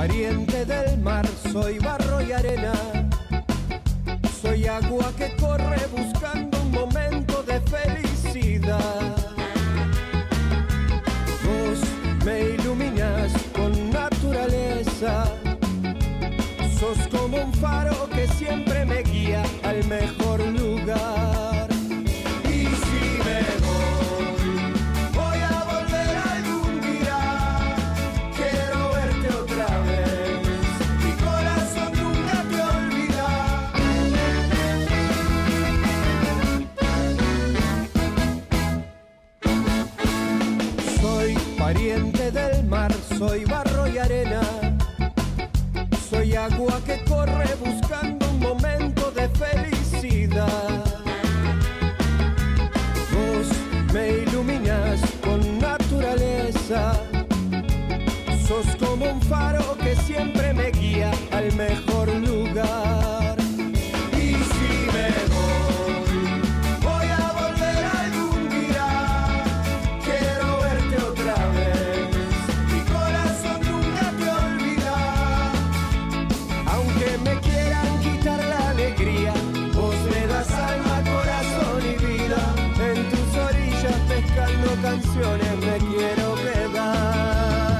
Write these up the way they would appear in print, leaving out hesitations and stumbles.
pariente del mar, soy barro y arena. Soy agua que corre buscando un momento de felicidad. Vos me iluminas con naturaleza. Sos como un faro que siempre me guía al mejor lugar. Y si me voy a volver algún día. Quiero verte otra vez. Mi corazón nunca te olvida. Soy pariente del mar, soy barro y arena. Soy agua que corre buscando un momento de felicidad. Vos me iluminas con naturaleza. Sos como un faro que siempre me guía al mejor lugar. Y si me voy a volver algún día. Quiero verte otra vez. Mi corazón nunca te olvida. Aunque me quieran quitar la alegría, vos me das alma, corazón y vida. En tus orillas pescando canciones me quiero quedar.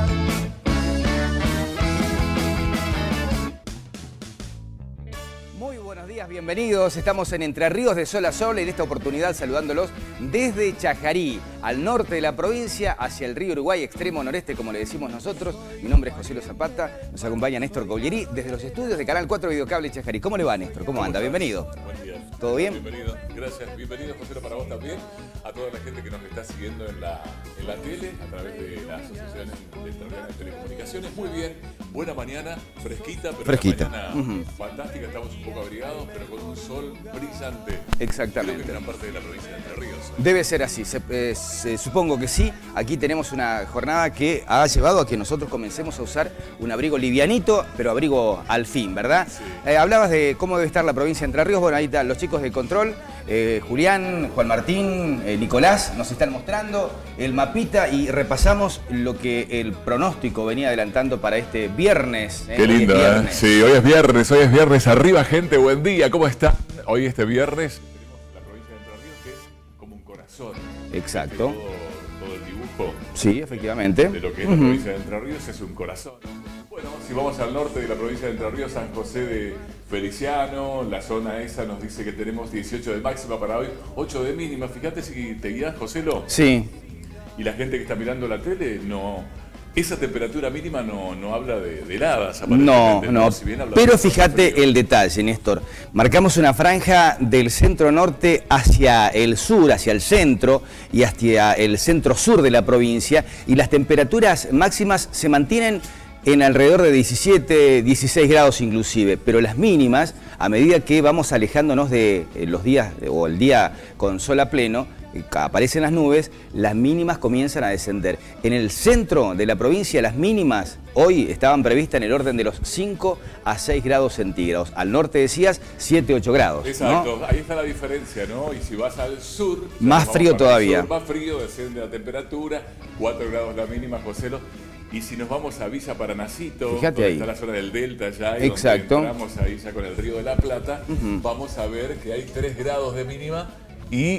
Muy buenos días, bienvenidos. Estamos en Entre Ríos de Sol a Sol, en esta oportunidad saludándolos desde Chajarí, al norte de la provincia, hacia el río Uruguay, extremo noreste, como le decimos nosotros. Mi nombre es José Lo Zapata, nos acompaña Néstor Coglieri desde los estudios de Canal 4 Videocable Chajarí. ¿Cómo le va, Néstor? ¿Cómo anda? Bienvenido. Buen día. ¿Todo bien? Bienvenido, gracias. Bienvenido, José, para vos también. A toda la gente que nos está siguiendo en la tele, a través de la Asociación Extraordinaria de Telecomunicaciones. Muy bien, buena mañana, fresquita, pero fresquita. Una mañana fantástica. Estamos un poco abrigados, pero con un sol brillante. Exactamente. Creo que gran parte de la provincia de Entre Ríos. Debe ser así, supongo que sí. Aquí tenemos una jornada que ha llevado a que nosotros comencemos a usar un abrigo livianito, pero abrigo al fin, ¿verdad? Sí. Hablabas de cómo debe estar la provincia de Entre Ríos. Bueno, ahí están los chicos de control, Julián, Juan Martín, Nicolás, nos están mostrando el mapita y repasamos lo que el pronóstico venía adelantando para este viernes. Qué lindo, ¿eh? Sí, hoy es viernes. Arriba, gente, buen día, ¿cómo está? Hoy este viernes tenemos la provincia de Entre Ríos, que es como un corazón. Exacto. Todo el dibujo. Sí, efectivamente. De lo que es la provincia de Entre Ríos es un corazón. Bueno, si vamos al norte de la provincia de Entre Ríos, San José de Feliciano, la zona esa nos dice que tenemos 18 de máxima para hoy, 8 de mínima. Fíjate si te guías, Joselo. Sí. Y la gente que está mirando la tele, no, esa temperatura mínima no habla de heladas. No, Si bien habla pero de fíjate frío. el detalle, Néstor. Marcamos una franja del centro norte hacia el sur, hacia el centro y hacia el centro sur de la provincia, y las temperaturas máximas se mantienen en alrededor de 17, 16 grados inclusive, pero las mínimas, a medida que vamos alejándonos de los días o el día con sol a pleno, aparecen las nubes, las mínimas comienzan a descender. En el centro de la provincia las mínimas hoy estaban previstas en el orden de los 5 a 6 grados centígrados. Al norte decías 7, 8 grados. Exacto, ¿no? ahí está la diferencia, ¿no? Y si vas al sur... Más frío todavía. Más frío, desciende la temperatura, 4 grados la mínima, Joselo. Y si nos vamos a Villa Paranacito, fíjate donde ahí está la zona del Delta ya, y exacto, donde entramos ahí ya con el Río de la Plata, vamos a ver que hay 3 grados de mínima y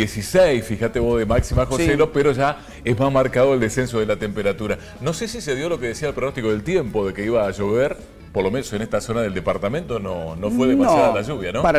16, fíjate vos, de máxima, Joselo, sí, pero ya es más marcado el descenso de la temperatura. No sé si se dio lo que decía el pronóstico del tiempo, de que iba a llover. Por lo menos en esta zona del departamento no fue demasiada la lluvia, ¿no?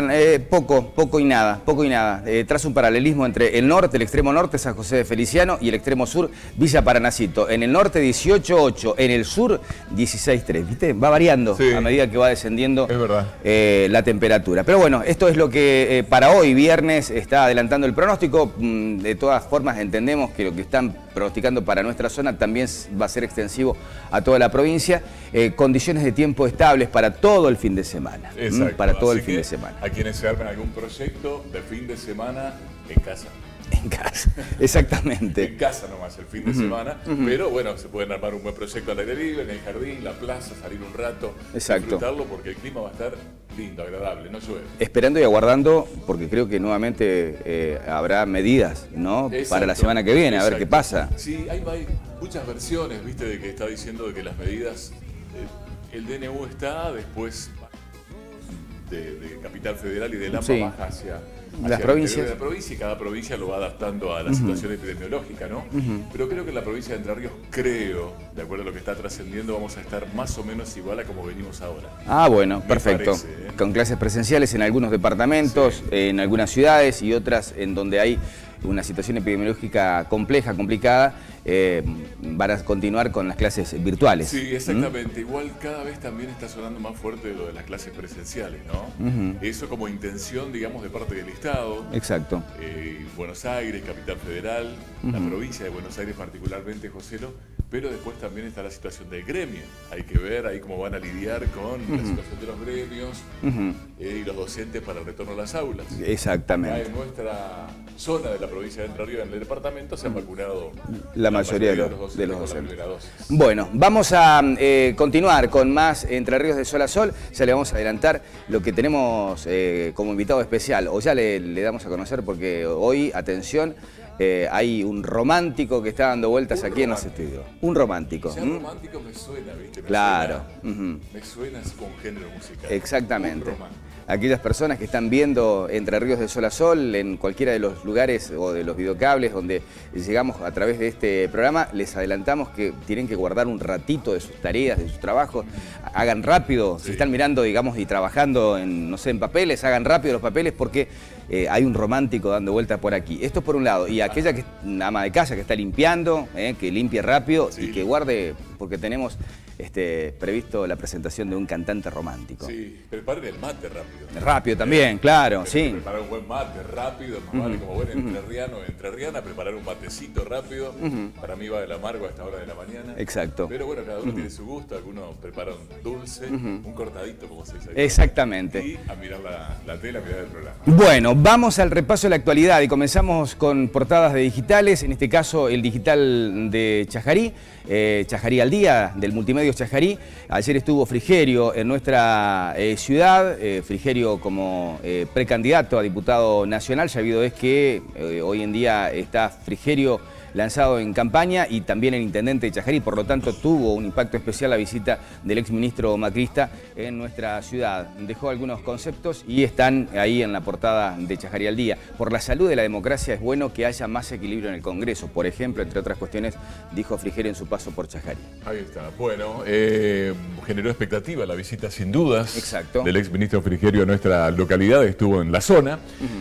Poco y nada. Tras un paralelismo entre el norte, el extremo norte, San José de Feliciano, y el extremo sur, Villa Paranacito. En el norte 18,8, en el sur 16,3. ¿Viste? Va variando, sí, a medida que va descendiendo, es verdad, la temperatura. Pero bueno, esto es lo que para hoy, viernes, está adelantando el pronóstico. De todas formas, entendemos que lo que están pronosticando para nuestra zona también va a ser extensivo a toda la provincia. Condiciones de tiempo estables para todo el fin de semana. Exacto. Para todo Así el fin de semana. A quienes se armen algún proyecto de fin de semana en casa. En casa, exactamente. En casa nomás, el fin de semana. Pero bueno, se pueden armar un buen proyecto al aire libre, en el jardín, la plaza, salir un rato, disfrutarlo, porque el clima va a estar lindo, agradable, no llueve. Esperando y aguardando, porque creo que nuevamente habrá medidas, ¿no? Para la semana que viene, a ver qué pasa. Sí, hay muchas versiones, viste, de que está diciendo de que las medidas El DNU está después de Capital Federal y de Lampa, sí, baja hacia las provincias. De la provincia, y cada provincia lo va adaptando a la situación epidemiológica, ¿no? Pero creo que en la provincia de Entre Ríos, de acuerdo a lo que está trascendiendo, vamos a estar más o menos igual a como venimos ahora. Ah, bueno, perfecto. Parece, con clases presenciales en algunos departamentos, sí, en algunas ciudades y otras en donde hay una situación epidemiológica compleja, complicada, van a continuar con las clases virtuales. Sí, exactamente. Igual cada vez también está sonando más fuerte lo de las clases presenciales, ¿no? Eso como intención, digamos, de parte del Estado. Exacto. Buenos Aires, Capital Federal, la provincia de Buenos Aires particularmente, Joselo, pero después también está la situación del gremio. Hay que ver ahí cómo van a lidiar con la situación de los gremios y los docentes para el retorno a las aulas. Exactamente. Ya en nuestra zona de la provincia de Entre Ríos, en el departamento, se han vacunado la mayoría de los docentes. Con la primera dosis. Bueno, vamos a continuar con más Entre Ríos de Sol a Sol. Ya le vamos a adelantar lo que tenemos como invitado especial, o ya le damos a conocer, porque hoy, atención, hay un romántico que está dando vueltas aquí en los estudios. Un romántico. Ya romántico me suena, ¿viste? Claro. Me suena así como un género musical. Exactamente. Aquellas personas que están viendo Entre Ríos de Sol a Sol en cualquiera de los lugares o de los videocables donde llegamos a través de este programa, les adelantamos que tienen que guardar un ratito de sus tareas, de sus trabajos, hagan rápido, si están mirando, digamos, y trabajando en, no sé, en papeles, hagan rápido los papeles porque hay un romántico dando vueltas por aquí. Esto por un lado, y aquella que es una ama de casa que está limpiando, que limpie rápido y que guarde, porque tenemos previsto la presentación de un cantante romántico. Sí, preparen el mate rápido. Rápido también, claro, sí. Preparar un buen mate rápido, más vale como buen entrerriano o entrerriana, preparar un matecito rápido. Para mí va del amargo a esta hora de la mañana. Exacto. Pero bueno, cada uno tiene su gusto, algunos preparan dulce, un cortadito, como se dice ahí. Exactamente. Y a mirar la tele, a mirar el programa. Bueno, vamos al repaso de la actualidad y comenzamos con portadas de digitales, en este caso el digital de Chajarí, Chajarí al día, del Multimedios Chajarí. Ayer estuvo Frigerio en nuestra ciudad, Frigerio como precandidato a diputado nacional. Ya habido es que hoy en día está Frigerio lanzado en campaña y también el intendente de Chajarí, por lo tanto tuvo un impacto especial la visita del exministro macrista en nuestra ciudad. Dejó algunos conceptos y están ahí en la portada de Chajarí al día. Por la salud de la democracia es bueno que haya más equilibrio en el Congreso, por ejemplo, entre otras cuestiones, dijo Frigerio en su paso por Chajarí. Ahí está. Bueno, generó expectativa la visita sin dudas. Exacto. Del exministro Frigerio a nuestra localidad, estuvo en la zona.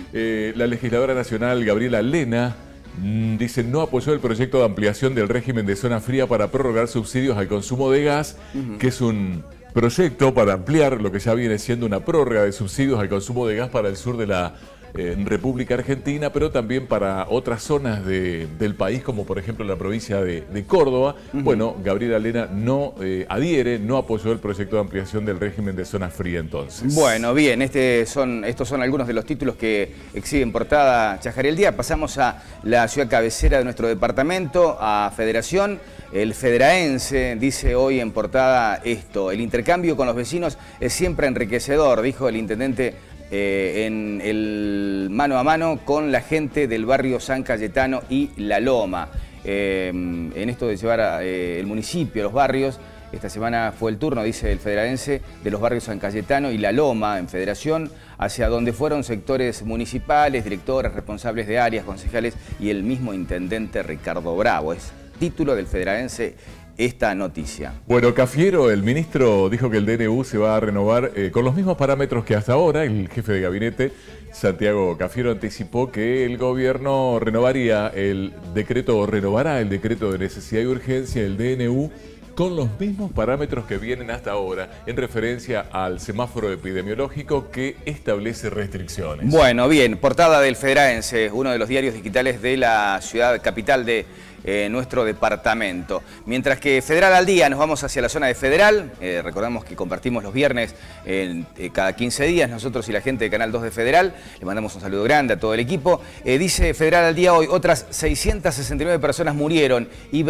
La legisladora nacional Gabriela Lena dice, no apoyó el proyecto de ampliación del régimen de zona fría para prorrogar subsidios al consumo de gas, que es un proyecto para ampliar lo que ya viene siendo una prórroga de subsidios al consumo de gas para el sur de la República Argentina, pero también para otras zonas del país, como por ejemplo la provincia de Córdoba. Bueno, Gabriela Lena no adhiere, no apoyó el proyecto de ampliación del régimen de zona fría entonces. Bueno, bien, estos son algunos de los títulos que exhiben portada Chajarí al día. Pasamos a la ciudad cabecera de nuestro departamento, a Federación. El federaense dice hoy en portada esto: el intercambio con los vecinos es siempre enriquecedor, dijo el intendente en el mano a mano con la gente del barrio San Cayetano y La Loma. En esto de llevar el municipio a los barrios, esta semana fue el turno, dice el federaense, de los barrios San Cayetano y La Loma en Federación, hacia donde fueron sectores municipales, directores, responsables de áreas, concejales y el mismo intendente Ricardo Bravo. Es título del federaense esta noticia. Bueno, Cafiero, el ministro, dijo que el DNU se va a renovar con los mismos parámetros que hasta ahora. El jefe de gabinete, Santiago Cafiero, anticipó que el gobierno renovará el decreto de necesidad y urgencia del DNU con los mismos parámetros que vienen hasta ahora, en referencia al semáforo epidemiológico que establece restricciones. Bueno, bien, portada del Federaense, uno de los diarios digitales de la ciudad capital de nuestro departamento. Mientras que Federal al día, nos vamos hacia la zona de Federal. Recordamos que compartimos los viernes cada 15 días, nosotros y la gente de Canal 2 de Federal. Le mandamos un saludo grande a todo el equipo. Dice Federal al día hoy, otras 669 personas murieron y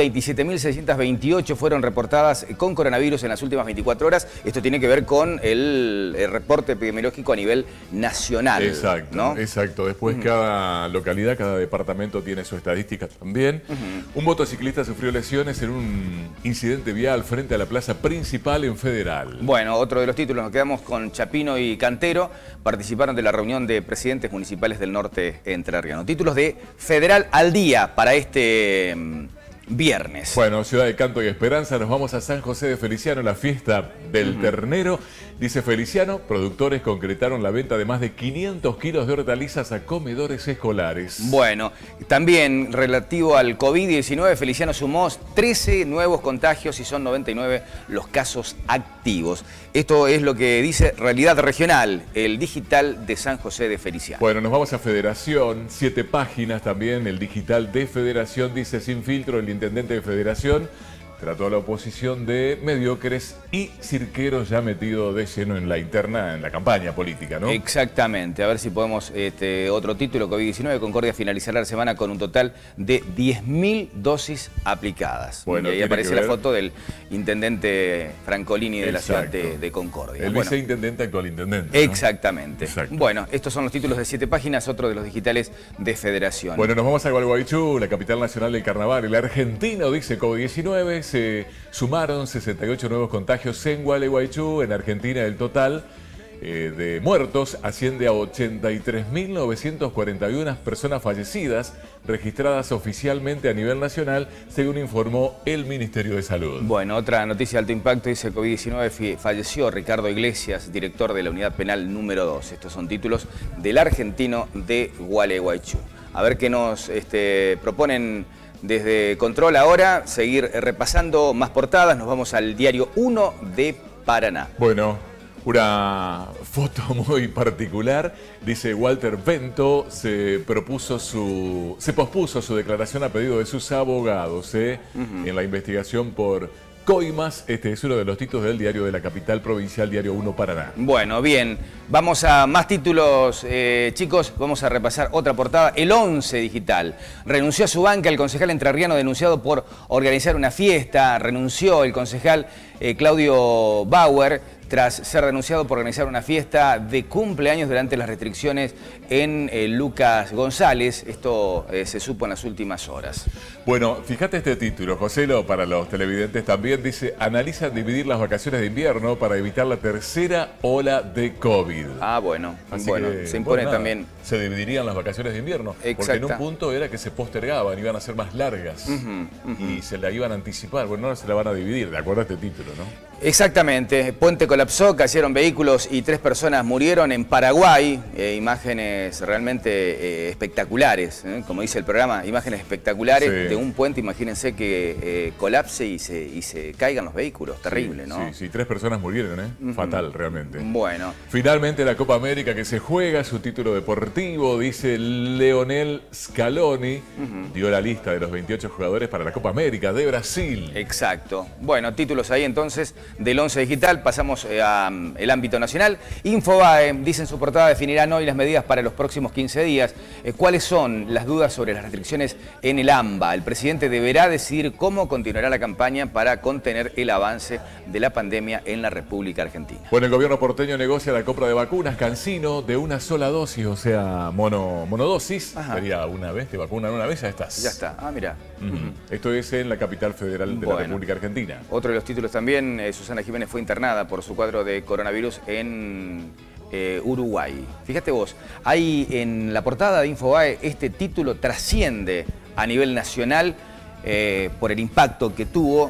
27.628 fueron reportadas con coronavirus en las últimas 24 horas. Esto tiene que ver con el reporte epidemiológico a nivel nacional. Exacto, ¿no? Exacto. Después cada localidad, cada departamento tiene su estadística también. Un motociclista sufrió lesiones en un incidente vial frente a la plaza principal en Federal. Bueno, otro de los títulos, nos quedamos con Chapino y Cantero, participaron de la reunión de presidentes municipales del norte entrerriano. Títulos de Federal al día para este viernes. Bueno, Ciudad de Canto y Esperanza, nos vamos a San José de Feliciano, la fiesta del ternero. Dice Feliciano, productores concretaron la venta de más de 500 kilos de hortalizas a comedores escolares. Bueno, también relativo al COVID-19, Feliciano sumó 13 nuevos contagios y son 99 los casos activos. Esto es lo que dice Realidad Regional, el digital de San José de Feliciano. Bueno, nos vamos a Federación, 7 páginas también, el digital de Federación, dice sin filtro el intendente de Federación. Trató a la oposición de mediocres y cirqueros ya metido de lleno en la interna, en la campaña política, ¿no? Exactamente. A ver si podemos, otro título, COVID-19. Concordia finalizará la semana con un total de 10.000 dosis aplicadas. Bueno, y ahí aparece la foto del intendente Francolini de la ciudad de Concordia. El viceintendente, actual intendente, ¿no? Exactamente. Exacto. Bueno, estos son los títulos de 7 páginas, otro de los digitales de Federación. Bueno, nos vamos a Gualeguaychú, la capital nacional del carnaval. El argentino dice COVID-19. Se sumaron 68 nuevos contagios en Gualeguaychú. En Argentina el total de muertos asciende a 83.941 personas fallecidas registradas oficialmente a nivel nacional, según informó el Ministerio de Salud. Bueno, otra noticia de alto impacto, dice COVID-19, falleció Ricardo Iglesias, director de la Unidad Penal número 2. Estos son títulos del argentino de Gualeguaychú. A ver qué nos proponen desde Control ahora, seguir repasando más portadas. Nos vamos al diario 1 de Paraná. Bueno, una foto muy particular. Dice Walter Bento, se pospuso su declaración a pedido de sus abogados en la investigación por coimas. Este es uno de los títulos del diario de la capital provincial, Diario 1 Paraná. Bueno, bien. Vamos a más títulos, chicos. Vamos a repasar otra portada. El 11 digital. Renunció a su banca el concejal entrerriano denunciado por organizar una fiesta. Renunció el concejal Claudio Bauer tras ser denunciado por organizar una fiesta de cumpleaños durante las restricciones en Lucas González. Esto se supo en las últimas horas. Bueno, fíjate este título, Joselo, para los televidentes también. Dice, analizan dividir las vacaciones de invierno para evitar la tercera ola de COVID. Ah, bueno. Así bueno, que, se impone nada, también. Se dividirían las vacaciones de invierno. Porque en un punto era que se postergaban, iban a ser más largas. Y se la iban a anticipar. Bueno, ahora se la van a dividir, de acuerdo a este título, ¿no? Exactamente. Puente colapsó, cayeron vehículos y 3 personas murieron en Paraguay. Imágenes realmente espectaculares, como dice el programa, imágenes espectaculares de un puente. Imagínense que colapse y se caigan los vehículos. Terrible, ¿no? Sí, 3 personas murieron, fatal realmente. Bueno. Finalmente la Copa América que se juega, su título deportivo, dice Leonel Scaloni, dio la lista de los 28 jugadores para la Copa América de Brasil. Exacto. Bueno, títulos ahí entonces del 11 digital. Pasamos al ámbito nacional. Infobae, dice en su portada, definirán hoy las medidas para los próximos 15 días. ¿Cuáles son las dudas sobre las restricciones en el AMBA? El presidente deberá decidir cómo continuará la campaña para contener el avance de la pandemia en la República Argentina. Bueno, el gobierno porteño negocia la compra de vacunas CanSino de una sola dosis, o sea, monodosis. Sería una vez, te vacunan una vez, ya estás. Ya está. Ah, mira. Esto es en la capital federal de la República Argentina. Otro de los títulos también, Susana Jiménez fue internada por su cuadro de coronavirus en Uruguay. Fíjate vos, ahí en la portada de Infobae este título trasciende a nivel nacional por el impacto que tuvo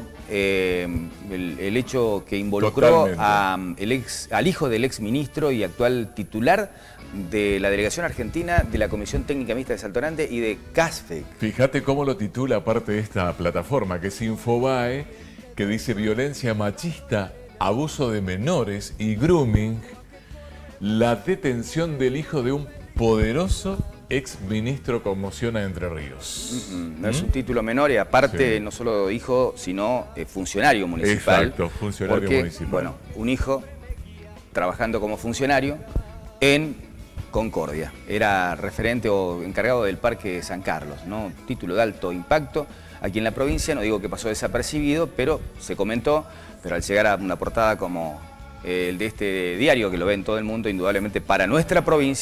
el hecho que involucró al hijo del exministro y actual titular de la delegación argentina de la Comisión Técnica Mixta de Salto-Grande y de CASFEC. Fíjate cómo lo titula aparte de esta plataforma, que es Infobae, que dice violencia machista, abuso de menores y grooming, la detención del hijo de un poderoso exministro conmociona a Entre Ríos. No es un título menor y aparte no solo hijo, sino funcionario municipal. Exacto, funcionario municipal. Bueno, un hijo trabajando como funcionario en Concordia. Era referente o encargado del Parque San Carlos, ¿no? Título de alto impacto aquí en la provincia. No digo que pasó desapercibido, pero se comentó. Pero al llegar a una portada como el de este diario, que lo ve en todo el mundo, indudablemente para nuestra provincia,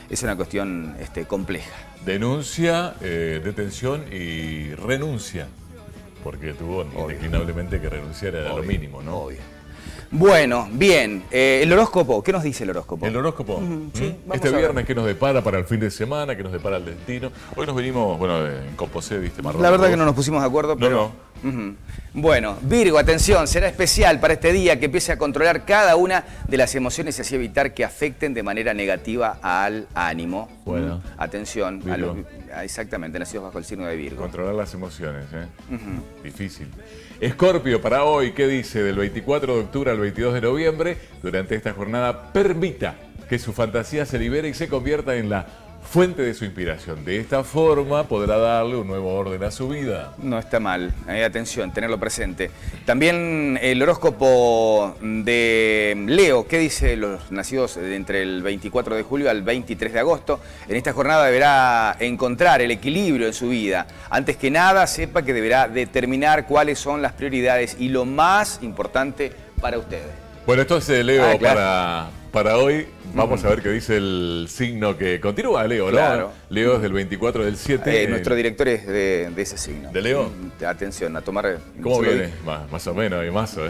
es una cuestión compleja. Denuncia, detención y renuncia. Porque tuvo indeclinablemente que renunciar a lo mínimo, ¿no? Obvio. Bueno, bien. El horóscopo, ¿qué nos dice el horóscopo? El horóscopo. Sí, este viernes, ¿qué nos depara para el fin de semana? ¿Qué nos depara el destino? Hoy nos venimos, bueno, en Composé, ¿viste? La verdad que no nos pusimos de acuerdo, pero... Bueno, Virgo, atención, será especial para este día que empiece a controlar cada una de las emociones y así evitar que afecten de manera negativa al ánimo. Bueno. Atención, exactamente, nacidos bajo el signo de Virgo. Controlar las emociones, ¿eh? Difícil. Escorpio, para hoy, ¿qué dice? Del 24 de octubre al 22 de noviembre, durante esta jornada, permita que su fantasía se libere y se convierta en la fuente de su inspiración. De esta forma podrá darle un nuevo orden a su vida. No está mal, atención, tenerlo presente. También el horóscopo de Leo, ¿qué dice los nacidos entre el 24 de julio al 23 de agosto? En esta jornada deberá encontrar el equilibrio en su vida. Antes que nada, sepa que deberá determinar cuáles son las prioridades y lo más importante para ustedes. Bueno, esto es Leo claro. para hoy. Vamos a ver qué dice el signo que continúa, Leo, ¿no? Claro. Leo es del 24 del 7. Nuestro director es de ese signo. ¿De Leo? Atención, a tomar... ¿Cómo viene? Más o menos, hay mazo, ¿eh?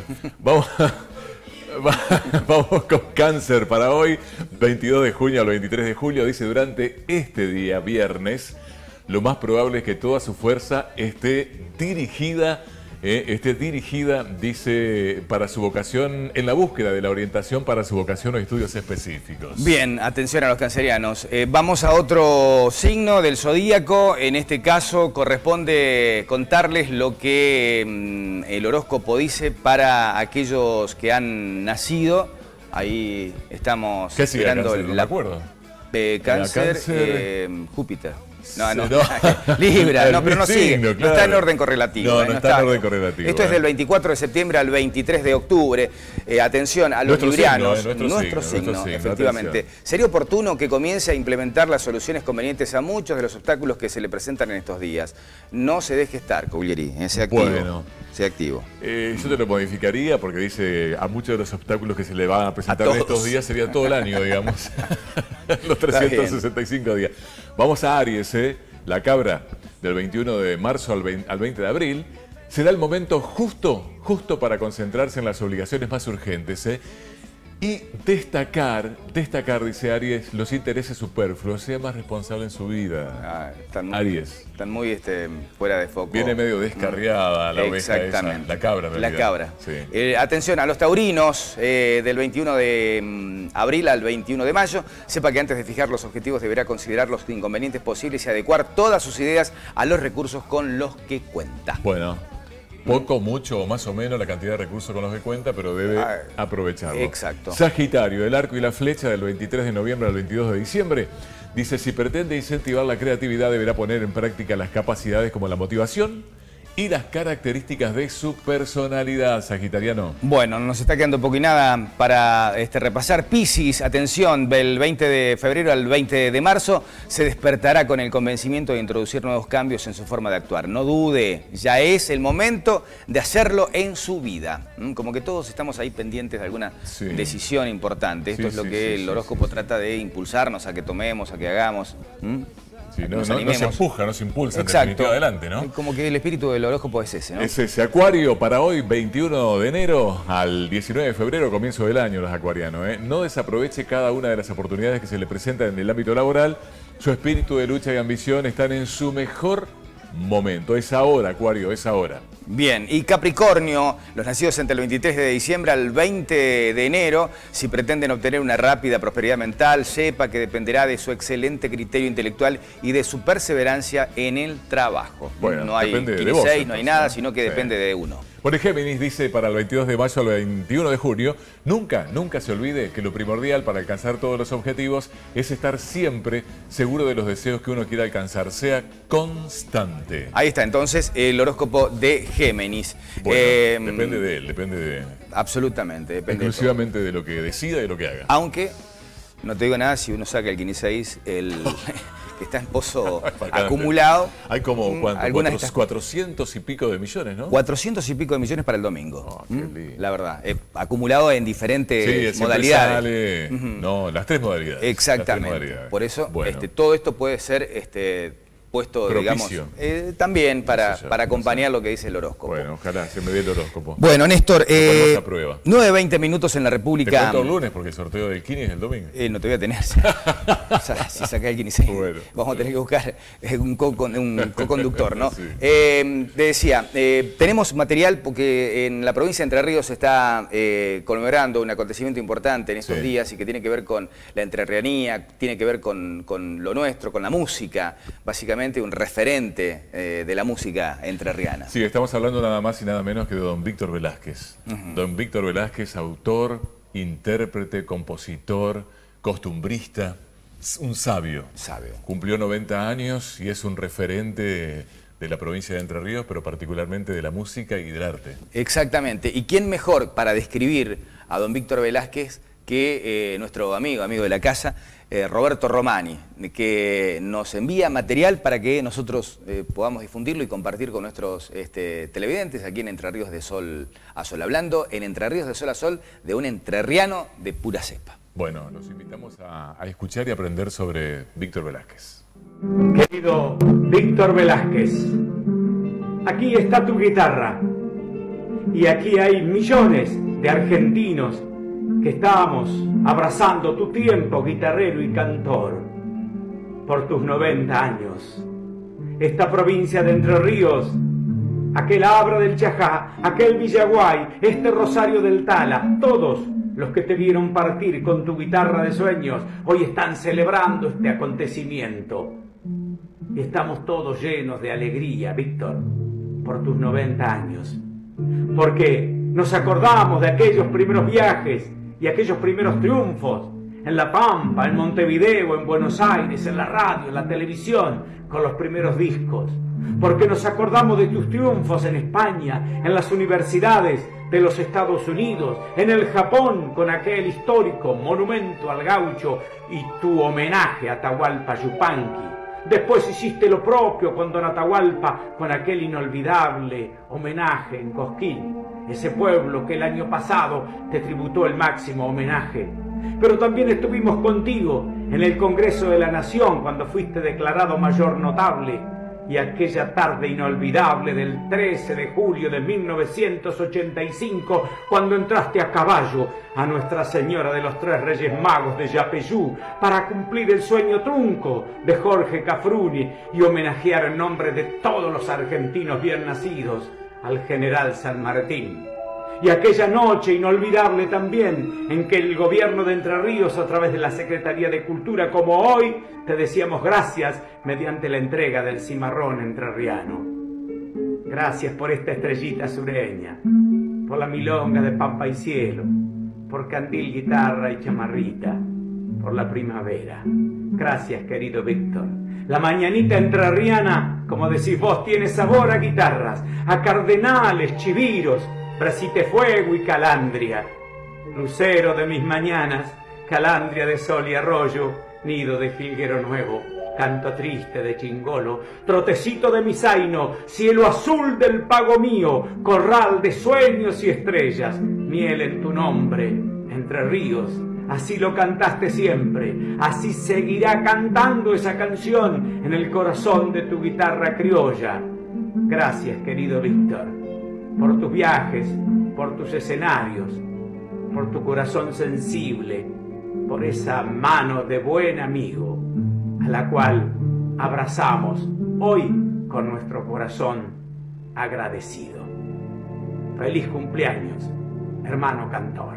Vamos con Cáncer para hoy, 22 de junio al 23 de julio. Dice, durante este día, viernes, lo más probable es que toda su fuerza esté dirigida, dice, para su vocación, en la búsqueda de la orientación para su vocación o estudios específicos. Bien, atención a los cancerianos. Vamos a otro signo del zodíaco. En este caso corresponde contarles lo que el horóscopo dice para aquellos que han nacido. Ahí estamos esperando el acuerdo. Cáncer, Júpiter. No, Libra, no, pero no sigue. Claro. No está en orden correlativo. No está en orden correlativo. Esto es del 24 de septiembre al 23 de octubre. Atención a los librianos. Nuestro signo, efectivamente. Atención. Sería oportuno que comience a implementar las soluciones convenientes a muchos de los obstáculos que se le presentan en estos días. No se deje estar, Cuglieri. Sea activo. Bueno. Sea activo. Yo te lo modificaría porque dice a muchos de los obstáculos que se le van a presentar en estos días sería todo el año, digamos. Los 365 días. Vamos a Aries, la cabra, del 21 de marzo al 20 de abril. Será el momento justo para concentrarse en las obligaciones más urgentes, y destacar, dice Aries, los intereses superfluos, sea más responsable en su vida. Aries. Están muy fuera de foco. Viene medio descarriada la oveja esa, la cabra en realidad. La cabra. Sí. Atención a los taurinos, del 21 de abril al 21 de mayo. Sepa que antes de fijar los objetivos deberá considerar los inconvenientes posibles y adecuar todas sus ideas a los recursos con los que cuenta. Bueno. Poco, mucho o más o menos la cantidad de recursos con los que cuenta, pero debe aprovecharlo. Exacto. Sagitario, el arco y la flecha del 23 de noviembre al 22 de diciembre. Dice, si pretende incentivar la creatividad, deberá poner en práctica las capacidades como la motivación y las características de su personalidad, sagitariano. Bueno, nos está quedando poco y nada para repasar. Piscis, atención, del 20 de febrero al 20 de marzo se despertará con el convencimiento de introducir nuevos cambios en su forma de actuar. No dude, ya es el momento de hacerlo en su vida. Como que todos estamos ahí pendientes de alguna decisión importante. Esto es lo que el horóscopo trata de impulsarnos a que tomemos, a que hagamos. Sí, no se empuja, no se impulsa, en Exacto. definitiva, adelante, ¿no? Como que el espíritu del horóscopo es ese, ¿no? Es ese. Acuario, para hoy, 21 de enero al 19 de febrero, comienzo del año, los acuarianos. No desaproveche cada una de las oportunidades que se le presentan en el ámbito laboral. Su espíritu de lucha y ambición están en su mejor momento. Es ahora, Acuario, es ahora. Bien, y Capricornio, los nacidos entre el 23 de diciembre al 20 de enero, si pretenden obtener una rápida prosperidad mental, sepa que dependerá de su excelente criterio intelectual y de su perseverancia en el trabajo. Bueno, no hay 15, no hay nada, sino que depende de uno. Por Géminis dice para el 22 de mayo al 21 de junio, nunca se olvide que lo primordial para alcanzar todos los objetivos es estar siempre seguro de los deseos que uno quiere alcanzar, sea constante. Ahí está entonces el horóscopo de Géminis. Bueno, depende de él, depende de... Absolutamente, depende exclusivamente de lo que decida y lo que haga. Aunque, no te digo nada si uno saca el 15-6, que está en pozo acumulado. Hay como, ¿cuánto? Algunas estas... 400 y pico de millones, ¿no? 400 y pico de millones para el domingo. Oh, qué lindo. La verdad, acumulado en diferentes modalidades. Sale... No, las 3 modalidades. Exactamente. 3 modalidades. Por eso, bueno, todo esto puede ser puesto, propicio, digamos, también para acompañar lo que dice el horóscopo. Bueno, ojalá se me dé el horóscopo. Bueno, Néstor, 9:20 minutos en la República. Te cuento el lunes porque el sorteo del Kini es el domingo. No te voy a tener. O sea, si sacás el Kini, bueno, vamos a tener que buscar un co-conductor, ¿no? Sí. Te decía, tenemos material porque en la provincia de Entre Ríos se está conmemorando un acontecimiento importante en estos días y que tiene que ver con la entrerrianía, tiene que ver con lo nuestro, con la música, básicamente un referente de la música entrerriana. Sí, estamos hablando nada más y nada menos que de don Víctor Velázquez. Don Víctor Velázquez, autor, intérprete, compositor, costumbrista, un sabio. Cumplió 90 años y es un referente de la provincia de Entre Ríos, pero particularmente de la música y del arte. Exactamente. ¿Y quién mejor para describir a don Víctor Velázquez que nuestro amigo de la casa, Roberto Romani, que nos envía material para que nosotros podamos difundirlo y compartir con nuestros televidentes aquí en Entre Ríos de Sol a Sol, hablando en Entre Ríos de Sol a Sol de un entrerriano de pura cepa. Bueno, los invitamos a escuchar y aprender sobre Víctor Velázquez. Querido Víctor Velázquez, aquí está tu guitarra y aquí hay millones de argentinos que estamos abrazando tu tiempo guitarrero y cantor por tus 90 años. Esta provincia de Entre Ríos, aquel Abra del Chajá, aquel Villaguay, este Rosario del Tala, todos los que te vieron partir con tu guitarra de sueños, hoy están celebrando este acontecimiento. Y estamos todos llenos de alegría, Víctor, por tus 90 años. Porque nos acordamos de aquellos primeros viajes y aquellos primeros triunfos en La Pampa, en Montevideo, en Buenos Aires, en la radio, en la televisión, con los primeros discos. Porque nos acordamos de tus triunfos en España, en las universidades de los Estados Unidos, en el Japón, con aquel histórico monumento al gaucho y tu homenaje a Atahualpa Yupanqui. Después hiciste lo propio con don Atahualpa, con aquel inolvidable homenaje en Cosquín, ese pueblo que el año pasado te tributó el máximo homenaje. Pero también estuvimos contigo en el Congreso de la Nación cuando fuiste declarado mayor notable, y aquella tarde inolvidable del 13 de julio de 1985, cuando entraste a caballo a Nuestra Señora de los Tres Reyes Magos de Yapeyú para cumplir el sueño trunco de Jorge Cafruni y homenajear en nombre de todos los argentinos bien nacidos al general San Martín. Y aquella noche inolvidable también en que el gobierno de Entre Ríos, a través de la Secretaría de Cultura, como hoy, te decíamos gracias mediante la entrega del cimarrón entrerriano. Gracias por esta estrellita sureña, por la milonga de Pampa y Cielo, por Candil, guitarra y chamarrita, por la primavera. Gracias, querido Víctor. La mañanita entrerriana, como decís vos, tiene sabor a guitarras, a cardenales, chiviros, Bracite Fuego y Calandria. Lucero de mis mañanas, calandria de sol y arroyo, nido de jilguero nuevo, canto triste de chingolo, trotecito de mi zaino, cielo azul del pago mío, corral de sueños y estrellas, miel en tu nombre, Entre Ríos. Así lo cantaste siempre, así seguirá cantando esa canción en el corazón de tu guitarra criolla. Gracias, querido Víctor, por tus viajes, por tus escenarios, por tu corazón sensible, por esa mano de buen amigo, a la cual abrazamos hoy con nuestro corazón agradecido. Feliz cumpleaños, hermano cantor.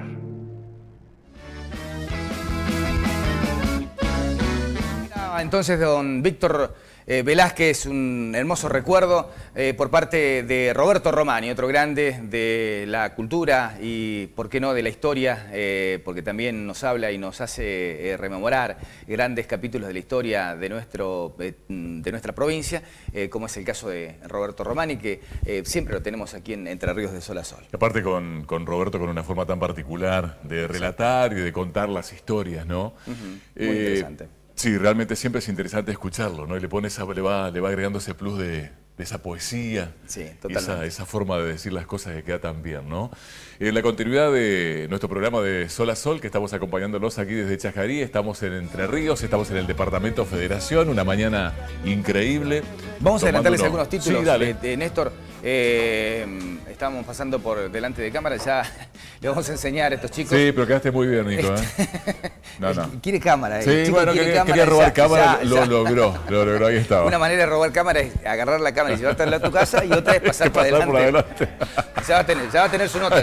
Entonces, don Víctor Velázquez, un hermoso recuerdo por parte de Roberto Romani, otro grande de la cultura y, por qué no, de la historia, porque también nos habla y nos hace rememorar grandes capítulos de la historia de nuestra provincia, como es el caso de Roberto Romani, que siempre lo tenemos aquí en Entre Ríos de Sol a Sol. Y aparte con Roberto, con una forma tan particular de relatar y de contar las historias, ¿no? Muy interesante. Sí, realmente siempre es interesante escucharlo, ¿no? Y le va agregando ese plus de esa poesía, sí, totalmente. Esa forma de decir las cosas que queda tan bien, ¿no? En la continuidad de nuestro programa de Sol a Sol, que estamos acompañándolos aquí desde Chajarí, estamos en Entre Ríos, estamos en el Departamento Federación, una mañana increíble. Vamos a adelantarles algunos títulos, sí, dale. de Néstor. Estamos pasando por delante de cámara, ya le vamos a enseñar a estos chicos. Sí, pero quedaste muy bien, Nico, ¿eh? No. Quiere cámara. Sí, bueno, quería robar cámara, lo logró, ahí estaba. Una manera de robar cámara es agarrar la cámara y llevártela a tu casa, y otra es pasar por adelante. Ya va a tener su nota,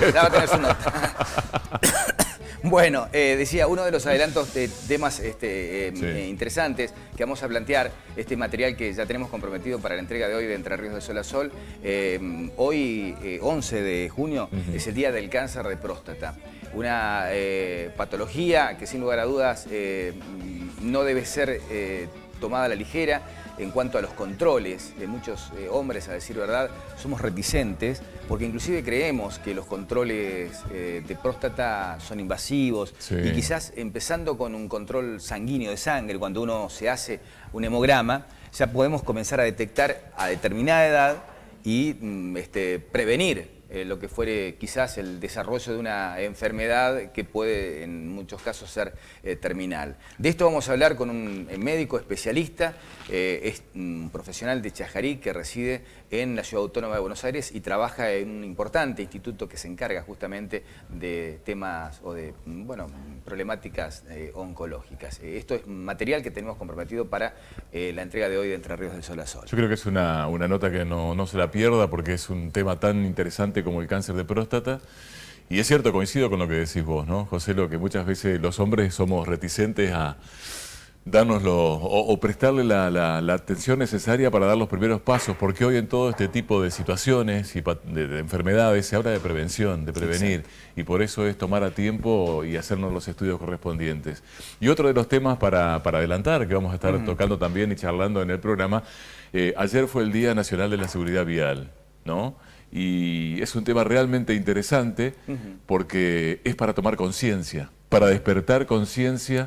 Bueno, decía, uno de los adelantos de temas interesantes que vamos a plantear, este material que ya tenemos comprometido para la entrega de hoy de Entre Ríos de Sol a Sol. Hoy, 11 de junio, es el Día del Cáncer de Próstata. Una patología que sin lugar a dudas no debe ser tomada a la ligera. En cuanto a los controles, muchos hombres, a decir verdad, somos reticentes porque inclusive creemos que los controles de próstata son invasivos, sí. Y quizás empezando con un control sanguíneo de sangre, cuando uno se hace un hemograma, ya podemos comenzar a detectar a determinada edad y prevenir lo que fuere quizás el desarrollo de una enfermedad que puede en muchos casos ser terminal. De esto vamos a hablar con un médico especialista, es un profesional de Chajarí que reside en la Ciudad Autónoma de Buenos Aires y trabaja en un importante instituto que se encarga justamente de temas o de problemáticas oncológicas. Esto es material que tenemos comprometido para la entrega de hoy de Entre Ríos del Sol a Sol. Yo creo que es una nota que no se la pierda porque es un tema tan interesante como el cáncer de próstata. Y es cierto, coincido con lo que decís vos, ¿no, José? Lo que muchas veces los hombres somos reticentes a dárnoslo o prestarle la atención necesaria para dar los primeros pasos, porque hoy en todo este tipo de situaciones y de enfermedades se habla de prevención, de prevenir, sí. Y por eso es tomar a tiempo y hacernos los estudios correspondientes. Y otro de los temas para adelantar, que vamos a estar tocando también y charlando en el programa, ayer fue el Día Nacional de la Seguridad Vial, ¿no? Y es un tema realmente interesante porque es para tomar conciencia, para despertar conciencia,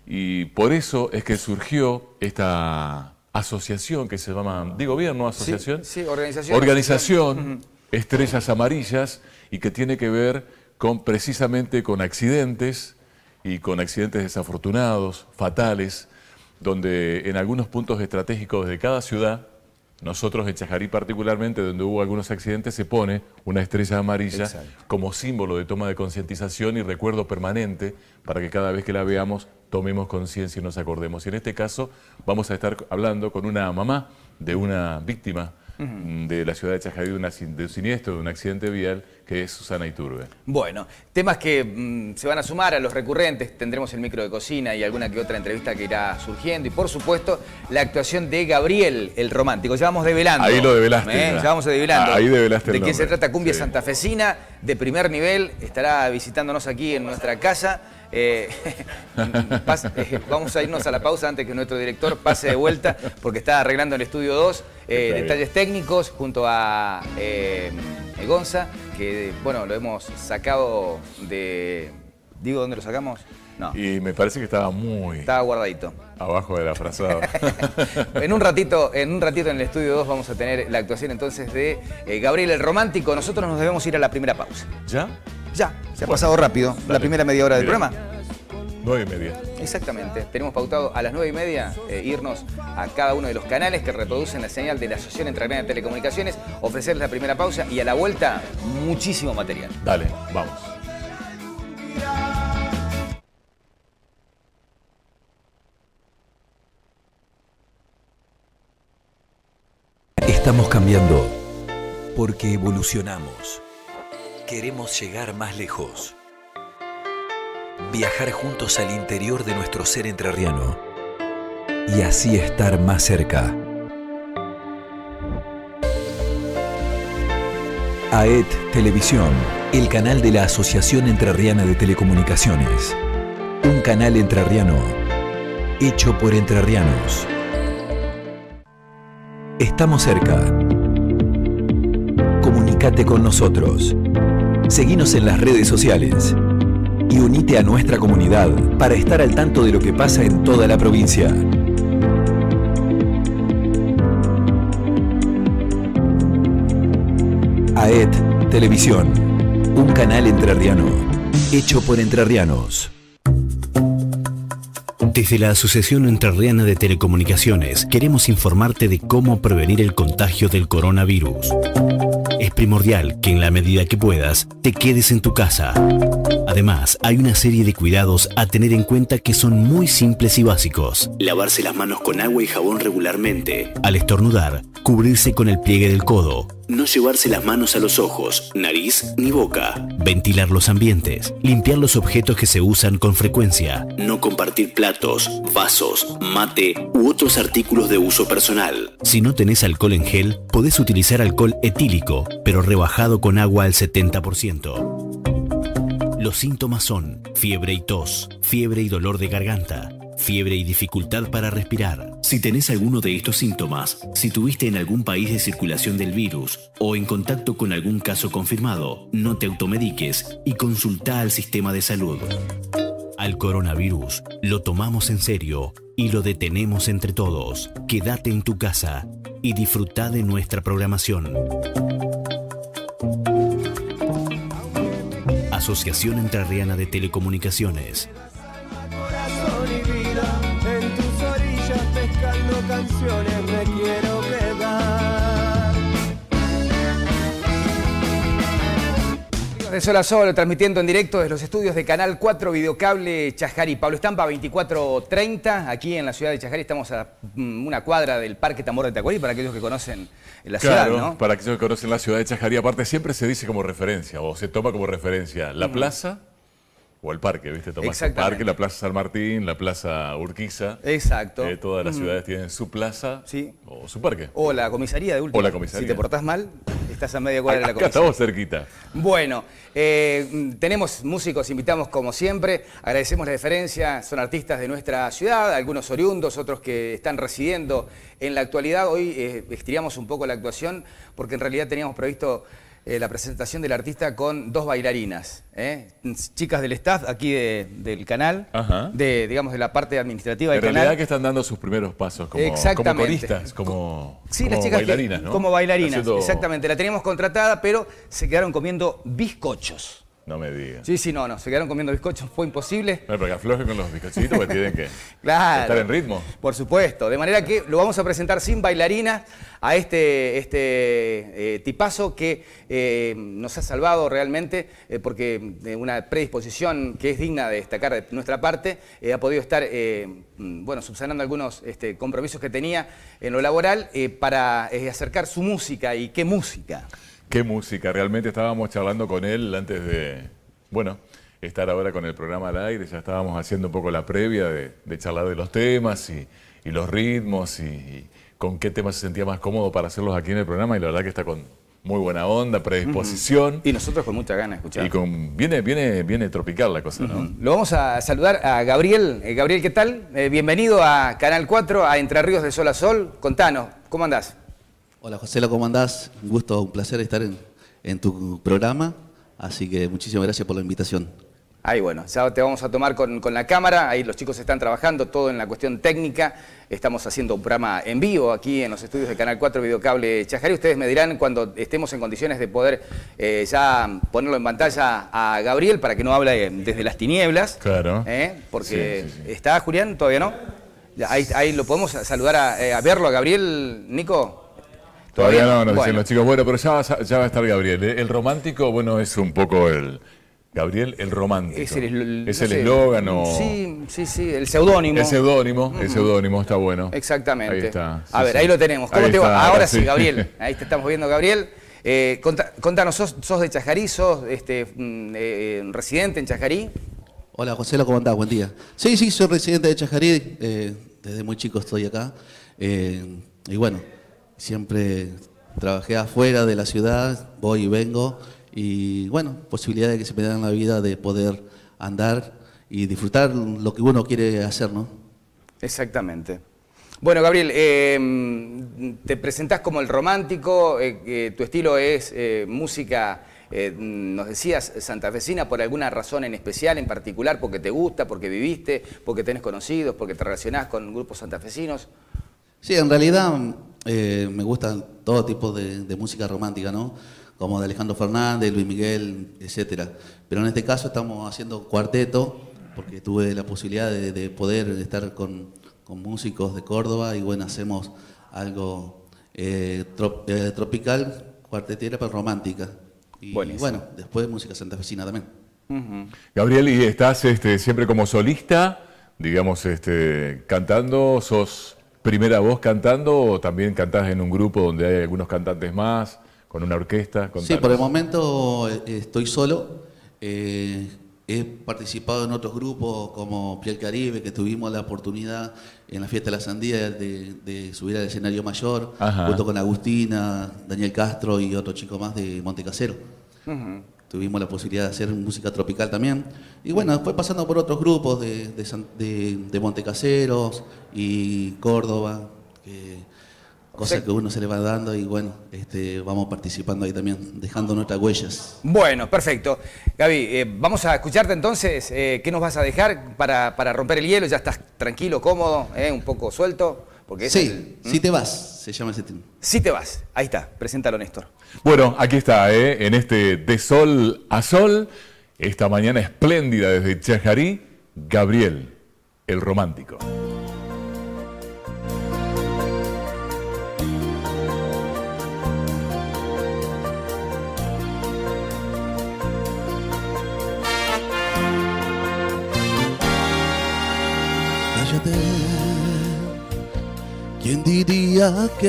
y por eso es que surgió esta asociación que se llama, digo bien, ¿no? Asociación. Sí, organización. Organización Estrellas Amarillas, y que tiene que ver precisamente con accidentes y con accidentes desafortunados, fatales, donde en algunos puntos estratégicos de cada ciudad, nosotros en Chajarí particularmente, donde hubo algunos accidentes, se pone una estrella amarilla. Exacto. Como símbolo de toma de concientización y recuerdo permanente para que cada vez que la veamos tomemos conciencia y nos acordemos. Y en este caso vamos a estar hablando con una mamá de una víctima de la ciudad de Chajarí, de un siniestro, de un accidente vial, que es Susana Iturbe. Bueno, temas que se van a sumar a los recurrentes, tendremos el micro de cocina y alguna que otra entrevista que irá surgiendo, y por supuesto la actuación de Gabriel, el romántico. Ya vamos develando. Ahí lo develaste. Ya vamos develando. Ahí develaste el nombre. ¿De qué se trata? Cumbia sí. Santafesina, de primer nivel, estará visitándonos aquí en nuestra casa. Vamos a irnos a la pausa antes que nuestro director pase de vuelta porque está arreglando el estudio 2 detalles técnicos junto a Gonza, que bueno, lo hemos sacado de... ¿Digo dónde lo sacamos? No. Y me parece que estaba guardadito. Abajo de la frazada. En un ratito en el estudio 2 vamos a tener la actuación entonces de Gabriel el romántico. Nosotros nos debemos ir a la primera pausa. ¿Ya? Ya, se ha pasado rápido. Dale. La primera media hora del programa. 9:30. Exactamente. Tenemos pautado a las 9:30 irnos a cada uno de los canales que reproducen la señal de la Asociación Entrerriana de Telecomunicaciones, ofrecerles la primera pausa y a la vuelta muchísimo material. Dale, vamos. Estamos cambiando porque evolucionamos. Queremos llegar más lejos. Viajar juntos al interior de nuestro ser entrerriano y así estar más cerca. AET Televisión, el canal de la Asociación Entrerriana de Telecomunicaciones. Un canal entrerriano hecho por entrerrianos. Estamos cerca. Comunícate con nosotros. Seguinos en las redes sociales y unite a nuestra comunidad para estar al tanto de lo que pasa en toda la provincia. AET Televisión, un canal entrerriano, hecho por entrerrianos. Desde la Asociación Entrerriana de Telecomunicaciones queremos informarte de cómo prevenir el contagio del coronavirus. Es primordial que en la medida que puedas te quedes en tu casa. Además, hay una serie de cuidados a tener en cuenta que son muy simples y básicos. Lavarse las manos con agua y jabón regularmente. Al estornudar, cubrirse con el pliegue del codo. No llevarse las manos a los ojos, nariz ni boca. Ventilar los ambientes. Limpiar los objetos que se usan con frecuencia. No compartir platos, vasos, mate u otros artículos de uso personal. Si no tenés alcohol en gel, podés utilizar alcohol etílico, pero rebajado con agua al 70%. Los síntomas son fiebre y tos, fiebre y dolor de garganta, fiebre y dificultad para respirar. Si tenés alguno de estos síntomas, si tuviste en algún país de circulación del virus o en contacto con algún caso confirmado, no te automediques y consultá al sistema de salud. Al coronavirus lo tomamos en serio y lo detenemos entre todos. Quédate en tu casa y disfrutá de nuestra programación. Asociación Entrerriana de Telecomunicaciones. Corazón y vida, en tus orillas pescando canciones me quiero quedar. De Sol a Sol, transmitiendo en directo desde los estudios de Canal 4 Videocable Chajarí. Pablo Estampa, 2430, aquí en la ciudad de Chajarí. Estamos a una cuadra del Parque Tambor de Tacuarí, para aquellos que conocen la ciudad, ¿no? Para aquellos que conocen la ciudad de Chajarí. Aparte, siempre se dice como referencia, o se toma como referencia, la plaza o el parque, ¿viste? Tomás el parque, la Plaza San Martín, la Plaza Urquiza. Exacto. Todas las ciudades tienen su plaza o su parque. O la comisaría de última. O la comisaría. Si te portás mal, estás a media cuadra de la Acá comisaría. estamos cerquita. Bueno, tenemos músicos, invitamos como siempre, agradecemos la deferencia, son artistas de nuestra ciudad, algunos oriundos, otros que están residiendo en la actualidad. Hoy estiramos un poco la actuación porque en realidad teníamos previsto la presentación del artista con dos bailarinas, chicas del staff aquí del canal, digamos de la parte administrativa del canal. En realidad que están dando sus primeros pasos como coristas, como las chicas bailarinas, ¿no? Como bailarinas, Haciendo... exactamente. La teníamos contratada, pero se quedaron comiendo bizcochos. No me digas. Sí, no, se quedaron comiendo bizcochos, fue imposible. No, pero que aflojen con los bizcochitos porque tienen que estar en ritmo. Por supuesto, de manera que lo vamos a presentar sin bailarina a este tipazo que nos ha salvado realmente porque una predisposición que es digna de destacar de nuestra parte, ha podido estar subsanando algunos compromisos que tenía en lo laboral para acercar su música. ¿Y qué música? Qué música, realmente estábamos charlando con él antes de, estar ahora con el programa al aire, ya estábamos haciendo un poco la previa de charlar de los temas y los ritmos y con qué temas se sentía más cómodo para hacerlos aquí en el programa y la verdad que está con muy buena onda, predisposición. Y nosotros con mucha ganas de escuchar. Y viene tropical la cosa, ¿no? Lo vamos a saludar a Gabriel. Gabriel, ¿qué tal? Bienvenido a Canal 4, a Entre Ríos de Sol a Sol. Contanos, ¿cómo andás? Hola José, ¿cómo andás? Un gusto, un placer estar en tu programa, así que muchísimas gracias por la invitación. Ahí bueno, ya te vamos a tomar con la cámara, ahí los chicos están trabajando todo en la cuestión técnica, estamos haciendo un programa en vivo aquí en los estudios de Canal 4 Videocable Chajarí. Ustedes me dirán cuando estemos en condiciones de poder ya ponerlo en pantalla a Gabriel para que no hable desde las tinieblas. Claro. Porque ¿está Julián? ¿Todavía no? Ahí lo podemos saludar a verlo a Gabriel, Nico. Todavía no, nos dicen los chicos. Bueno, pero ya va a estar Gabriel. El romántico, es un poco Gabriel, el romántico. ¿Es el eslogan o...? Sí, el seudónimo. El seudónimo, está bueno. Exactamente. Ahí está. Ahí lo tenemos. ¿Cómo te va? Ahora sí, Gabriel. Ahí te estamos viendo, Gabriel. Contanos, ¿sos de Chajarí? ¿Sos residente en Chajarí? Hola, José, ¿cómo andás? Buen día. Sí, soy residente de Chajarí. Desde muy chico estoy acá. Y bueno, siempre trabajé afuera de la ciudad, voy y vengo. Y bueno, posibilidades que se me dan en la vida de poder andar y disfrutar lo que uno quiere hacer, ¿no? Exactamente. Bueno, Gabriel, te presentás como el romántico, tu estilo es música Nos decías santafesina por alguna razón en especial, en particular, porque te gusta, porque viviste, porque tenés conocidos, porque te relacionás con grupos santafesinos. Sí, en realidad me gustan todo tipo de música romántica, ¿no? Como de Alejandro Fernández, Luis Miguel, etcétera. Pero en este caso estamos haciendo cuarteto, porque tuve la posibilidad de poder estar con músicos de Córdoba y bueno, hacemos algo tropical, cuartetera pero romántica. Y bueno, después música santafesina también. Gabriel, ¿y estás siempre como solista, digamos, cantando? ¿Sos primera voz cantando o también cantás en un grupo donde hay algunos cantantes más, con una orquesta? Contanos. Sí, por el momento estoy solo. He participado en otros grupos como Piel Caribe, que tuvimos la oportunidad en la Fiesta de la Sandía de subir al escenario mayor, junto con Agustina, Daniel Castro y otro chico más de Montecasero. Tuvimos la posibilidad de hacer música tropical también. Y bueno, después pasando por otros grupos de Montecaseros y Córdoba, cosas que uno se le va dando y bueno, vamos participando ahí también, dejando nuestras huellas. Bueno, perfecto. Gaby, vamos a escucharte entonces. ¿Qué nos vas a dejar para romper el hielo? ¿Ya estás tranquilo, cómodo, un poco suelto? Porque sí, Si te vas, se llama ese tema. Si te vas, ahí está, preséntalo, Néstor. Bueno, aquí está, en De Sol a Sol, esta mañana espléndida desde Chajarí, Gabriel, el romántico. ¿Quién diría que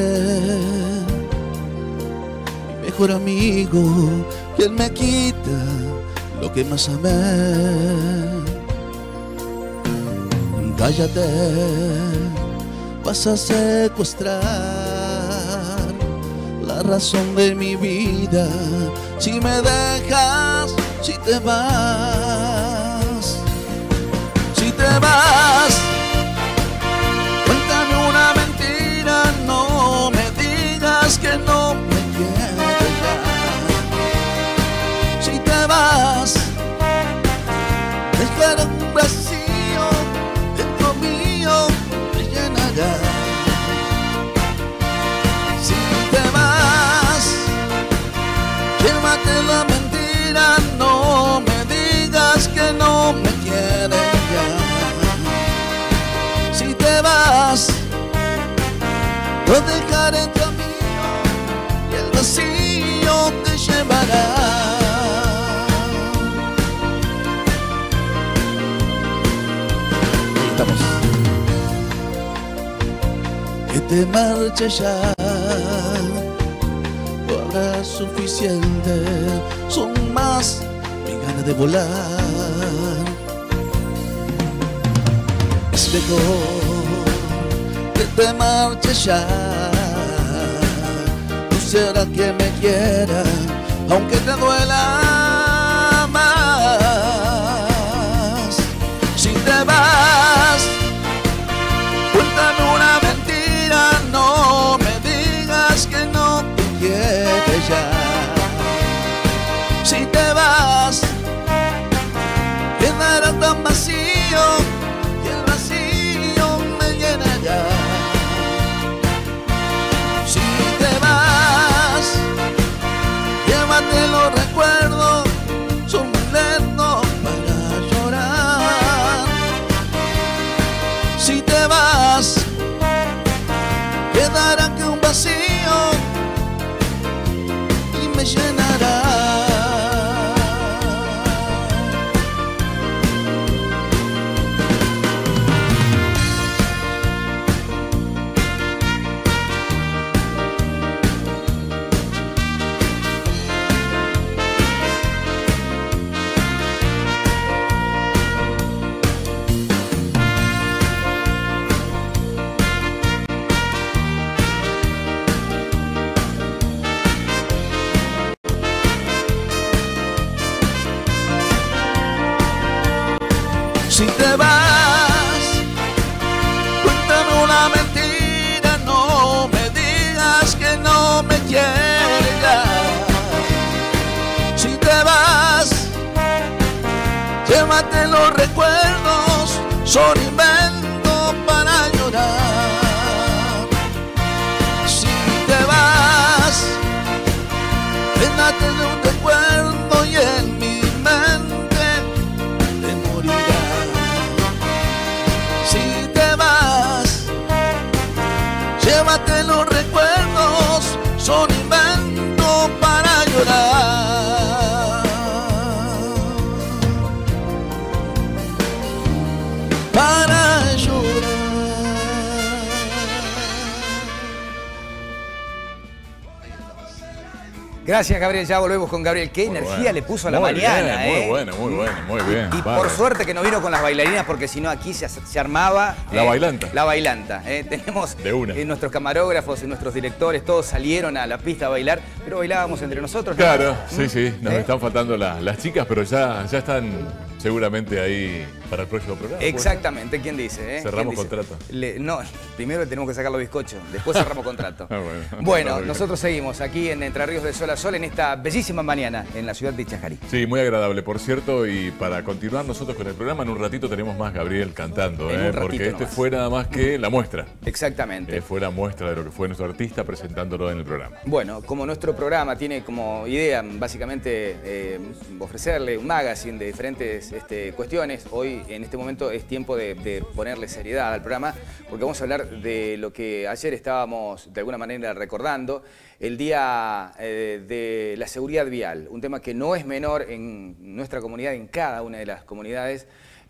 mi mejor amigo, quien me quita lo que más amé? Cállate, vas a secuestrar la razón de mi vida. Si me dejas, si te vas, si te vas. Cuéntame una mentira, no me digas que no me quieres ya. Si te vas, dejaré un vacío dentro mío, me llenará. Si te vas, llévate la mentira, no me digas que no me quieres ya. Si te vas, lo dejaré en camino y el vacío te llevará. Ahí estamos. Que te marches ya, no habrá suficiente, son más mis ganas de volar. Es mejor que te marches ya. Tú serás quien me quiera, aunque te duela más. Si te vas, cuéntame una mentira, no me digas que no te quieres ya. Si te vas, quedará tan vacío. Si te vas, llévate los recuerdos, son muy lentos para llorar. Si te vas, quedará que un vacío y me llenará. Si te vas, cuéntame una mentira, no me digas que no me quieres ya. te vas, llévate los recuerdos, son invento para llorar. Si te vas, llévate de un recuerdo y en mi mente te morirás. Si te vas, llévate los recuerdos, son invento para llorar. Para llorar. Gracias, Gabriel. Ya volvemos con Gabriel. Qué Muy energía bueno. le puso a la Muy mañana, bien, muy bueno, muy bien. Y Bárbaro. por suerte que no vino con las bailarinas, porque si no aquí se armaba... La bailanta. La bailanta. Tenemos De una. Nuestros camarógrafos y nuestros directores, todos salieron a la pista a bailar, pero bailábamos entre nosotros. ¿no? Claro, sí, nos están faltando las chicas, pero ya están seguramente ahí para el próximo programa. Exactamente, ¿quién dice? Cerramos ¿Quién dice? contrato. No, primero tenemos que sacar los bizcochos, después cerramos contrato. Bueno, Bueno, nosotros seguimos aquí en Entre Ríos de Sol a Sol en esta bellísima mañana en la ciudad de Chajarí. Sí, muy agradable, por cierto, y para continuar nosotros con el programa, en un ratito tenemos más Gabriel cantando, En un ratito porque este nomás. fue nada más que la muestra. Exactamente. Fue la muestra de lo que fue nuestro artista presentándolo en el programa. Bueno, como nuestro programa tiene como idea básicamente ofrecerle un magazine de diferentes cuestiones, hoy en este momento es tiempo de ponerle seriedad al programa, porque vamos a hablar de lo que ayer estábamos de alguna manera recordando, el Día de la Seguridad Vial, un tema que no es menor en nuestra comunidad, en cada una de las comunidades,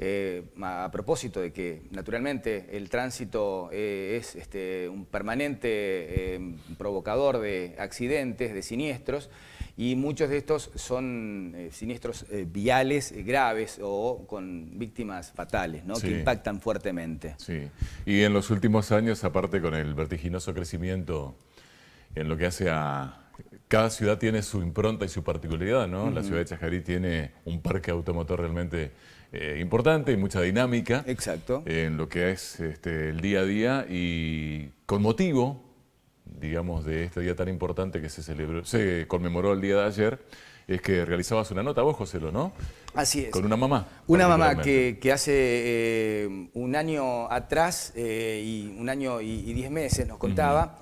a propósito de que naturalmente el tránsito es un permanente provocador de accidentes, de siniestros, y muchos de estos son siniestros viales graves o con víctimas fatales, ¿no? Sí. Que impactan fuertemente. Sí, y en los últimos años, aparte con el vertiginoso crecimiento en lo que hace a... Cada ciudad tiene su impronta y su particularidad, ¿no? La ciudad de Chajarí tiene un parque automotor realmente importante y mucha dinámica. Exacto. En lo que es el día a día, y con motivo, digamos, de este día tan importante que se conmemoró el día de ayer, es que realizabas una nota vos, Joselo, ¿no? Así es. Con una mamá. Una mamá particularmente. que hace un año atrás, y un año y 10 meses nos contaba,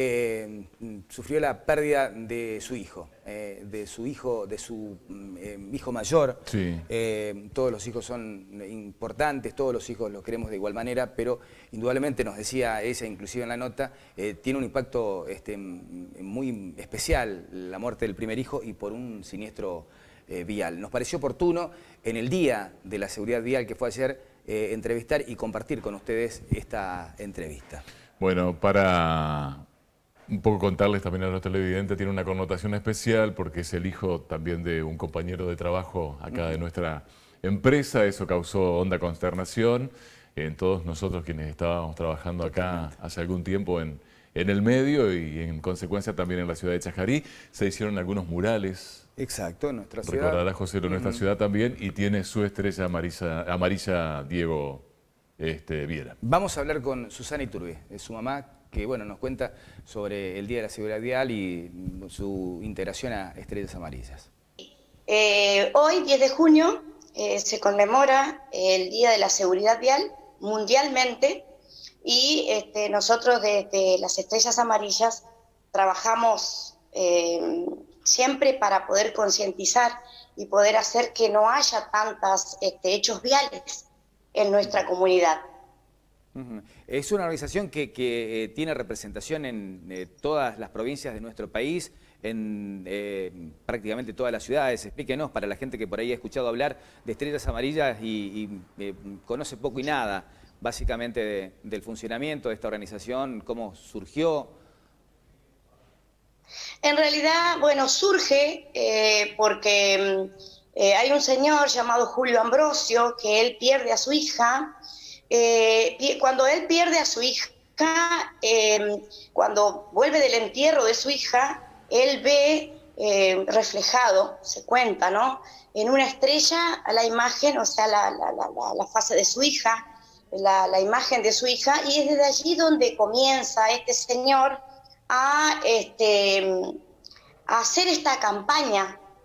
sufrió la pérdida de su hijo, de su hijo mayor. Sí. Todos los hijos son importantes, todos los hijos los queremos de igual manera, pero indudablemente nos decía ella, inclusive en la nota, tiene un impacto muy especial la muerte del primer hijo y por un siniestro vial. Nos pareció oportuno en el Día de la Seguridad Vial que fue ayer entrevistar y compartir con ustedes esta entrevista. Bueno, para un poco contarles también a los televidentes, tiene una connotación especial porque es el hijo también de un compañero de trabajo acá de nuestra empresa. Eso causó honda consternación en todos nosotros quienes estábamos trabajando acá hace algún tiempo en el medio, y en consecuencia también en la ciudad de Chajarí. Se hicieron algunos murales. Exacto, en nuestra ciudad. Recordará, José, en nuestra ciudad también, y tiene su estrella amarilla Diego Viera. Vamos a hablar con Susana Iturbe, su mamá, que bueno, nos cuenta sobre el Día de la Seguridad Vial y su integración a Estrellas Amarillas. Hoy, 10 de junio, se conmemora el Día de la Seguridad Vial mundialmente, y nosotros desde las Estrellas Amarillas trabajamos siempre para poder concientizar y poder hacer que no haya tantos hechos viales en nuestra comunidad. Es una organización que tiene representación en todas las provincias de nuestro país, en prácticamente todas las ciudades. Explíquenos, para la gente que por ahí ha escuchado hablar de Estrellas Amarillas y conoce poco y nada, básicamente, del funcionamiento de esta organización, cómo surgió. En realidad, bueno, surge porque hay un señor llamado Julio Ambrosio, que él pierde a su hija. Cuando él pierde a su hija, cuando vuelve del entierro de su hija, él ve reflejado, se cuenta, ¿no?, en una estrella a la imagen, o sea, la fase de su hija, la imagen de su hija, y es desde allí donde comienza este señor a hacer esta campaña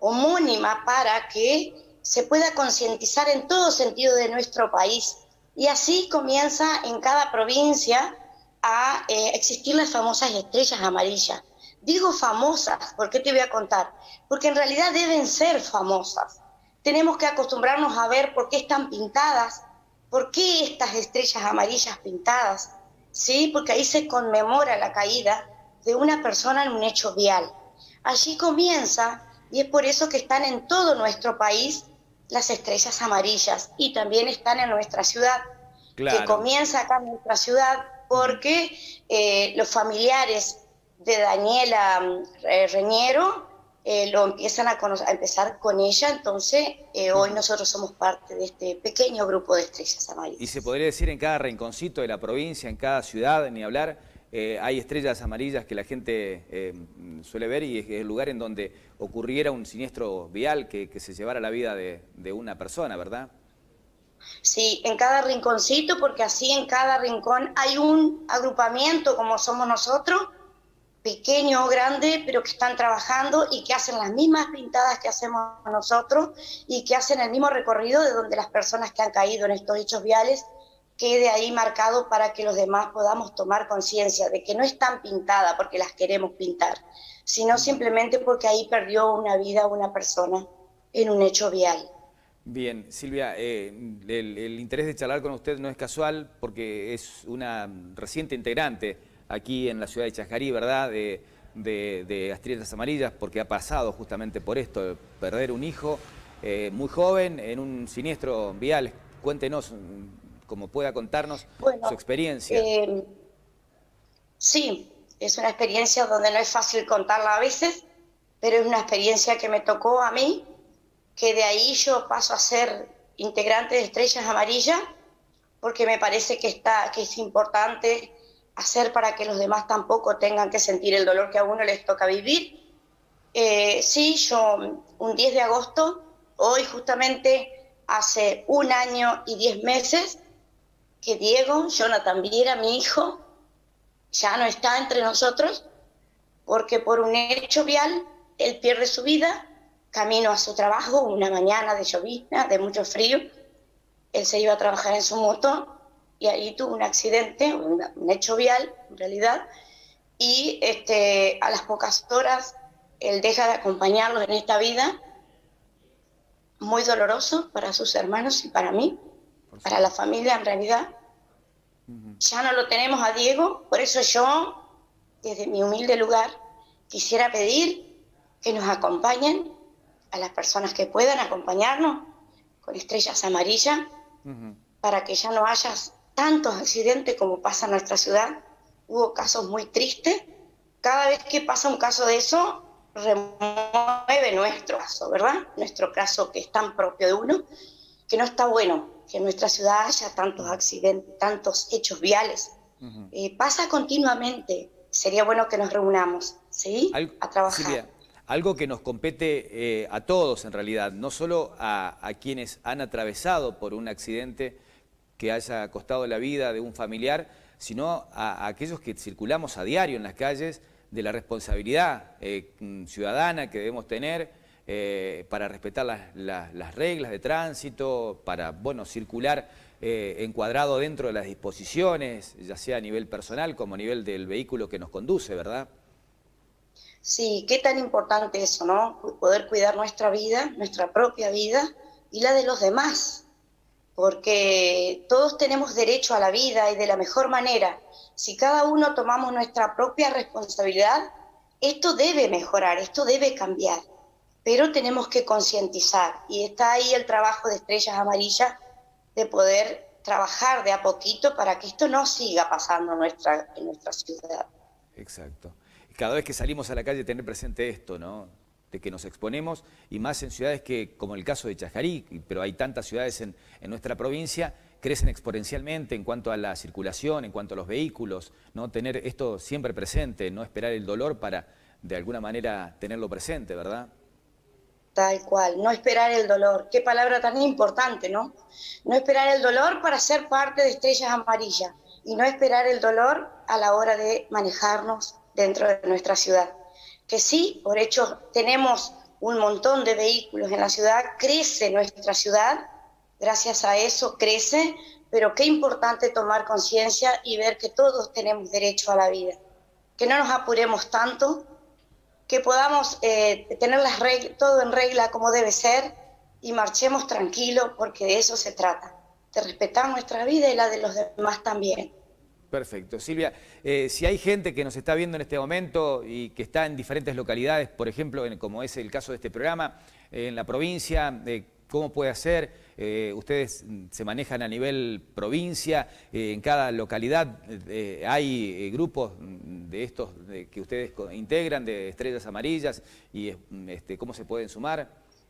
homónima para que se pueda concientizar en todo sentido de nuestro país. Y así comienza en cada provincia a existir las famosas estrellas amarillas. Digo famosas, ¿por qué te voy a contar? Porque en realidad deben ser famosas. Tenemos que acostumbrarnos a ver por qué están pintadas, por qué estas estrellas amarillas pintadas, ¿sí? Porque ahí se conmemora la caída de una persona en un hecho vial. Allí comienza, y es por eso que están en todo nuestro país las estrellas amarillas, y también están en nuestra ciudad, claro, que comienza acá en nuestra ciudad, porque los familiares de Daniela Reñero lo empiezan a empezar con ella, entonces hoy nosotros somos parte de este pequeño grupo de estrellas amarillas. Y se podría decir en cada rinconcito de la provincia, en cada ciudad, ni hablar, hay estrellas amarillas que la gente suele ver, y es el lugar en donde ocurriera un siniestro vial que se llevara la vida de una persona, ¿verdad? Sí, en cada rinconcito, porque así en cada rincón hay un agrupamiento como somos nosotros, pequeño o grande, pero que están trabajando y que hacen las mismas pintadas que hacemos nosotros y que hacen el mismo recorrido de donde las personas que han caído en estos hechos viales quede ahí marcado para que los demás podamos tomar conciencia de que no están pintadas porque las queremos pintar, sino simplemente porque ahí perdió una vida una persona en un hecho vial. Bien, Silvia, el interés de charlar con usted no es casual porque es una reciente integrante aquí en la ciudad de Chajarí, ¿verdad?, de Estrellas Amarillas, porque ha pasado justamente por esto, de perder un hijo muy joven en un siniestro vial. Cuéntenos, como pueda contarnos, su experiencia. Sí, es una experiencia donde no es fácil contarla a veces, pero es una experiencia que me tocó a mí, que de ahí yo paso a ser integrante de Estrellas Amarillas, porque me parece que es importante hacer para que los demás tampoco tengan que sentir el dolor que a uno les toca vivir. Sí, yo un 10 de agosto, hoy justamente hace 1 año y 10 meses, que Diego, Jonathan Viera, mi hijo, ya no está entre nosotros, porque por un hecho vial, él pierde su vida, camino a su trabajo, una mañana de llovizna, de mucho frío, él se iba a trabajar en su moto, y ahí tuvo un accidente, un hecho vial, en realidad, y a las pocas horas él deja de acompañarlos en esta vida, muy doloroso para sus hermanos y para mí, para la familia en realidad. Ya no lo tenemos a Diego, por eso yo, desde mi humilde lugar, quisiera pedir que nos acompañen a las personas que puedan acompañarnos con Estrellas Amarillas, para que ya no haya tantos accidentes como pasa en nuestra ciudad. Hubo casos muy tristes. Cada vez que pasa un caso de eso, remueve nuestro caso, ¿verdad? Nuestro caso que es tan propio de uno, que no está bueno que en nuestra ciudad haya tantos accidentes, tantos hechos viales. Pasa continuamente. Sería bueno que nos reunamos, ¿sí? A trabajar. Silvia, algo que nos compete a todos en realidad, no solo a quienes han atravesado por un accidente que haya costado la vida de un familiar, sino a aquellos que circulamos a diario en las calles, de la responsabilidad ciudadana que debemos tener para respetar las reglas de tránsito, para circular encuadrado dentro de las disposiciones, ya sea a nivel personal como a nivel del vehículo que nos conduce, ¿verdad? Sí, qué tan importante eso, ¿no? Poder cuidar nuestra vida, nuestra propia vida y la de los demás. Porque todos tenemos derecho a la vida y de la mejor manera. Si cada uno tomamos nuestra propia responsabilidad, esto debe mejorar, esto debe cambiar. Pero tenemos que concientizar, y está ahí el trabajo de Estrellas Amarillas, de poder trabajar de a poquito para que esto no siga pasando en nuestra ciudad. Exacto. Cada vez que salimos a la calle tener presente esto, ¿no? De que nos exponemos, y más en ciudades que, como el caso de Chajarí, pero hay tantas ciudades en nuestra provincia, crecen exponencialmente en cuanto a la circulación, en cuanto a los vehículos, ¿no? Tener esto siempre presente, no esperar el dolor para, de alguna manera, tenerlo presente, ¿verdad? Tal cual, no esperar el dolor. Qué palabra tan importante, ¿no? No esperar el dolor para ser parte de Estrellas Amarillas, y no esperar el dolor a la hora de manejarnos dentro de nuestra ciudad. Que sí, por hecho, tenemos un montón de vehículos en la ciudad, crece nuestra ciudad, gracias a eso crece, pero qué importante tomar conciencia y ver que todos tenemos derecho a la vida, que no nos apuremos tanto, que podamos tener todo en regla como debe ser y marchemos tranquilos, porque de eso se trata, de respetar nuestra vida y la de los demás también. Perfecto. Silvia, si hay gente que nos está viendo en este momento y que está en diferentes localidades, por ejemplo, como es el caso de este programa, en la provincia, ¿cómo puede hacer? Ustedes se manejan a nivel provincia, en cada localidad hay grupos de estos que ustedes integran, de Estrellas Amarillas, y ¿cómo se pueden sumar?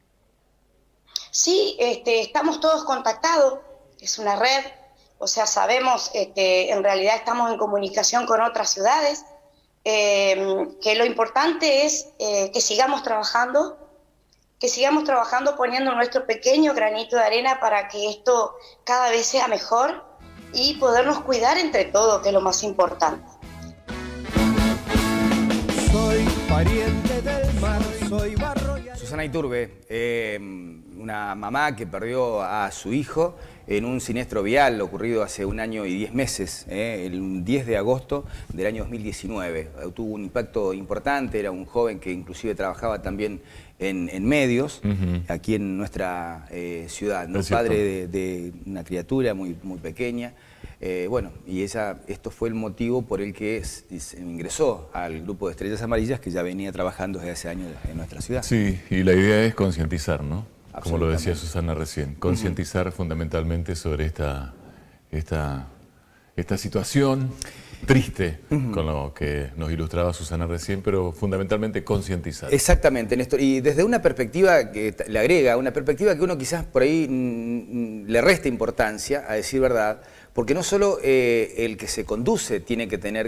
Sí, estamos todos contactados, es una red. O sea, sabemos, en realidad estamos en comunicación con otras ciudades, que lo importante es que sigamos trabajando poniendo nuestro pequeño granito de arena para que esto cada vez sea mejor y podernos cuidar entre todos, que es lo más importante. Soy pariente del mar, soy barro y... Susana Iturbe, una mamá que perdió a su hijo en un siniestro vial ocurrido hace 1 año y 10 meses, el 10 de agosto del año 2019. Tuvo un impacto importante, era un joven que inclusive trabajaba también en medios, aquí en nuestra ciudad, ¿no? Padre de una criatura muy pequeña. Bueno, y esto fue el motivo por el que se ingresó al grupo de Estrellas Amarillas, que ya venía trabajando desde hace años en nuestra ciudad. Sí, y la idea es concientizar, ¿no? Como lo decía Susana recién, concientizar fundamentalmente sobre esta situación triste, con lo que nos ilustraba Susana recién, pero fundamentalmente concientizar. Exactamente, Néstor. Y desde una perspectiva que le agrega, una perspectiva que uno quizás por ahí le resta importancia, a decir verdad, porque no solo el que se conduce tiene que tener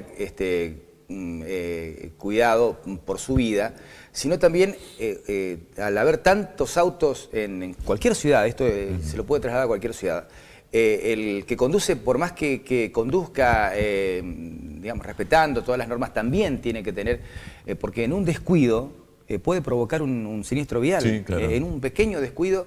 cuidado por su vida, sino también al haber tantos autos en cualquier ciudad, esto se lo puede trasladar a cualquier ciudad, el que conduce, por más que conduzca, digamos, respetando todas las normas, también tiene que tener, porque en un descuido puede provocar un siniestro vial. Sí, claro. En un pequeño descuido,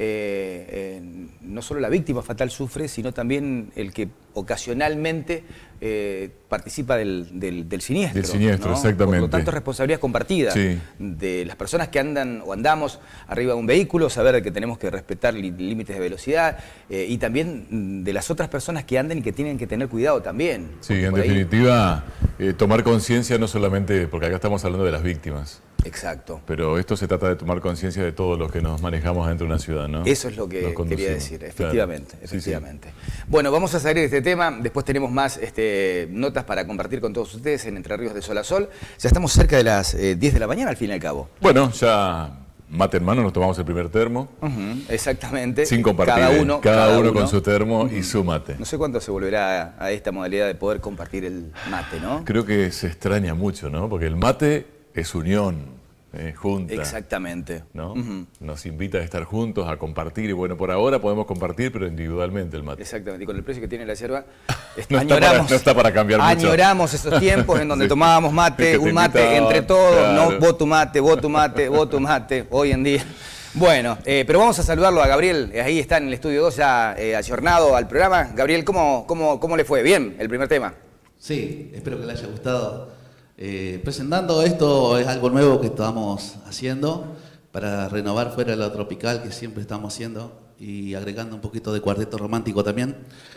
no solo la víctima fatal sufre, sino también el que ocasionalmente participa del siniestro. Del siniestro, ¿no? Exactamente. Por lo tanto, responsabilidad compartida de las personas que andan o andamos arriba de un vehículo, saber que tenemos que respetar límites de velocidad, y también de las otras personas que andan y que tienen que tener cuidado también. Sí, en definitiva, tomar conciencia no solamente, porque acá estamos hablando de las víctimas. Exacto. Pero esto se trata de tomar conciencia de todos los que nos manejamos dentro de una ciudad, ¿no? Eso es lo que quería decir, efectivamente. Claro. Efectivamente. Sí. Bueno, vamos a salir de este tema, después tenemos más notas para compartir con todos ustedes en Entre Ríos de Sol a Sol. Ya estamos cerca de las 10 de la mañana, al fin y al cabo. Bueno, ya mate en mano, nos tomamos el primer termo. Exactamente. Sin compartir, cada uno con su termo y su mate. No sé cuándo se volverá a esta modalidad de poder compartir el mate, ¿no? Creo que se extraña mucho, ¿no? Porque el mate es unión, junta. Exactamente. ¿No? Nos invita a estar juntos, a compartir, y bueno, por ahora podemos compartir, pero individualmente el mate. Exactamente, y con el precio que tiene la yerba, no está para cambiar mucho. Añoramos esos tiempos en donde tomábamos mate, un mate entre todos, claro. No vos tu mate, vos tu mate, vos tu mate, hoy en día. Bueno, pero vamos a saludarlo a Gabriel, ahí está en el estudio 2 ya ayornado al programa. Gabriel, ¿cómo le fue? ¿Bien el primer tema? Sí, espero que le haya gustado. Presentando esto es algo nuevo que estamos haciendo para renovar fuera de lo tropical que siempre estamos haciendo y agregando un poquito de cuarteto romántico también.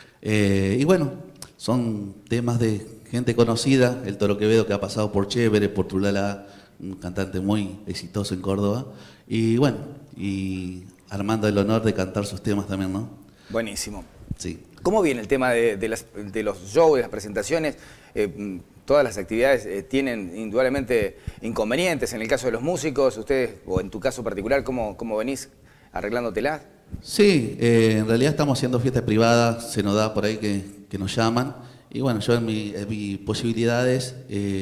Y bueno, son temas de gente conocida, el Toro Quevedo, que ha pasado por Chévere, por Tulala, un cantante muy exitoso en Córdoba, y bueno, y Armando el honor de cantar sus temas también, ¿no? Buenísimo. Sí. ¿Cómo viene el tema de los shows, de las presentaciones? Todas las actividades tienen indudablemente inconvenientes. En el caso de los músicos, ustedes, o en tu caso particular, ¿cómo venís arreglándotelas? Sí, en realidad estamos haciendo fiestas privadas, se nos da por ahí que nos llaman. Y bueno, yo en mis posibilidades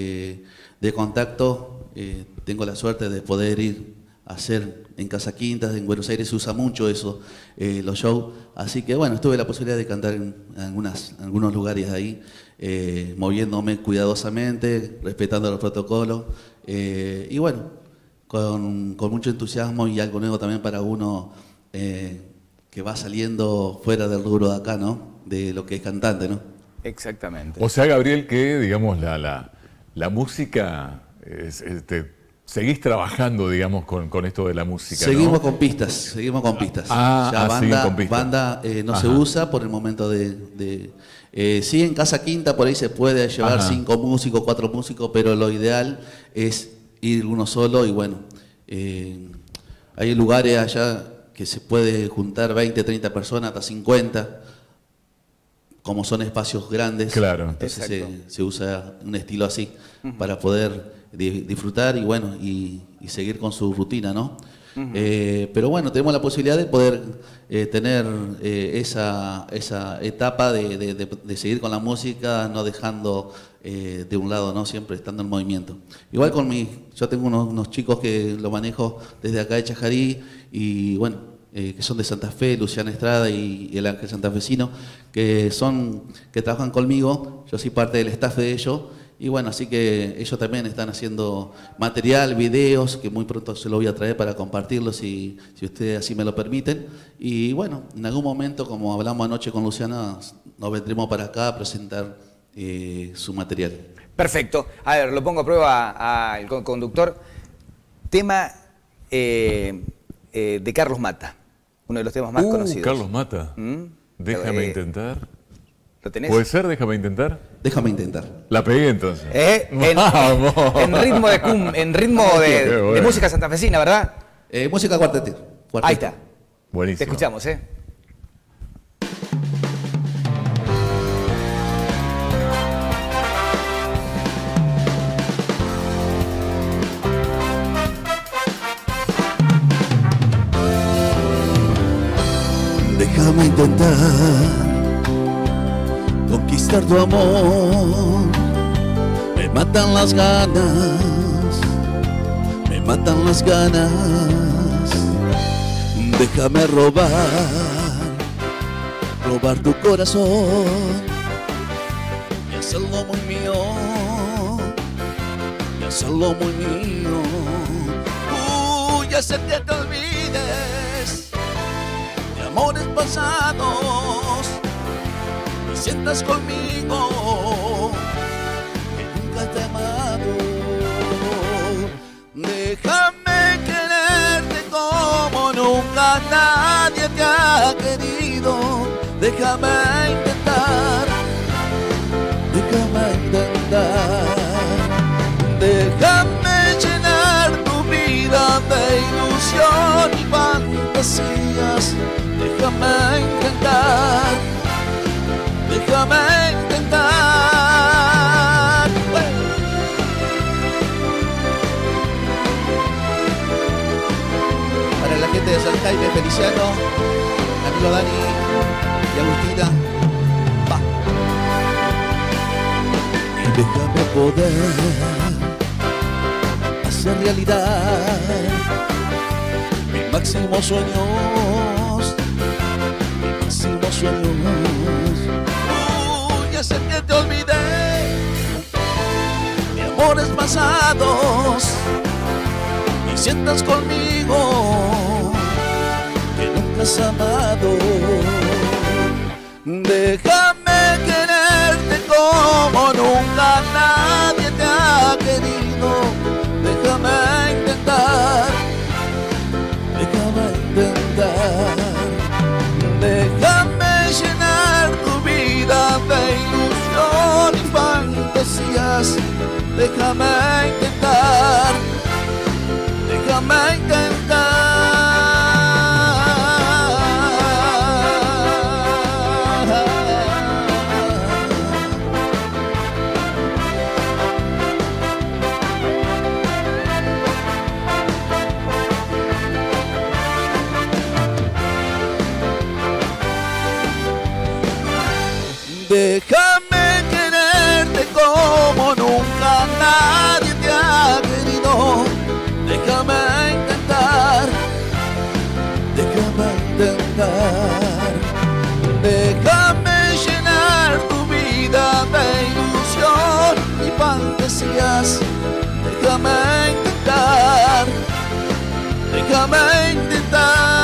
de contacto tengo la suerte de poder ir a hacer en Casa Quintas, en Buenos Aires se usa mucho eso, los shows. Así que bueno, tuve la posibilidad de cantar en algunos lugares ahí, moviéndome cuidadosamente, respetando los protocolos. Y bueno, con mucho entusiasmo y algo nuevo también para uno que va saliendo fuera del rubro de acá, ¿no? De lo que es cantante, ¿no? Exactamente. O sea, Gabriel, que digamos la música, seguís trabajando, digamos, con esto de la música, Seguimos ¿no? con pistas, seguimos con pistas. Siguen con pistas. Banda no se usa por el momento sí, en Casa Quinta por ahí se puede llevar 5 músicos, 4 músicos, pero lo ideal es ir uno solo y bueno, hay lugares allá que se puede juntar 20, 30 personas, hasta 50, como son espacios grandes. Claro. Entonces se usa un estilo así para poder disfrutar y bueno, y seguir con su rutina, ¿no? Pero bueno, tenemos la posibilidad de poder tener esa etapa de seguir con la música, no dejando de un lado, ¿no? Siempre estando en movimiento. Igual yo tengo unos chicos que lo manejo desde acá de Chajarí y bueno, que son de Santa Fe, Luciana Estrada y el Ángel Santafesino, que trabajan conmigo, yo soy parte del staff de ellos. Y bueno, así que ellos también están haciendo material, videos, que muy pronto se los voy a traer para compartirlos si ustedes así me lo permiten. Y bueno, en algún momento, como hablamos anoche con Luciana, nos vendremos para acá a presentar su material. Perfecto. A ver, lo pongo a prueba al conductor. Tema de Carlos Mata, uno de los temas más conocidos. Carlos Mata. Déjame intentar. ¿Lo tenés? ¿Puede ser? ¿Déjame intentar? Déjame intentar. La pegué entonces. En ritmo de música santafesina, ¿verdad? Música cuarteto. Ahí está. Buenísimo. Te escuchamos, Déjame intentar conquistar tu amor. Me matan las ganas, me matan las ganas. Déjame robar tu corazón y hacerlo muy mío, y hacerlo muy mío. Y hacer que te olvides de amores pasados y sientas conmigo que nunca te he amado. Déjame quererte como nunca nadie te ha querido. Déjame intentar, déjame intentar. Déjame llenar tu vida de ilusión y fantasías. Déjame intentar, déjame intentar. Para la gente de San Jaime, Feliciano, amigo Dani y Agustina, va. Y déjame poder hacer realidad mis máximos sueños, mis máximos sueños. Y hacer que te olvidé de amores pasados y sientas conmigo que nunca has amado. Déjame quererte como nunca nadie te ha querido. Déjame intentar, déjame intentar. Déjame llenar tu vida de ilusión y fantasías. Déjame intentar, déjame intentar. Déjame quererte como nunca nadie te ha querido. Déjame intentar, déjame intentar. Déjame llenar tu vida de ilusión y fantasías. Déjame intentar, déjame intentar.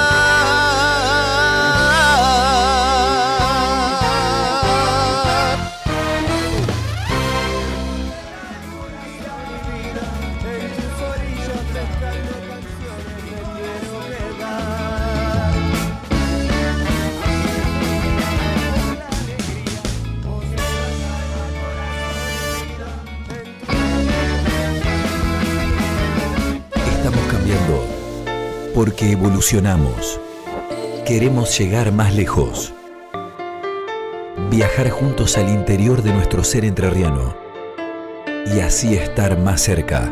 Porque evolucionamos. Queremos llegar más lejos. Viajar juntos al interior de nuestro ser entrerriano. Y así estar más cerca.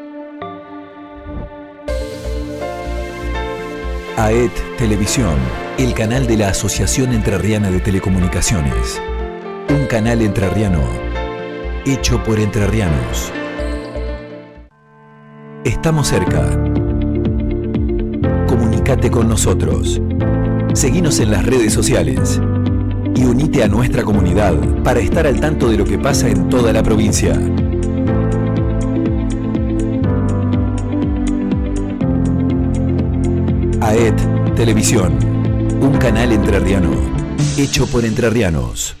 AET Televisión, el canal de la Asociación Entrerriana de Telecomunicaciones. Un canal entrerriano, hecho por entrerrianos. Estamos cerca. Comunícate con nosotros. Seguinos en las redes sociales y unite a nuestra comunidad para estar al tanto de lo que pasa en toda la provincia. AET Televisión, un canal entrerriano, hecho por entrerrianos.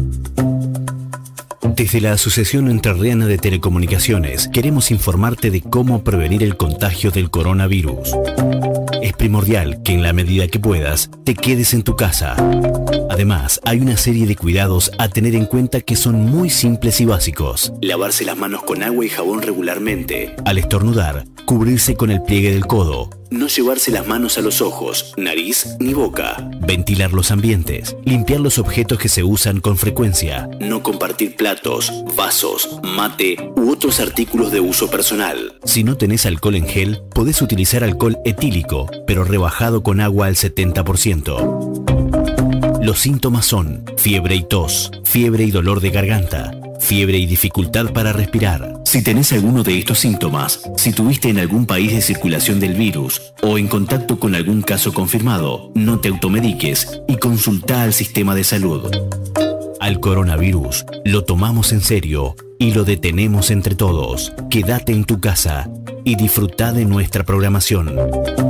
Desde la Asociación Entrerriana de Telecomunicaciones queremos informarte de cómo prevenir el contagio del coronavirus. Es primordial que en la medida que puedas te quedes en tu casa. Además, hay una serie de cuidados a tener en cuenta que son muy simples y básicos. Lavarse las manos con agua y jabón regularmente. Al estornudar, cubrirse con el pliegue del codo. No llevarse las manos a los ojos, nariz ni boca. Ventilar los ambientes. Limpiar los objetos que se usan con frecuencia. No compartir platos, vasos, mate u otros artículos de uso personal. Si no tenés alcohol en gel, podés utilizar alcohol etílico, pero rebajado con agua al 70%. Los síntomas son fiebre y tos, fiebre y dolor de garganta, fiebre y dificultad para respirar. Si tenés alguno de estos síntomas, si tuviste en algún país de circulación del virus o en contacto con algún caso confirmado, no te automediques y consultá al sistema de salud. Al coronavirus lo tomamos en serio y lo detenemos entre todos. Quédate en tu casa y disfrutá de nuestra programación.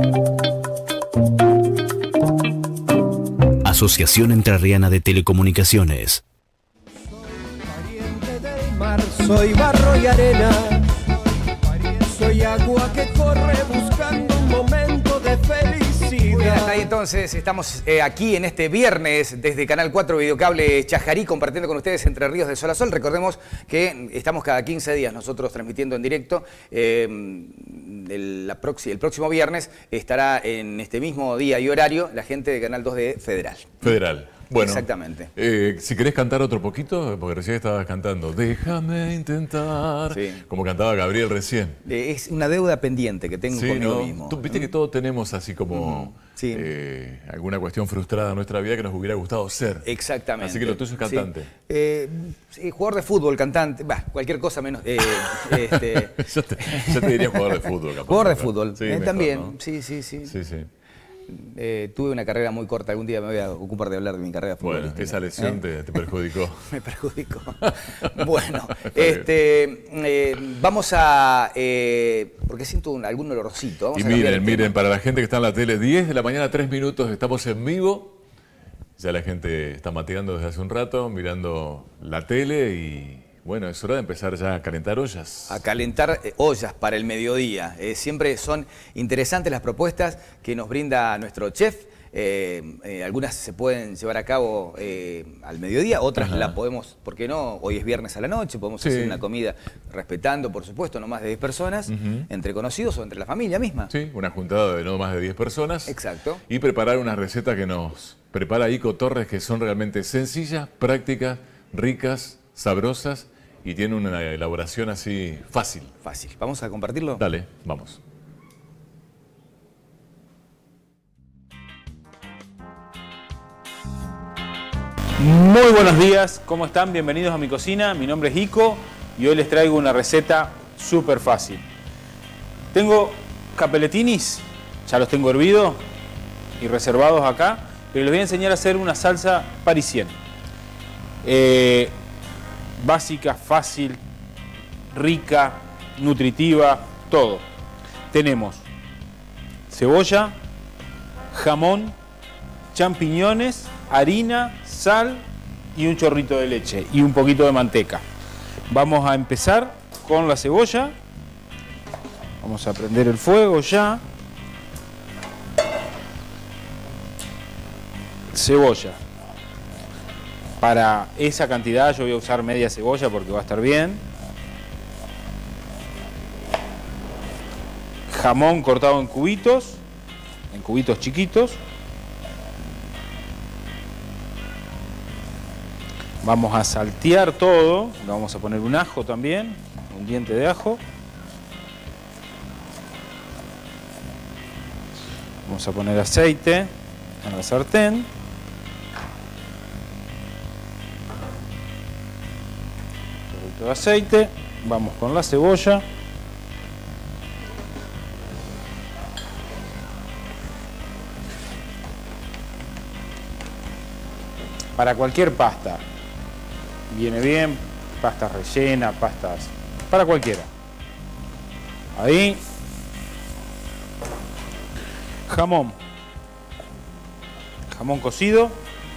Asociación Entrerriana de Telecomunicaciones. Soy barro y arena, soy agua que corre buscando un momento de felicidad. Muy bien, hasta ahí entonces estamos aquí en este viernes desde Canal 4 Videocable Chajarí compartiendo con ustedes Entre Ríos de Sol a Sol. Recordemos que estamos cada 15 días nosotros transmitiendo en directo. El próximo viernes estará en este mismo día y horario la gente de Canal 2 de Federal. Federal. Bueno, exactamente. Si querés cantar otro poquito, porque recién estabas cantando Déjame intentar, sí, como cantaba Gabriel recién. Es una deuda pendiente que tengo conmigo mismo. Tú viste que todos tenemos así como alguna cuestión frustrada en nuestra vida que nos hubiera gustado ser. Exactamente. Así que lo tuyo es cantante. Sí, jugador de fútbol, cantante, cualquier cosa menos. Yo te diría jugador de fútbol. Capaz, jugador de fútbol, sí, mejor, también. ¿no? Sí. Tuve una carrera muy corta, algún día me voy a ocupar de hablar de mi carrera de fútbol. Bueno, esa lesión te perjudicó. Me perjudicó. Bueno, vamos a... porque siento algún olorcito. Vamos a miren, para la gente que está en la tele, 10 de la mañana, 3 minutos, estamos en vivo. Ya la gente está mateando desde hace un rato, mirando la tele y... Bueno, es hora de empezar ya a calentar ollas. A calentar ollas para el mediodía. Siempre son interesantes las propuestas que nos brinda nuestro chef. Algunas se pueden llevar a cabo al mediodía, otras la podemos, ¿por qué no? Hoy es viernes a la noche, podemos hacer una comida respetando, por supuesto, no más de 10 personas, entre conocidos o entre la familia misma. Sí, una juntada de no más de 10 personas. Exacto. Y preparar una receta que nos prepara Ico Torres, que son realmente sencillas, prácticas, ricas, sabrosas. Y tiene una elaboración así fácil. Fácil. ¿Vamos a compartirlo? Dale, vamos. Muy buenos días, ¿cómo están? Bienvenidos a mi cocina. Mi nombre es Ico y hoy les traigo una receta súper fácil. Tengo capeletinis, ya los tengo hervidos y reservados acá, pero les voy a enseñar a hacer una salsa parisienne. Básica, fácil, rica, nutritiva, todo. Tenemos cebolla, jamón, champiñones, harina, sal y un chorrito de leche y un poquito de manteca. Vamos a empezar con la cebolla. Vamos a prender el fuego ya. Cebolla. Para esa cantidad yo voy a usar media cebolla porque va a estar bien. Jamón cortado en cubitos chiquitos. Vamos a saltear todo. Le vamos a poner un ajo también, un diente de ajo. Vamos a poner aceite en la sartén. Un poquito de aceite. Vamos con la cebolla. Para cualquier pasta viene bien, pastas rellenas, pastas para cualquiera. Ahí. Jamón. Jamón cocido.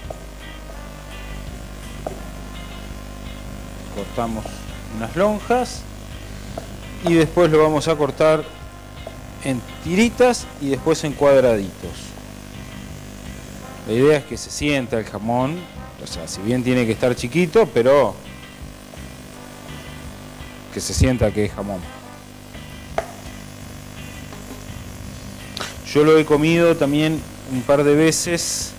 Cortamos unas lonjas y después lo vamos a cortar en tiritas y después en cuadraditos. La idea es que se sienta el jamón, o sea, si bien tiene que estar chiquito, pero que se sienta que es jamón. Yo lo he comido también un par de veces,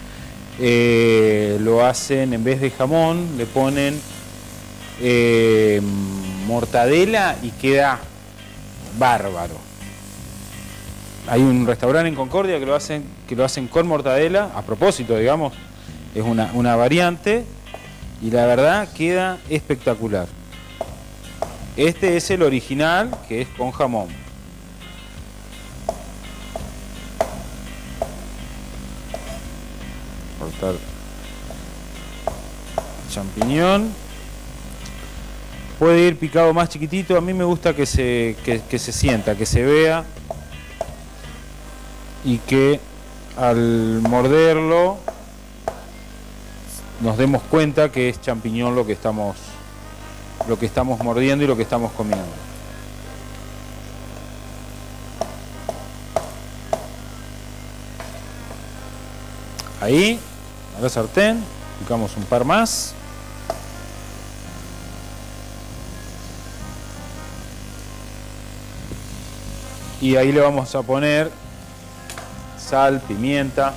lo hacen en vez de jamón, le ponen mortadela y queda bárbaro. Hay un restaurante en Concordia que lo hacen con mortadela, a propósito, digamos, es una variante y la verdad queda espectacular. Este es el original, que es con jamón. Cortar champiñón. Puede ir picado más chiquitito, a mí me gusta que se sienta, que se vea y que al morderlo nos demos cuenta que es champiñón lo que estamos mordiendo y lo que estamos comiendo. Ahí, a la sartén, picamos un par más. Y ahí le vamos a poner sal, pimienta.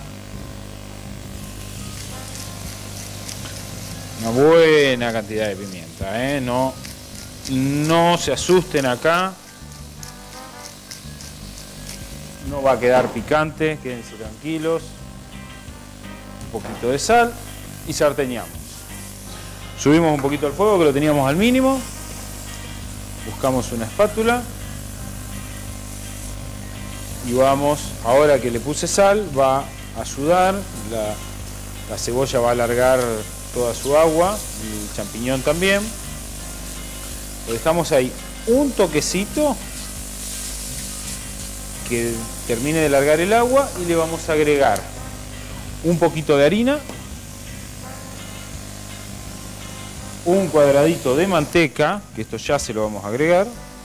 Una buena cantidad de pimienta, ¿eh? No se asusten acá. No va a quedar picante, quédense tranquilos. Un poquito de sal y sarteñamos. Subimos un poquito el fuego, que lo teníamos al mínimo. Buscamos una espátula. Y vamos, ahora que le puse sal, va a sudar, la cebolla va a alargar toda su agua, el champiñón también. Lo dejamos ahí un toquecito, que termine de largar el agua y le vamos a agregar un poquito de harina, un cuadradito de manteca, que esto ya se lo vamos a agregar.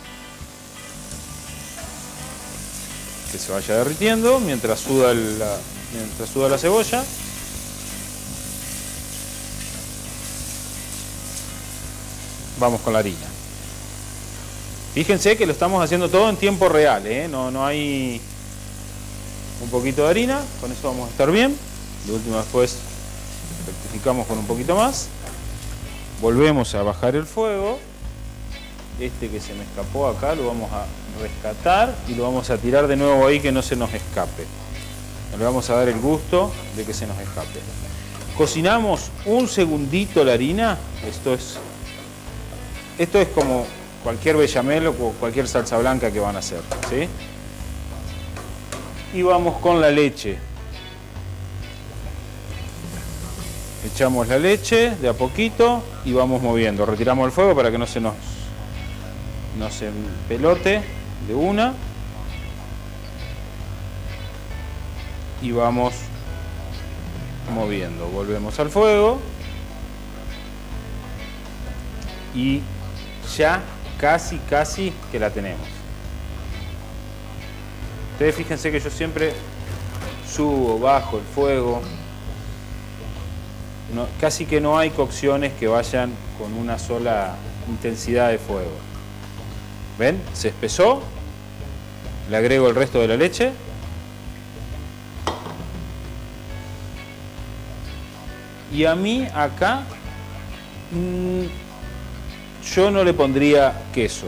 Que se vaya derritiendo mientras suda la cebolla. Vamos con la harina. Fíjense que lo estamos haciendo todo en tiempo real, ¿eh? No hay un poquito de harina, con eso vamos a estar bien. De última después rectificamos con un poquito más. Volvemos a bajar el fuego. Este que se me escapó acá lo vamos a rescatar y lo vamos a tirar de nuevo ahí, que no se nos escape. Le vamos a dar el gusto de que se nos escape. Cocinamos un segundito la harina. Esto es como cualquier bechamel o cualquier salsa blanca que van a hacer, ¿sí? Y vamos con la leche. Echamos la leche de a poquito y vamos moviendo. Retiramos el fuego para que no se pelote de una. y vamos moviendo. Volvemos al fuego y ya casi que la tenemos. Ustedes fíjense que yo siempre subo, bajo el fuego. No, casi que no hay cocciones que vayan con una sola intensidad de fuego. ¿Ven? Se espesó. Le agrego el resto de la leche. Y a mí acá yo no le pondría queso.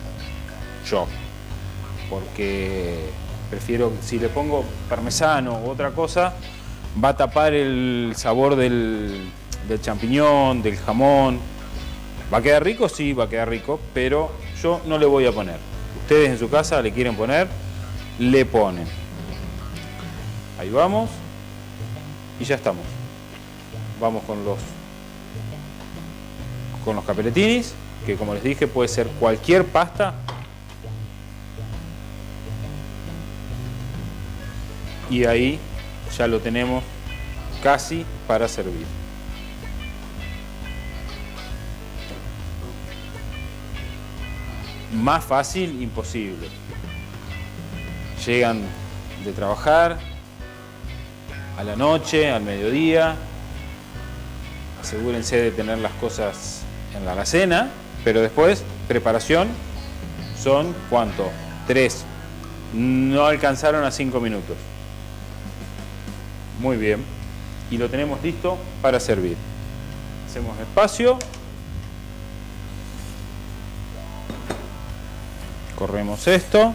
Porque prefiero, si le pongo parmesano u otra cosa, va a tapar el sabor del champiñón, del jamón. ¿Va a quedar rico? Sí, va a quedar rico, pero yo no le voy a poner. Ustedes en su casa le quieren poner, le ponen. Ahí vamos. Y ya estamos. Vamos con los capeletinis, que como les dije puede ser cualquier pasta. Y ahí ya lo tenemos casi para servir. Más fácil, imposible. Llegan de trabajar a la noche, al mediodía. Asegúrense de tener las cosas en la alacena, pero después, preparación, son ¿cuánto? 3. No alcanzaron a 5 minutos. Muy bien. Y lo tenemos listo para servir. Hacemos espacio. Corremos esto.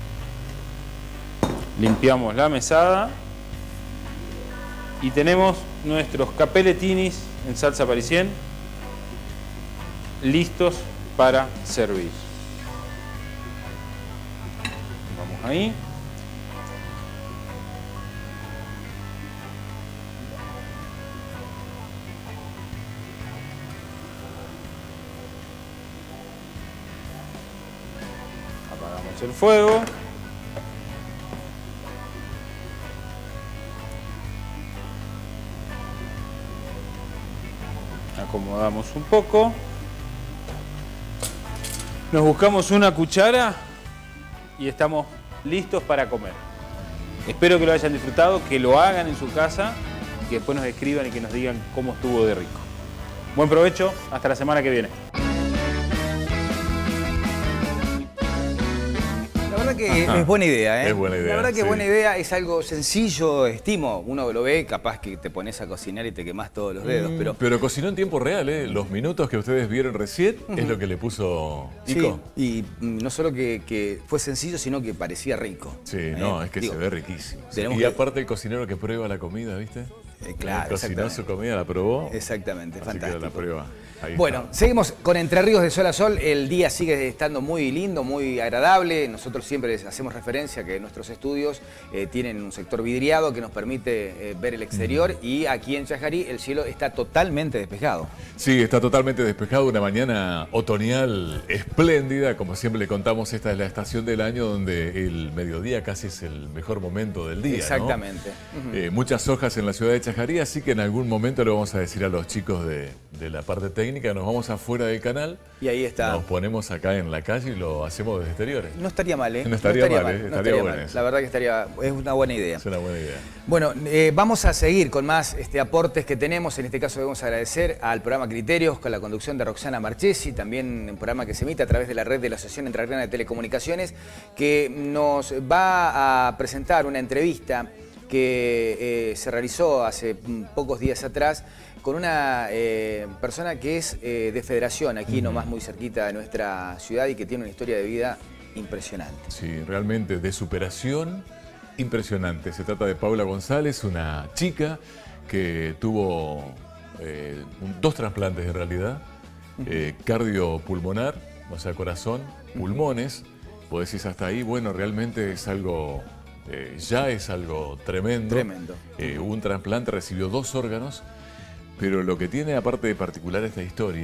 Limpiamos la mesada. Y tenemos nuestros capeletinis en salsa parisien listos para servir. Vamos ahí. Apagamos el fuego. Acomodamos un poco. Nos buscamos una cuchara y estamos listos para comer. Espero que lo hayan disfrutado, que lo hagan en su casa y que después nos escriban y que nos digan cómo estuvo de rico. Buen provecho, hasta la semana que viene. La verdad que es buena idea, ¿eh? Es buena idea. La verdad que sí. es buena idea, es algo sencillo, estimo. Uno lo ve, capaz que te pones a cocinar y te quemás todos los dedos, Pero cocinó en tiempo real, ¿eh? Los minutos que ustedes vieron recién es lo que le puso Ico. Sí, y no solo que fue sencillo, sino que parecía rico. Sí, no, es que se ve riquísimo. Sí. Y que... aparte el cocinero que prueba la comida, ¿viste? Claro, cocinó su comida, la probó. Exactamente, así fantástico. que la prueba. Ahí bueno, está. seguimos con Entre Ríos de Sol a Sol. El día sigue estando muy lindo, muy agradable. Nosotros siempre hacemos referencia a que nuestros estudios tienen un sector vidriado que nos permite ver el exterior y aquí en Chajarí el cielo está totalmente despejado. Sí, está totalmente despejado. Una mañana otoñal espléndida. Como siempre le contamos, esta es la estación del año donde el mediodía casi es el mejor momento del día. Exactamente. ¿No? Muchas hojas en la ciudad de Chajarí, así que en algún momento le vamos a decir a los chicos de la parte técnica, nos vamos afuera del canal. Y ahí está. Nos ponemos acá en la calle y lo hacemos desde exteriores. No estaría mal, ¿eh? No estaría mal, estaría bueno eso. La verdad que es una buena idea. Es una buena idea. Bueno, vamos a seguir con más aportes que tenemos. En este caso debemos agradecer al programa Criterios con la conducción de Roxana Marchesi, también un programa que se emite a través de la red de la Asociación Entrerriana de Telecomunicaciones, que nos va a presentar una entrevista que se realizó hace pocos días atrás con una persona que es de Federación, aquí nomás muy cerquita de nuestra ciudad y que tiene una historia de vida impresionante. Sí, realmente de superación impresionante. Se trata de Paula González, una chica que tuvo 2 trasplantes en realidad, cardiopulmonar, o sea, corazón, pulmones, vos decís hasta ahí, bueno, realmente es algo, ya es algo tremendo. Tremendo. Hubo un trasplante, recibió 2 órganos, pero lo que tiene aparte de particular esta historia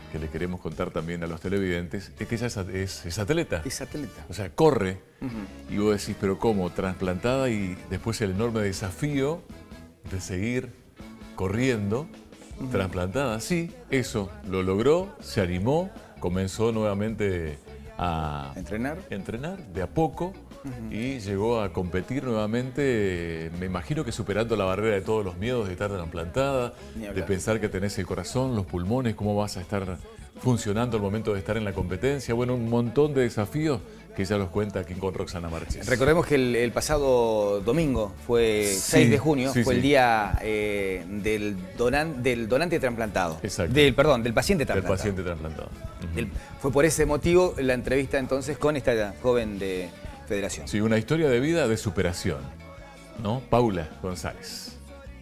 que le queremos contar también a los televidentes, es que ella es atleta. Es atleta. O sea, corre. Y vos decís, pero ¿cómo? Trasplantada y después el enorme desafío de seguir corriendo. Trasplantada, sí, eso lo logró, se animó, comenzó nuevamente a entrenar de a poco y llegó a competir nuevamente, me imagino que superando la barrera de todos los miedos de estar trasplantada, de pensar que tenés el corazón, los pulmones, cómo vas a estar funcionando al momento de estar en la competencia. Bueno, un montón de desafíos que ya los cuenta aquí con Roxana Marchés. Recordemos que el pasado domingo, fue 6 de junio, fue el día del donante trasplantado. Exacto. Del paciente trasplantado. Del paciente trasplantado. Fue por ese motivo la entrevista entonces con esta joven de Federación. Sí, una historia de vida de superación, ¿no? Paula González.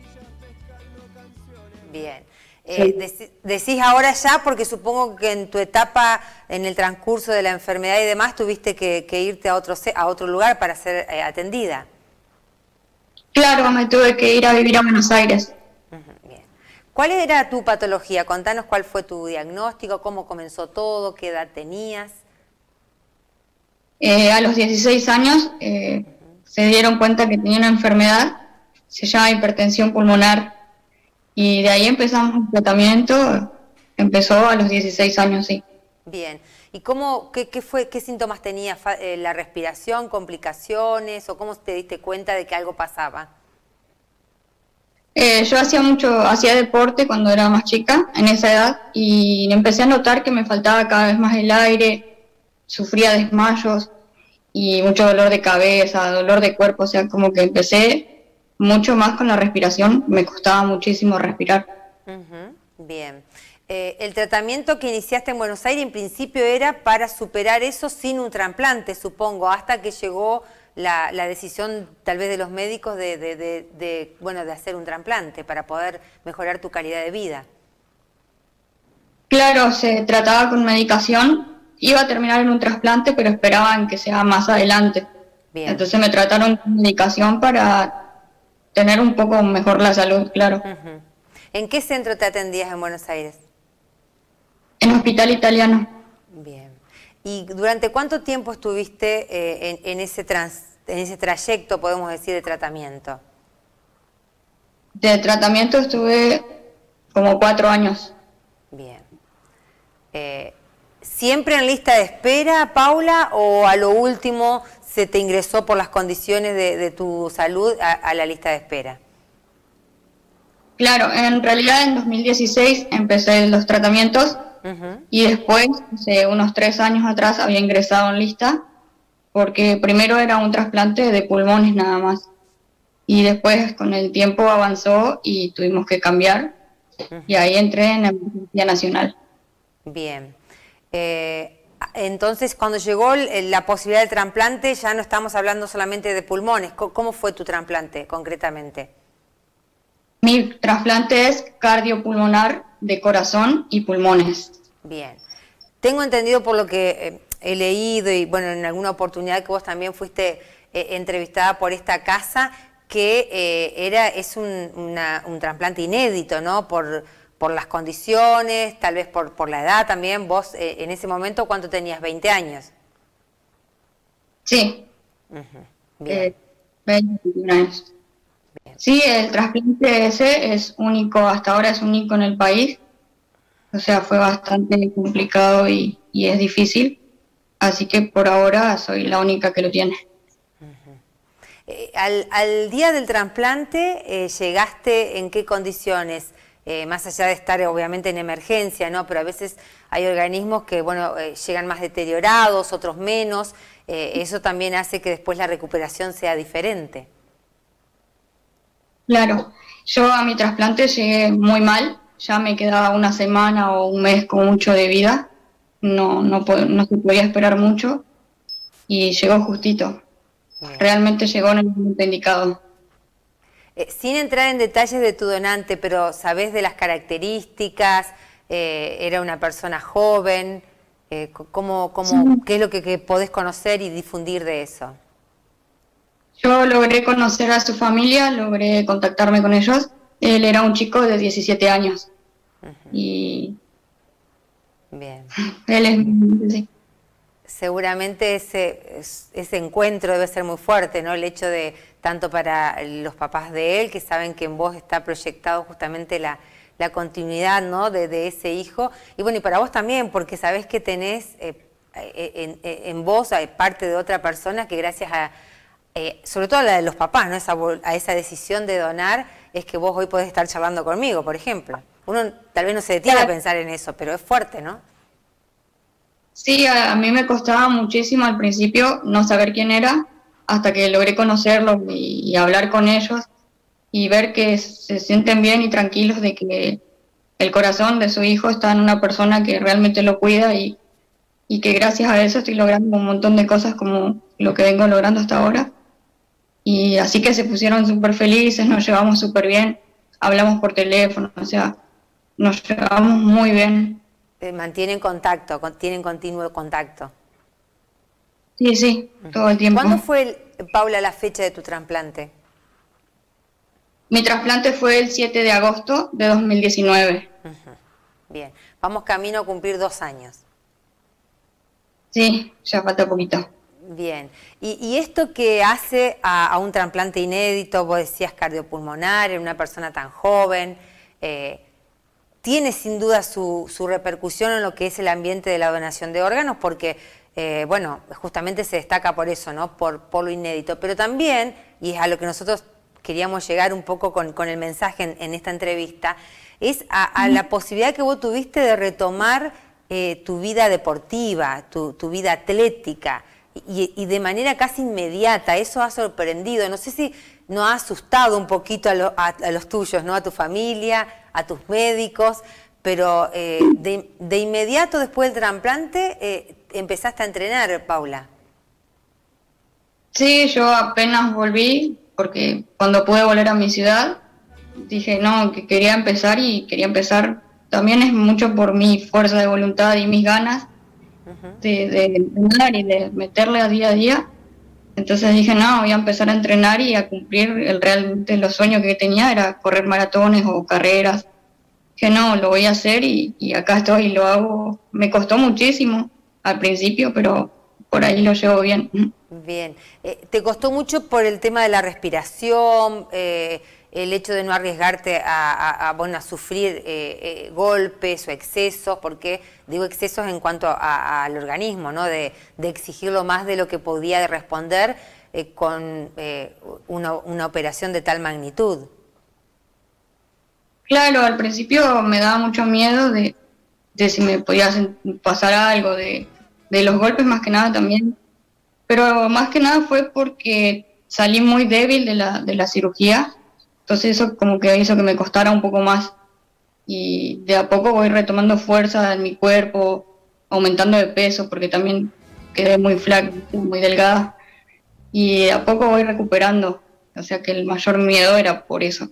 Bien. Decís ahora ya, porque supongo que en tu etapa, en el transcurso de la enfermedad y demás, tuviste que irte a otro lugar para ser atendida. Claro, me tuve que ir a vivir a Buenos Aires. Bien. ¿Cuál era tu patología? Contanos cuál fue tu diagnóstico, cómo comenzó todo, qué edad tenías. A los 16 años se dieron cuenta que tenía una enfermedad, se llama hipertensión pulmonar. Y de ahí empezamos el tratamiento, empezó a los 16 años, sí. Bien. ¿Y qué síntomas tenía? ¿La respiración, complicaciones o cómo te diste cuenta de que algo pasaba? Yo hacía deporte cuando era más chica, en esa edad, y empecé a notar que me faltaba cada vez más el aire, sufría desmayos y mucho dolor de cabeza, dolor de cuerpo, o sea, como que empecé mucho más con la respiración, me costaba muchísimo respirar. Bien. El tratamiento que iniciaste en Buenos Aires en principio era para superar eso sin un trasplante, supongo, hasta que llegó la decisión tal vez de los médicos de hacer un trasplante para poder mejorar tu calidad de vida. Claro, se trataba con medicación, iba a terminar en un trasplante, pero esperaban que sea más adelante. Bien. Entonces me trataron con medicación para tener un poco mejor la salud, claro. ¿En qué centro te atendías en Buenos Aires? En Hospital Italiano. Bien. ¿Y durante cuánto tiempo estuviste en ese trayecto, podemos decir, de tratamiento? De tratamiento estuve como 4 años. Bien. ¿Siempre en lista de espera, Paula, o a lo último se te ingresó por las condiciones de tu salud a la lista de espera? Claro, en realidad en 2016 empecé los tratamientos y después, hace unos 3 años atrás, había ingresado en lista porque primero era un trasplante de pulmones nada más y después con el tiempo avanzó y tuvimos que cambiar y ahí entré en la emergencia nacional. Bien. Entonces, cuando llegó la posibilidad del trasplante, ya no estamos hablando solamente de pulmones. ¿Cómo fue tu trasplante, concretamente? Mi trasplante es cardiopulmonar de corazón y pulmones. Bien. Tengo entendido por lo que he leído y, bueno, en alguna oportunidad que vos también fuiste entrevistada por esta casa, que es un trasplante inédito, ¿no? Por las condiciones, tal vez por la edad también. Vos en ese momento, ¿cuánto tenías? ¿20 años? Sí. Bien. 21 años. Bien. Sí, el trasplante ese es único, hasta ahora es único en el país. O sea, fue bastante complicado y es difícil. Así que por ahora soy la única que lo tiene. Al día del trasplante, ¿llegaste en qué condiciones? Más allá de estar obviamente en emergencia, ¿no? Pero a veces hay organismos que, bueno, llegan más deteriorados, otros menos. Eso también hace que después la recuperación sea diferente. Claro. Yo a mi trasplante llegué muy mal. Ya me quedaba una semana o un mes con mucho de vida. No se podía esperar mucho. Y llegó justito. Realmente llegó en el momento indicado. Sin entrar en detalles de tu donante, pero ¿sabés de las características? ¿Era una persona joven? Sí. ¿Qué es lo que podés conocer y difundir de eso? Yo logré conocer a su familia, logré contactarme con ellos. Él era un chico de 17 años. Y Bien. Él es... Sí. Seguramente ese encuentro debe ser muy fuerte, ¿no? El hecho de, tanto para los papás de él, que saben que en vos está proyectado justamente la continuidad, ¿no? de ese hijo, y bueno, y para vos también, porque sabés que tenés en vos parte de otra persona que gracias a, sobre todo a la de los papás, ¿no? A esa decisión de donar, es que vos hoy podés estar charlando conmigo, por ejemplo. Uno tal vez no se detiene a pensar en eso, pero es fuerte, ¿no? Sí, a mí me costaba muchísimo al principio no saber quién era, hasta que logré conocerlos y hablar con ellos y ver que se sienten bien y tranquilos de que el corazón de su hijo está en una persona que realmente lo cuida y que gracias a eso estoy logrando un montón de cosas como lo que vengo logrando hasta ahora. Y así que se pusieron súper felices, nos llevamos súper bien, hablamos por teléfono, o sea, nos llevamos muy bien. Mantienen contacto, tienen continuo contacto. Sí, sí, todo el tiempo. ¿Cuándo fue, Paula, la fecha de tu trasplante? Mi trasplante fue el 7 de agosto de 2019. Bien, vamos camino a cumplir 2 años. Sí, ya falta poquito. Bien, y esto que hace a un trasplante inédito, vos decías cardiopulmonar, en una persona tan joven, tiene sin duda su repercusión en lo que es el ambiente de la donación de órganos, porque, bueno, justamente se destaca por eso, ¿no? Por lo inédito, pero también, y es a lo que nosotros queríamos llegar un poco con el mensaje en esta entrevista, es a la posibilidad que vos tuviste de retomar tu vida deportiva, tu vida atlética, y de manera casi inmediata. Eso ha sorprendido, no sé si no ha asustado un poquito a los tuyos, ¿no? A tu familia, a tus médicos, pero de inmediato después del trasplante empezaste a entrenar, Paula. Sí, yo apenas volví, porque cuando pude volver a mi ciudad, dije no, que quería empezar, y quería empezar también es mucho por mi fuerza de voluntad y mis ganas de entrenar y de meterle a día. Entonces dije, no, voy a empezar a entrenar y a cumplir realmente los sueños que tenía, era correr maratones o carreras. Dije, no, lo voy a hacer y acá estoy y lo hago. Me costó muchísimo al principio, pero por ahí lo llevo bien. Bien. ¿Te costó mucho por el tema de la respiración, el hecho de no arriesgarte a sufrir golpes o excesos? Porque digo excesos en cuanto al organismo, ¿no? De exigirlo más de lo que podía responder con una operación de tal magnitud. Claro, al principio me daba mucho miedo de si me podía pasar algo, de los golpes más que nada también. Pero más que nada fue porque salí muy débil de la cirugía. Entonces eso como que hizo que me costara un poco más. Y de a poco voy retomando fuerza en mi cuerpo, aumentando de peso, porque también quedé muy flaca, muy delgada. Y de a poco voy recuperando. O sea que el mayor miedo era por eso.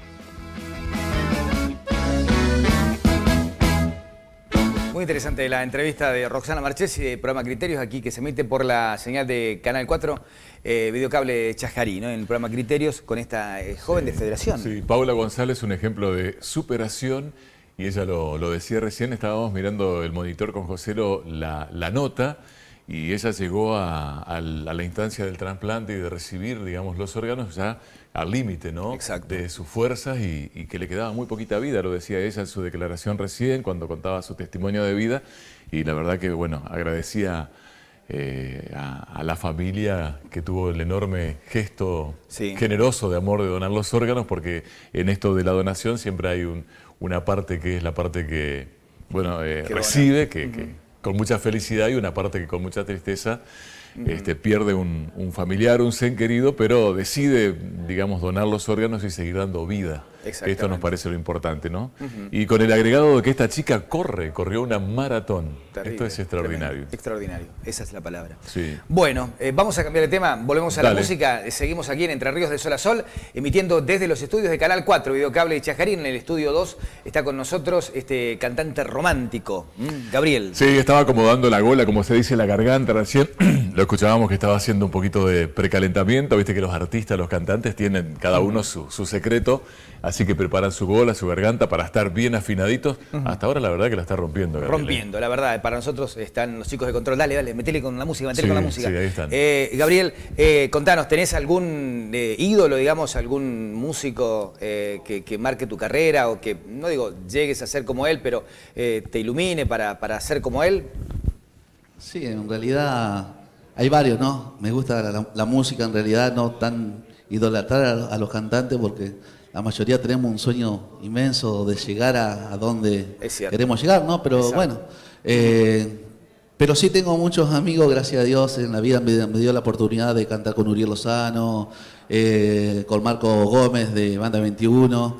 Muy interesante la entrevista de Roxana Marchesi del programa Criterios, aquí que se emite por la señal de Canal 4, Videocable Chajarí, ¿no? En el programa Criterios con esta joven de Federación. Sí, Paula González, un ejemplo de superación, y ella lo decía recién, estábamos mirando el monitor con Joselo la nota, y ella llegó a la instancia del trasplante y de recibir, digamos, los órganos ya al límite, ¿no? Exacto. De sus fuerzas y que le quedaba muy poquita vida, lo decía ella en su declaración recién, cuando contaba su testimonio de vida, y la verdad que, bueno, agradecía a la familia que tuvo el enorme gesto generoso de amor de donar los órganos, porque en esto de la donación siempre hay una parte que es la parte que, bueno, recibe, que con mucha felicidad, y una parte que con mucha tristeza pierde un familiar, un ser querido, pero decide, digamos, donar los órganos y seguir dando vida. Esto nos parece lo importante, ¿no? Y con el agregado de que esta chica corrió una maratón. Terrible, esto es extraordinario. Tremendo. Extraordinario, esa es la palabra. Sí. Bueno, vamos a cambiar de tema, volvemos a la música, seguimos aquí en Entre Ríos de Sol a Sol, emitiendo desde los estudios de Canal 4, Videocable de Chajarí. En el estudio 2 está con nosotros este cantante romántico, Gabriel. Sí, estaba acomodando la gola, como se dice, la garganta recién. Lo escuchábamos que estaba haciendo un poquito de precalentamiento. Viste que los artistas, los cantantes tienen cada uno su secreto, así que preparan su gola, su garganta para estar bien afinaditos. Hasta ahora la verdad que la está rompiendo, Gabriel. Rompiendo, la verdad. Para nosotros están los chicos de control. Dale, dale, metele con la música, metele con la música. Sí, ahí están. Gabriel, contanos, ¿tenés algún ídolo, digamos, algún músico que marque tu carrera o que, no digo, llegues a ser como él, pero te ilumine para ser como él? Sí, en realidad hay varios, ¿no? Me gusta la música, en realidad no tan idolatrar a los cantantes porque la mayoría tenemos un sueño inmenso de llegar a donde queremos llegar, ¿no? Pero bueno, pero sí tengo muchos amigos, gracias a Dios, en la vida me dio la oportunidad de cantar con Uriel Lozano, con Marco Gómez de Banda 21.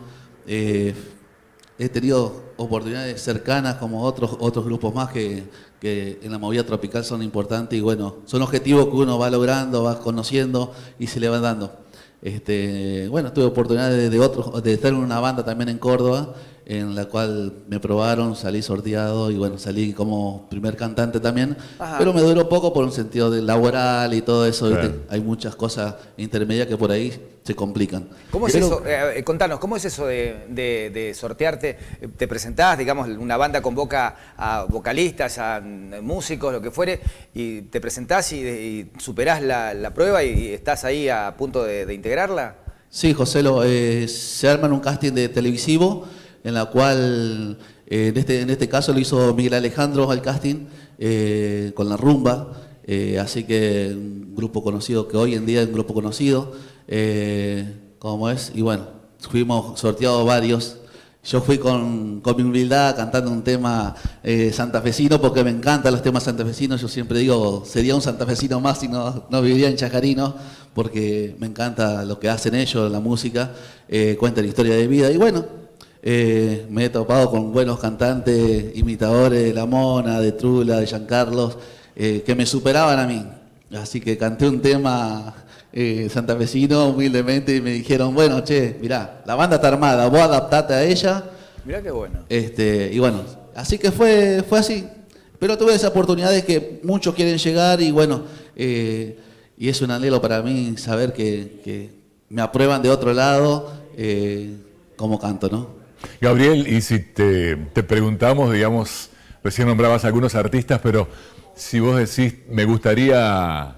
He tenido oportunidades cercanas como otros grupos más que en la movida tropical son importantes y bueno, son objetivos que uno va logrando, va conociendo y se le van dando. Bueno, tuve oportunidad de estar en una banda también en Córdoba, en la cual me probaron, salí sorteado y bueno, salí como primer cantante también. Ajá. Pero me duró poco por un sentido de laboral y todo eso. Claro. Hay muchas cosas intermedias que por ahí se complican. ¿Cómo es eso? Contanos, ¿cómo es eso de sortearte? ¿Te presentás, digamos, una banda convoca a vocalistas, a músicos, lo que fuere, y te presentás y superás la prueba y estás ahí a punto de integrarla? Sí, Joselo, se arma un casting de televisivo en la cual en este caso lo hizo Miguel Alejandro al casting con La Rumba, así que un grupo conocido, que hoy en día es un grupo conocido, como es, y bueno, fuimos sorteados varios. Yo fui con mi humildad cantando un tema santafesino porque me encantan los temas santafesinos. Yo siempre digo, sería un santafesino más si no viviría en Chacarino, porque me encanta lo que hacen ellos, la música, cuentan historia de vida. Y bueno, me he topado con buenos cantantes, imitadores de La Mona, de Trula, de Giancarlos, que me superaban a mí. Así que canté un tema santafesino humildemente y me dijeron, bueno, che, mirá, la banda está armada, vos adaptate a ella. Mirá qué bueno. Y bueno, así que fue así. Pero tuve esa oportunidad de que muchos quieren llegar y bueno, y es un anhelo para mí saber que me aprueban de otro lado como canto, ¿no? Gabriel, y si te preguntamos, digamos, recién nombrabas a algunos artistas, pero si vos decís, me gustaría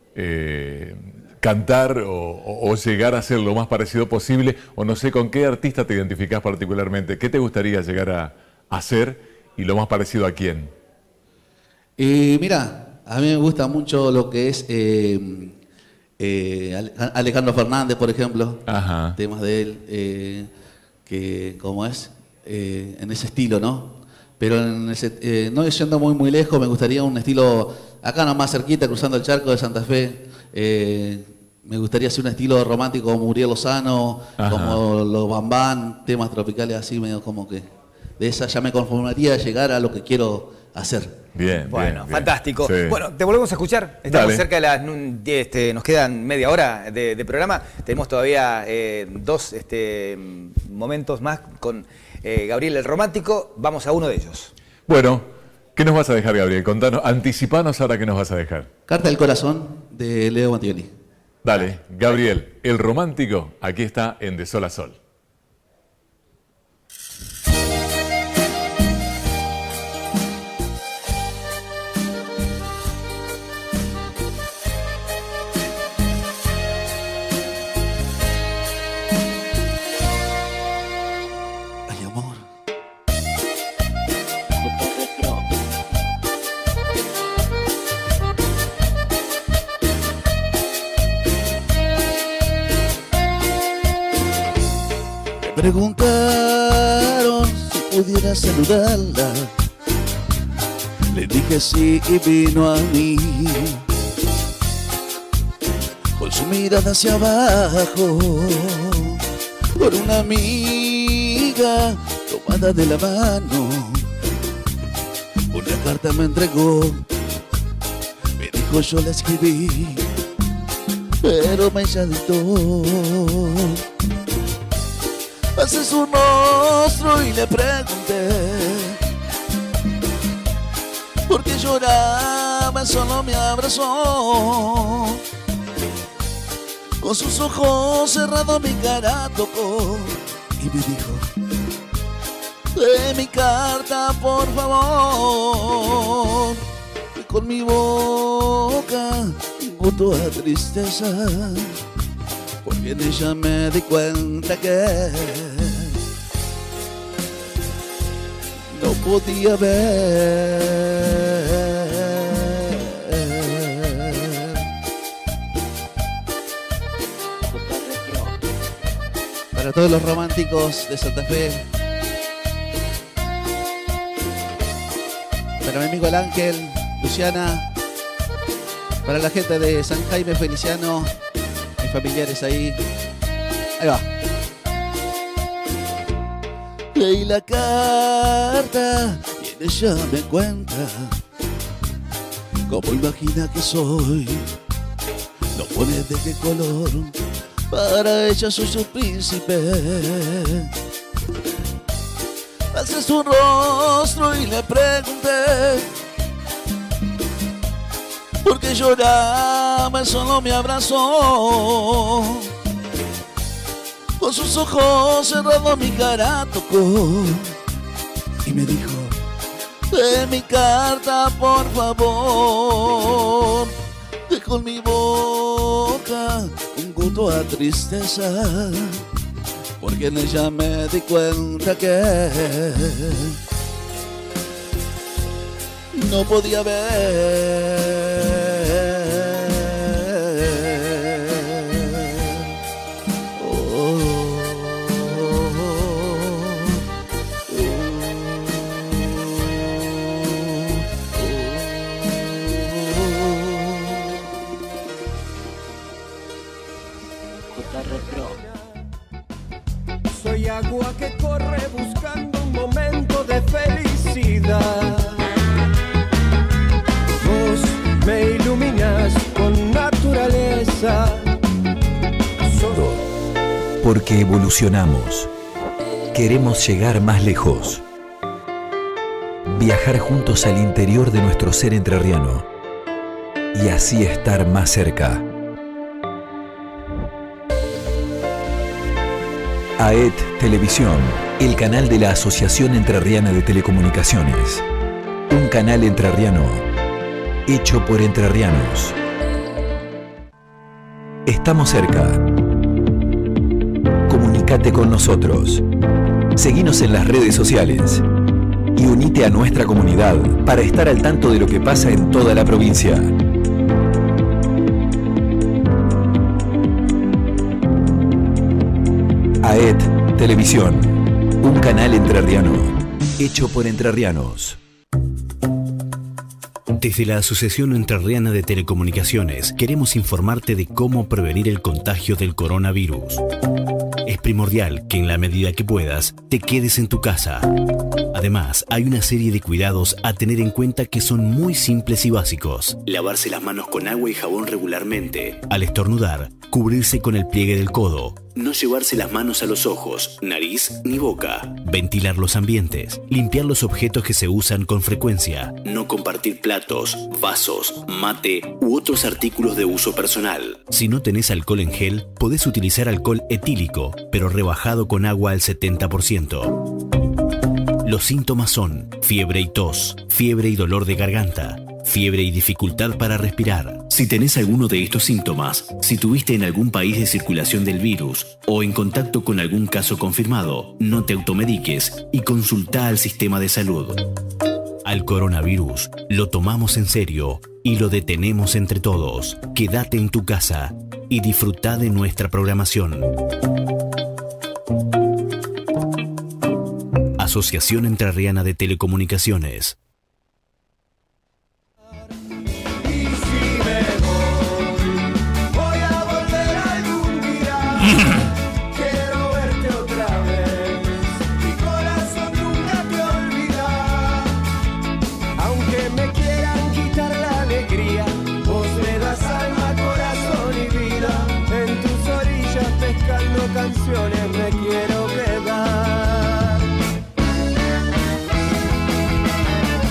cantar o llegar a ser lo más parecido posible, o no sé, ¿con qué artista te identificás particularmente? ¿Qué te gustaría llegar a hacer y lo más parecido a quién? Mira, a mí me gusta mucho lo que es Alejandro Fernández, por ejemplo. Ajá. Temas de él, que como es, en ese estilo, ¿no? Pero no yendo muy lejos, me gustaría un estilo acá nomás cerquita, cruzando el charco de Santa Fe. Me gustaría hacer un estilo romántico como Uriel Lozano, ajá, como los Bambán, temas tropicales así, medio como que de esa ya me conformaría a llegar a lo que quiero hacer. Bien, bueno, bien, fantástico. Sí. Bueno, te volvemos a escuchar. Estamos cerca de las... nos quedan media hora de programa. Tenemos todavía dos momentos más con Gabriel el Romántico. Vamos a uno de ellos. Bueno, ¿qué nos vas a dejar, Gabriel? Contanos, anticipanos ahora qué nos vas a dejar. Carta del Corazón, de Leo Mattioli. Dale, Gabriel, el Romántico, aquí está en De Sol a Sol. Preguntaron si pudiera saludarla. Le dije sí y vino a mí. Con su mirada hacia abajo, por una amiga tomada de la mano. Una carta me entregó, me dijo yo la escribí, pero me dictó. Pasé su rostro y le pregunté por qué lloraba solo me abrazó. Con sus ojos cerrados mi cara tocó y me dijo: lee mi carta por favor. Y con mi boca junto a tristeza, porque en ella me di cuenta que no podía ver. Para todos los románticos de Santa Fe, para mi amigo el Ángel, Luciana, para la gente de San Jaime Feliciano, mis familiares ahí. Ahí va. Leí la carta y en ella me cuenta cómo imagina que soy. No pone de qué color, para ella soy su príncipe. Alcé su rostro y le pregunté por qué lloraba, él solo me abrazó. Con sus ojos cerrados mi cara tocó y me dijo: lee mi carta por favor. Dejó en mi boca un gusto a tristeza, porque en ella me di cuenta que no podía ver. Soy agua que corre buscando un momento de felicidad. Vos me iluminas con naturaleza. Porque evolucionamos. Queremos llegar más lejos. Viajar juntos al interior de nuestro ser entrerriano. Y así estar más cerca. AET Televisión, el canal de la Asociación Entrerriana de Telecomunicaciones. Un canal entrerriano, hecho por entrerrianos. Estamos cerca. Comunícate con nosotros. Seguinos en las redes sociales. Y unite a nuestra comunidad para estar al tanto de lo que pasa en toda la provincia. AET Televisión, un canal entrerriano, hecho por entrerrianos. Desde la Asociación Entrerriana de Telecomunicaciones queremos informarte de cómo prevenir el contagio del coronavirus. Es primordial que en la medida que puedas te quedes en tu casa. Además, hay una serie de cuidados a tener en cuenta que son muy simples y básicos. Lavarse las manos con agua y jabón regularmente. Al estornudar, cubrirse con el pliegue del codo. No llevarse las manos a los ojos, nariz ni boca. Ventilar los ambientes. Limpiar los objetos que se usan con frecuencia. No compartir platos, vasos, mate u otros artículos de uso personal. Si no tenés alcohol en gel, podés utilizar alcohol etílico, pero rebajado con agua al 70%. Los síntomas son fiebre y tos, fiebre y dolor de garganta, fiebre y dificultad para respirar. Si tenés alguno de estos síntomas, si tuviste en algún país de circulación del virus o en contacto con algún caso confirmado, no te automediques y consulta al sistema de salud. Al coronavirus lo tomamos en serio y lo detenemos entre todos. Quédate en tu casa y disfruta de nuestra programación. Asociación Entrerriana de Telecomunicaciones. Quiero verte otra vez, mi corazón nunca te olvida. Aunque me quieran quitar la alegría, vos me das alma, corazón y vida. En tus orillas pescando canciones me quiero quedar.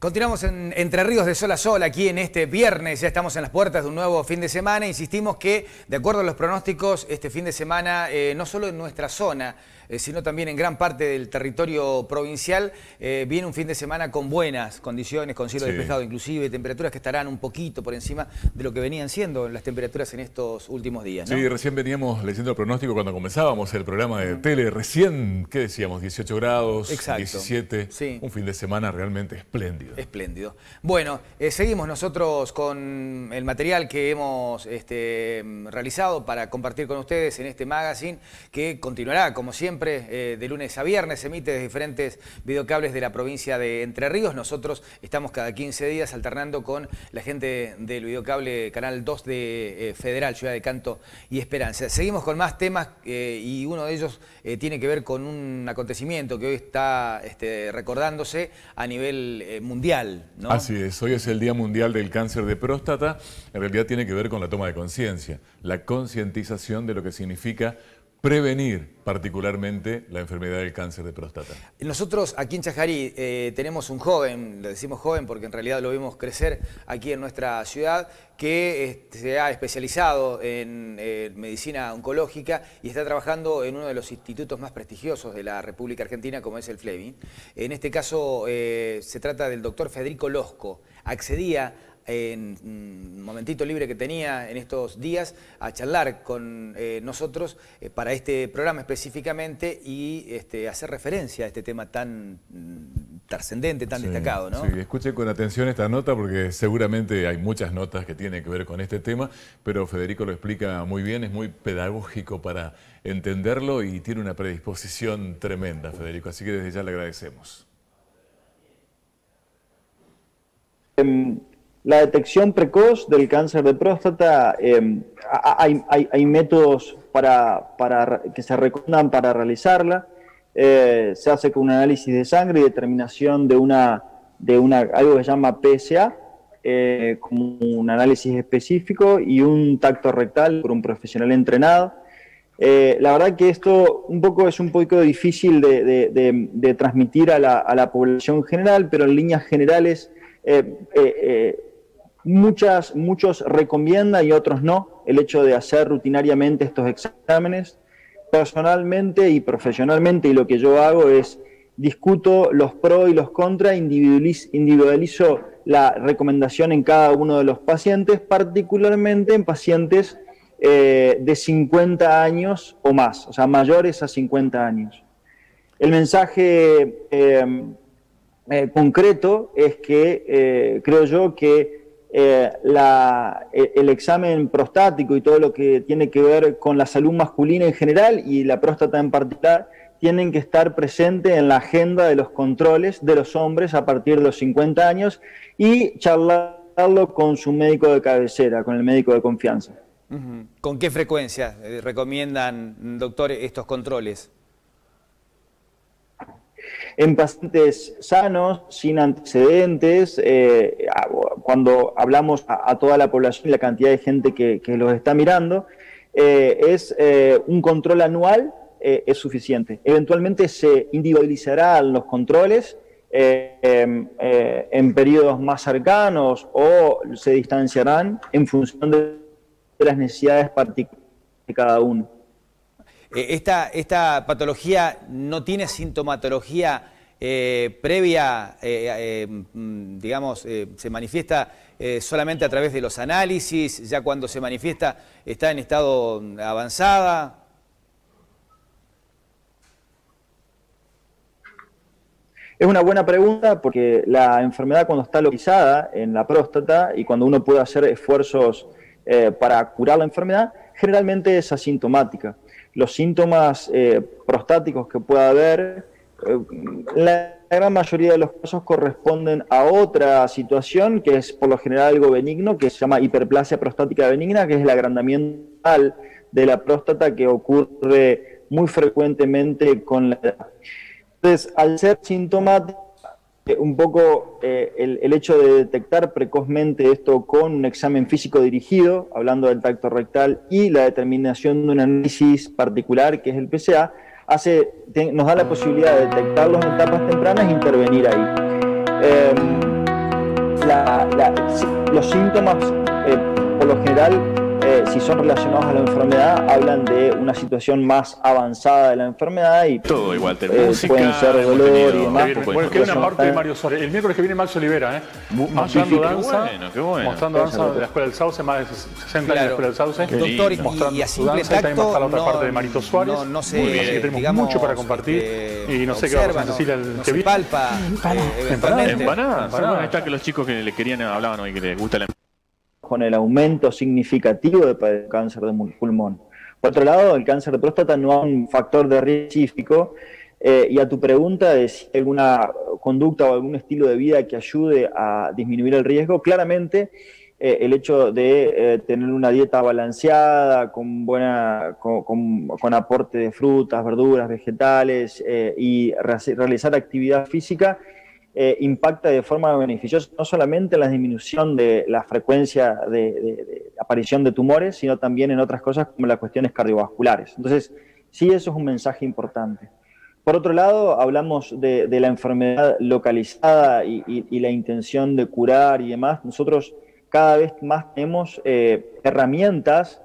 Continuamos en Entre Ríos de Sol a Sol, aquí en este viernes, ya estamos en las puertas de un nuevo fin de semana. Insistimos que, de acuerdo a los pronósticos, este fin de semana, no solo en nuestra zona, sino también en gran parte del territorio provincial, viene un fin de semana con buenas condiciones, con cielo despejado inclusive, temperaturas que estarán un poquito por encima de lo que venían siendo las temperaturas en estos últimos días, ¿no? Sí, recién veníamos leyendo el pronóstico cuando comenzábamos el programa de tele, recién, ¿qué decíamos? 18 grados, 17, un fin de semana realmente espléndido. Espléndido. Bueno, seguimos nosotros con el material que hemos realizado para compartir con ustedes en este magazine, que continuará, como siempre, de lunes a viernes, se emite desde diferentes videocables de la provincia de Entre Ríos. Nosotros estamos cada 15 días alternando con la gente del videocable Canal 2 de Federal, Ciudad de Canto y Esperanza. Seguimos con más temas y uno de ellos tiene que ver con un acontecimiento que hoy está recordándose a nivel mundial, ¿no? Así es, hoy es el Día Mundial del Cáncer de Próstata. En realidad tiene que ver con la toma de conciencia, la concientización de lo que significa prevenir particularmente la enfermedad del cáncer de próstata. Nosotros aquí en Chajarí tenemos un joven, le decimos joven porque en realidad lo vimos crecer aquí en nuestra ciudad, que se ha especializado en medicina oncológica y está trabajando en uno de los institutos más prestigiosos de la República Argentina, como es el Fleming. En este caso se trata del doctor Federico Losco. Accedía en un momentito libre que tenía en estos días a charlar con nosotros para este programa específicamente y hacer referencia a este tema tan trascendente, tan destacado, ¿no? Sí, escuchen con atención esta nota porque seguramente hay muchas notas que tienen que ver con este tema, pero Federico lo explica muy bien, es muy pedagógico para entenderlo y tiene una predisposición tremenda, Federico, así que desde ya le agradecemos. La detección precoz del cáncer de próstata, hay métodos que se recomiendan para realizarla. Se hace con un análisis de sangre y determinación de algo que se llama PSA, como un análisis específico, y un tacto rectal por un profesional entrenado. La verdad que esto es un poco difícil de transmitir a la población general, pero en líneas generales muchos recomiendan y otros no el hecho de hacer rutinariamente estos exámenes. Personalmente y profesionalmente, y lo que yo hago es discuto los pros y los contras, individualizo la recomendación en cada uno de los pacientes, particularmente en pacientes de 50 años o más, o sea, mayores a 50 años. El mensaje concreto es que creo yo que el examen prostático y todo lo que tiene que ver con la salud masculina en general y la próstata en particular tienen que estar presentes en la agenda de los controles de los hombres a partir de los 50 años y charlarlo con su médico de cabecera, con el médico de confianza. ¿Con qué frecuencia recomiendan, doctor, estos controles? En pacientes sanos, sin antecedentes, cuando hablamos a toda la población y la cantidad de gente que los está mirando, un control anual es suficiente. Eventualmente se individualizarán los controles en periodos más cercanos o se distanciarán en función de las necesidades particulares de cada uno. Esta patología no tiene sintomatología previa, digamos, se manifiesta solamente a través de los análisis, ya cuando se manifiesta está en estado avanzada. Es una buena pregunta porque la enfermedad, cuando está localizada en la próstata y cuando uno puede hacer esfuerzos para curar la enfermedad, generalmente es asintomática. Los síntomas prostáticos que pueda haber, la gran mayoría de los casos corresponden a otra situación que es por lo general algo benigno, que se llama hiperplasia prostática benigna, que es el agrandamiento de la próstata que ocurre muy frecuentemente con la edad. Entonces, al ser sintomático, un poco el hecho de detectar precozmente esto con un examen físico dirigido, hablando del tacto rectal, y la determinación de un análisis particular, que es el PSA, nos da la posibilidad de detectarlos en etapas tempranas e intervenir ahí. los síntomas, por lo general, si son relacionados a la enfermedad, hablan de una situación más avanzada de la enfermedad y todo igual, pueden ser dolor y demás. Bueno, queda una parte de Mario Suárez. El miércoles que viene Max Olivera, mostrando danza, qué bueno. Mostrando danza de la Escuela del Sauce, más de 60 años de la Escuela del Sauce. Doctor, mostrando y a simple danza, y también va a estar la otra tacto, parte de Marito Suárez. No sé, así que tenemos digamos, mucho para compartir. Y no sé qué vamos a decir el que viene. Palpa, empanadas. Bueno, ahí está que los chicos que le querían hablaban hoy que les gusta la con el aumento significativo de cáncer de pulmón. Por otro lado, el cáncer de próstata no es un factor de riesgo específico, y a tu pregunta de si hay alguna conducta o algún estilo de vida que ayude a disminuir el riesgo, claramente el hecho de tener una dieta balanceada, con aporte de frutas, verduras, vegetales y realizar actividad física, impacta de forma beneficiosa no solamente en la disminución de la frecuencia de aparición de tumores, sino también en otras cosas como las cuestiones cardiovasculares. Entonces, sí, eso es un mensaje importante. Por otro lado, hablamos de la enfermedad localizada y la intención de curar y demás. Nosotros cada vez más tenemos herramientas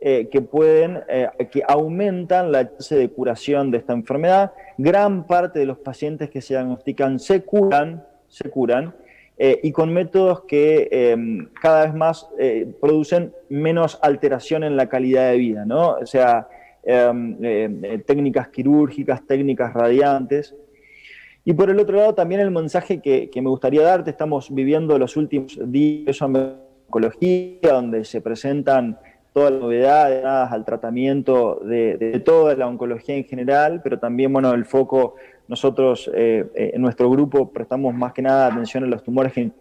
que aumentan la chance de curación de esta enfermedad. Gran parte de los pacientes que se diagnostican se curan, y con métodos que cada vez más producen menos alteración en la calidad de vida, ¿no? O sea, técnicas quirúrgicas, técnicas radiantes. Y por el otro lado, también el mensaje que me gustaría darte: estamos viviendo los últimos días de oncología, donde se presentan todas las novedades al tratamiento de toda la oncología en general, pero también, bueno, el foco, nosotros en nuestro grupo prestamos más que nada atención a los tumores genitales.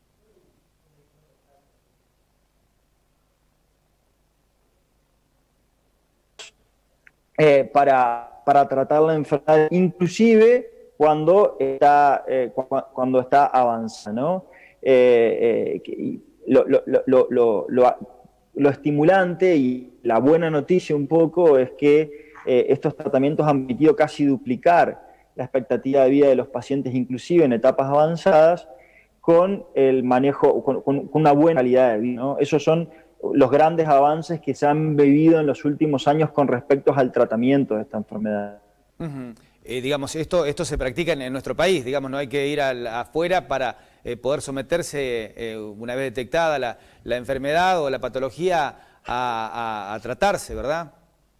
Para tratar la enfermedad, inclusive cuando está avanzada, ¿no? Lo estimulante y la buena noticia un poco es que estos tratamientos han permitido casi duplicar la expectativa de vida de los pacientes, inclusive en etapas avanzadas, con el manejo, con una buena calidad de vida, ¿no? Esos son los grandes avances que se han vivido en los últimos años con respecto al tratamiento de esta enfermedad. Digamos, esto se practica en nuestro país, digamos, no hay que ir afuera para poder someterse, una vez detectada la enfermedad o la patología, a tratarse, ¿verdad?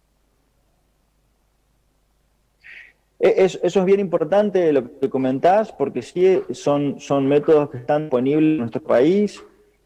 Eso es bien importante lo que comentás, porque sí son métodos que están disponibles en nuestro país.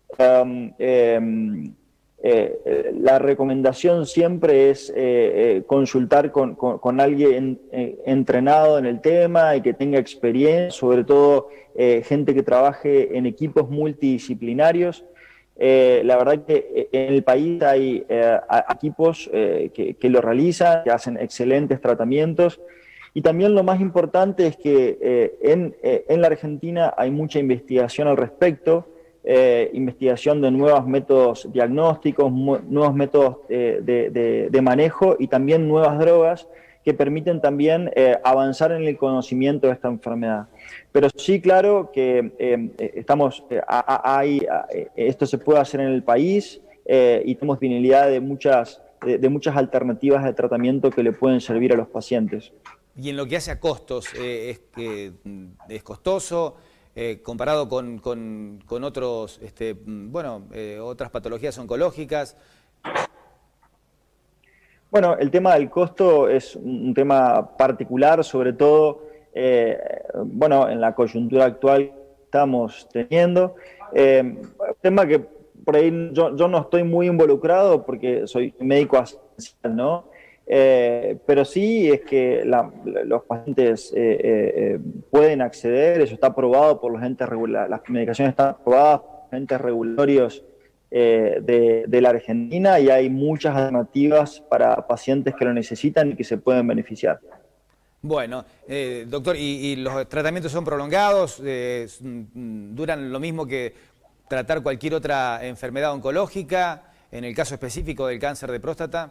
La recomendación siempre es consultar con alguien entrenado en el tema y que tenga experiencia, sobre todo gente que trabaje en equipos multidisciplinarios. La verdad que en el país hay equipos que lo realizan, que hacen excelentes tratamientos. Y también lo más importante es que en la Argentina hay mucha investigación al respecto. Investigación de nuevos métodos diagnósticos, nuevos métodos de manejo y también nuevas drogas que permiten también avanzar en el conocimiento de esta enfermedad. Pero sí, claro que esto se puede hacer en el país, y tenemos disponibilidad de muchas alternativas de tratamiento que le pueden servir a los pacientes. Y en lo que hace a costos, ¿es costoso? Comparado con otros, otras patologías oncológicas. Bueno, el tema del costo es un tema particular, sobre todo en la coyuntura actual que estamos teniendo. Tema que por ahí yo no estoy muy involucrado porque soy médico asistencial, ¿no? Pero sí es que los pacientes pueden acceder, eso está aprobado por los entes regulatorios, las medicaciones están aprobadas por los entes regulatorios de la Argentina, y hay muchas alternativas para pacientes que lo necesitan y que se pueden beneficiar. Bueno, doctor, ¿y los tratamientos son prolongados? ¿Duran lo mismo que tratar cualquier otra enfermedad oncológica, en el caso específico del cáncer de próstata?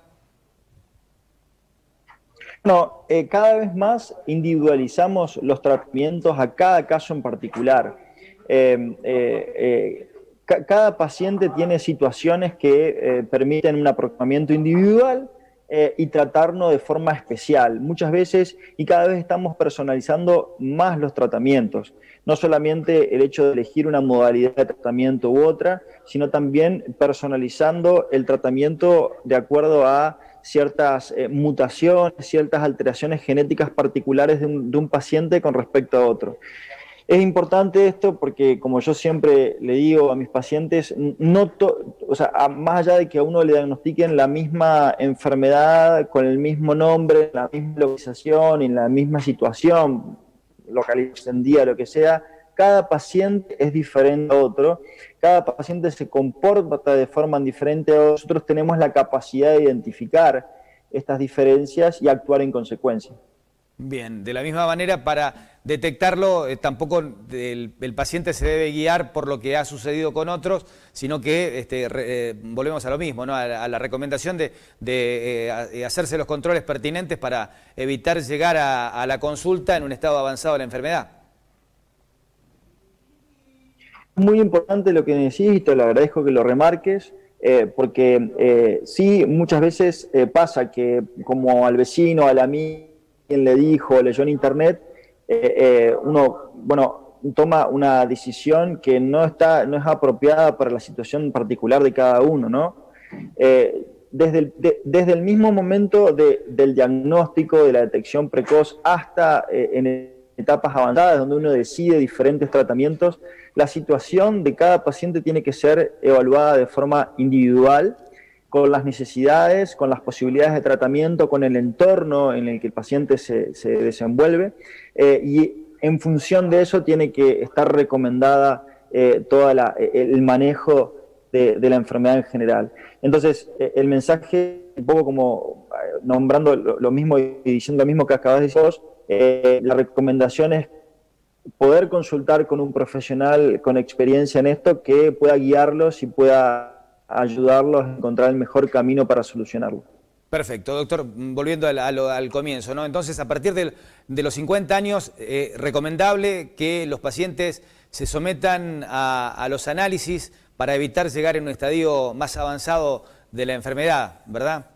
No, cada vez más individualizamos los tratamientos a cada caso en particular. cada paciente tiene situaciones que permiten un aproximamiento individual y tratarnos de forma especial. Muchas veces y cada vez estamos personalizando más los tratamientos. No solamente el hecho de elegir una modalidad de tratamiento u otra, sino también personalizando el tratamiento de acuerdo a ciertas mutaciones, ciertas alteraciones genéticas particulares de un paciente con respecto a otro. Es importante esto porque, como yo siempre le digo a mis pacientes, o sea, más allá de que a uno le diagnostiquen la misma enfermedad con el mismo nombre, la misma localización y la misma situación, localización, día, lo que sea, cada paciente es diferente a otro, cada paciente se comporta de forma diferente a otro. Nosotros tenemos la capacidad de identificar estas diferencias y actuar en consecuencia. Bien, de la misma manera, para detectarlo, tampoco el paciente se debe guiar por lo que ha sucedido con otros, sino que volvemos a lo mismo, ¿no? A la recomendación de hacerse los controles pertinentes para evitar llegar a la consulta en un estado avanzado de la enfermedad. Muy importante lo que decís y te lo agradezco que lo remarques, porque sí, muchas veces pasa que como al vecino, al amigo, quien le dijo, leyó en internet, uno, bueno, toma una decisión que no es apropiada para la situación particular de cada uno, ¿no? Desde el mismo momento del diagnóstico, de la detección precoz, hasta en etapas avanzadas, donde uno decide diferentes tratamientos, la situación de cada paciente tiene que ser evaluada de forma individual, con las necesidades, con las posibilidades de tratamiento, con el entorno en el que el paciente se desenvuelve, y en función de eso tiene que estar recomendada todo el manejo de la enfermedad en general. Entonces, el mensaje, un poco como nombrando lo mismo y diciendo lo mismo que acabas de decir vos, la recomendación es poder consultar con un profesional con experiencia en esto que pueda guiarlos y pueda ayudarlos a encontrar el mejor camino para solucionarlo. Perfecto, doctor, volviendo al comienzo, ¿no? Entonces, a partir de los 50 años, recomendable que los pacientes se sometan a los análisis para evitar llegar en un estadio más avanzado de la enfermedad, ¿verdad?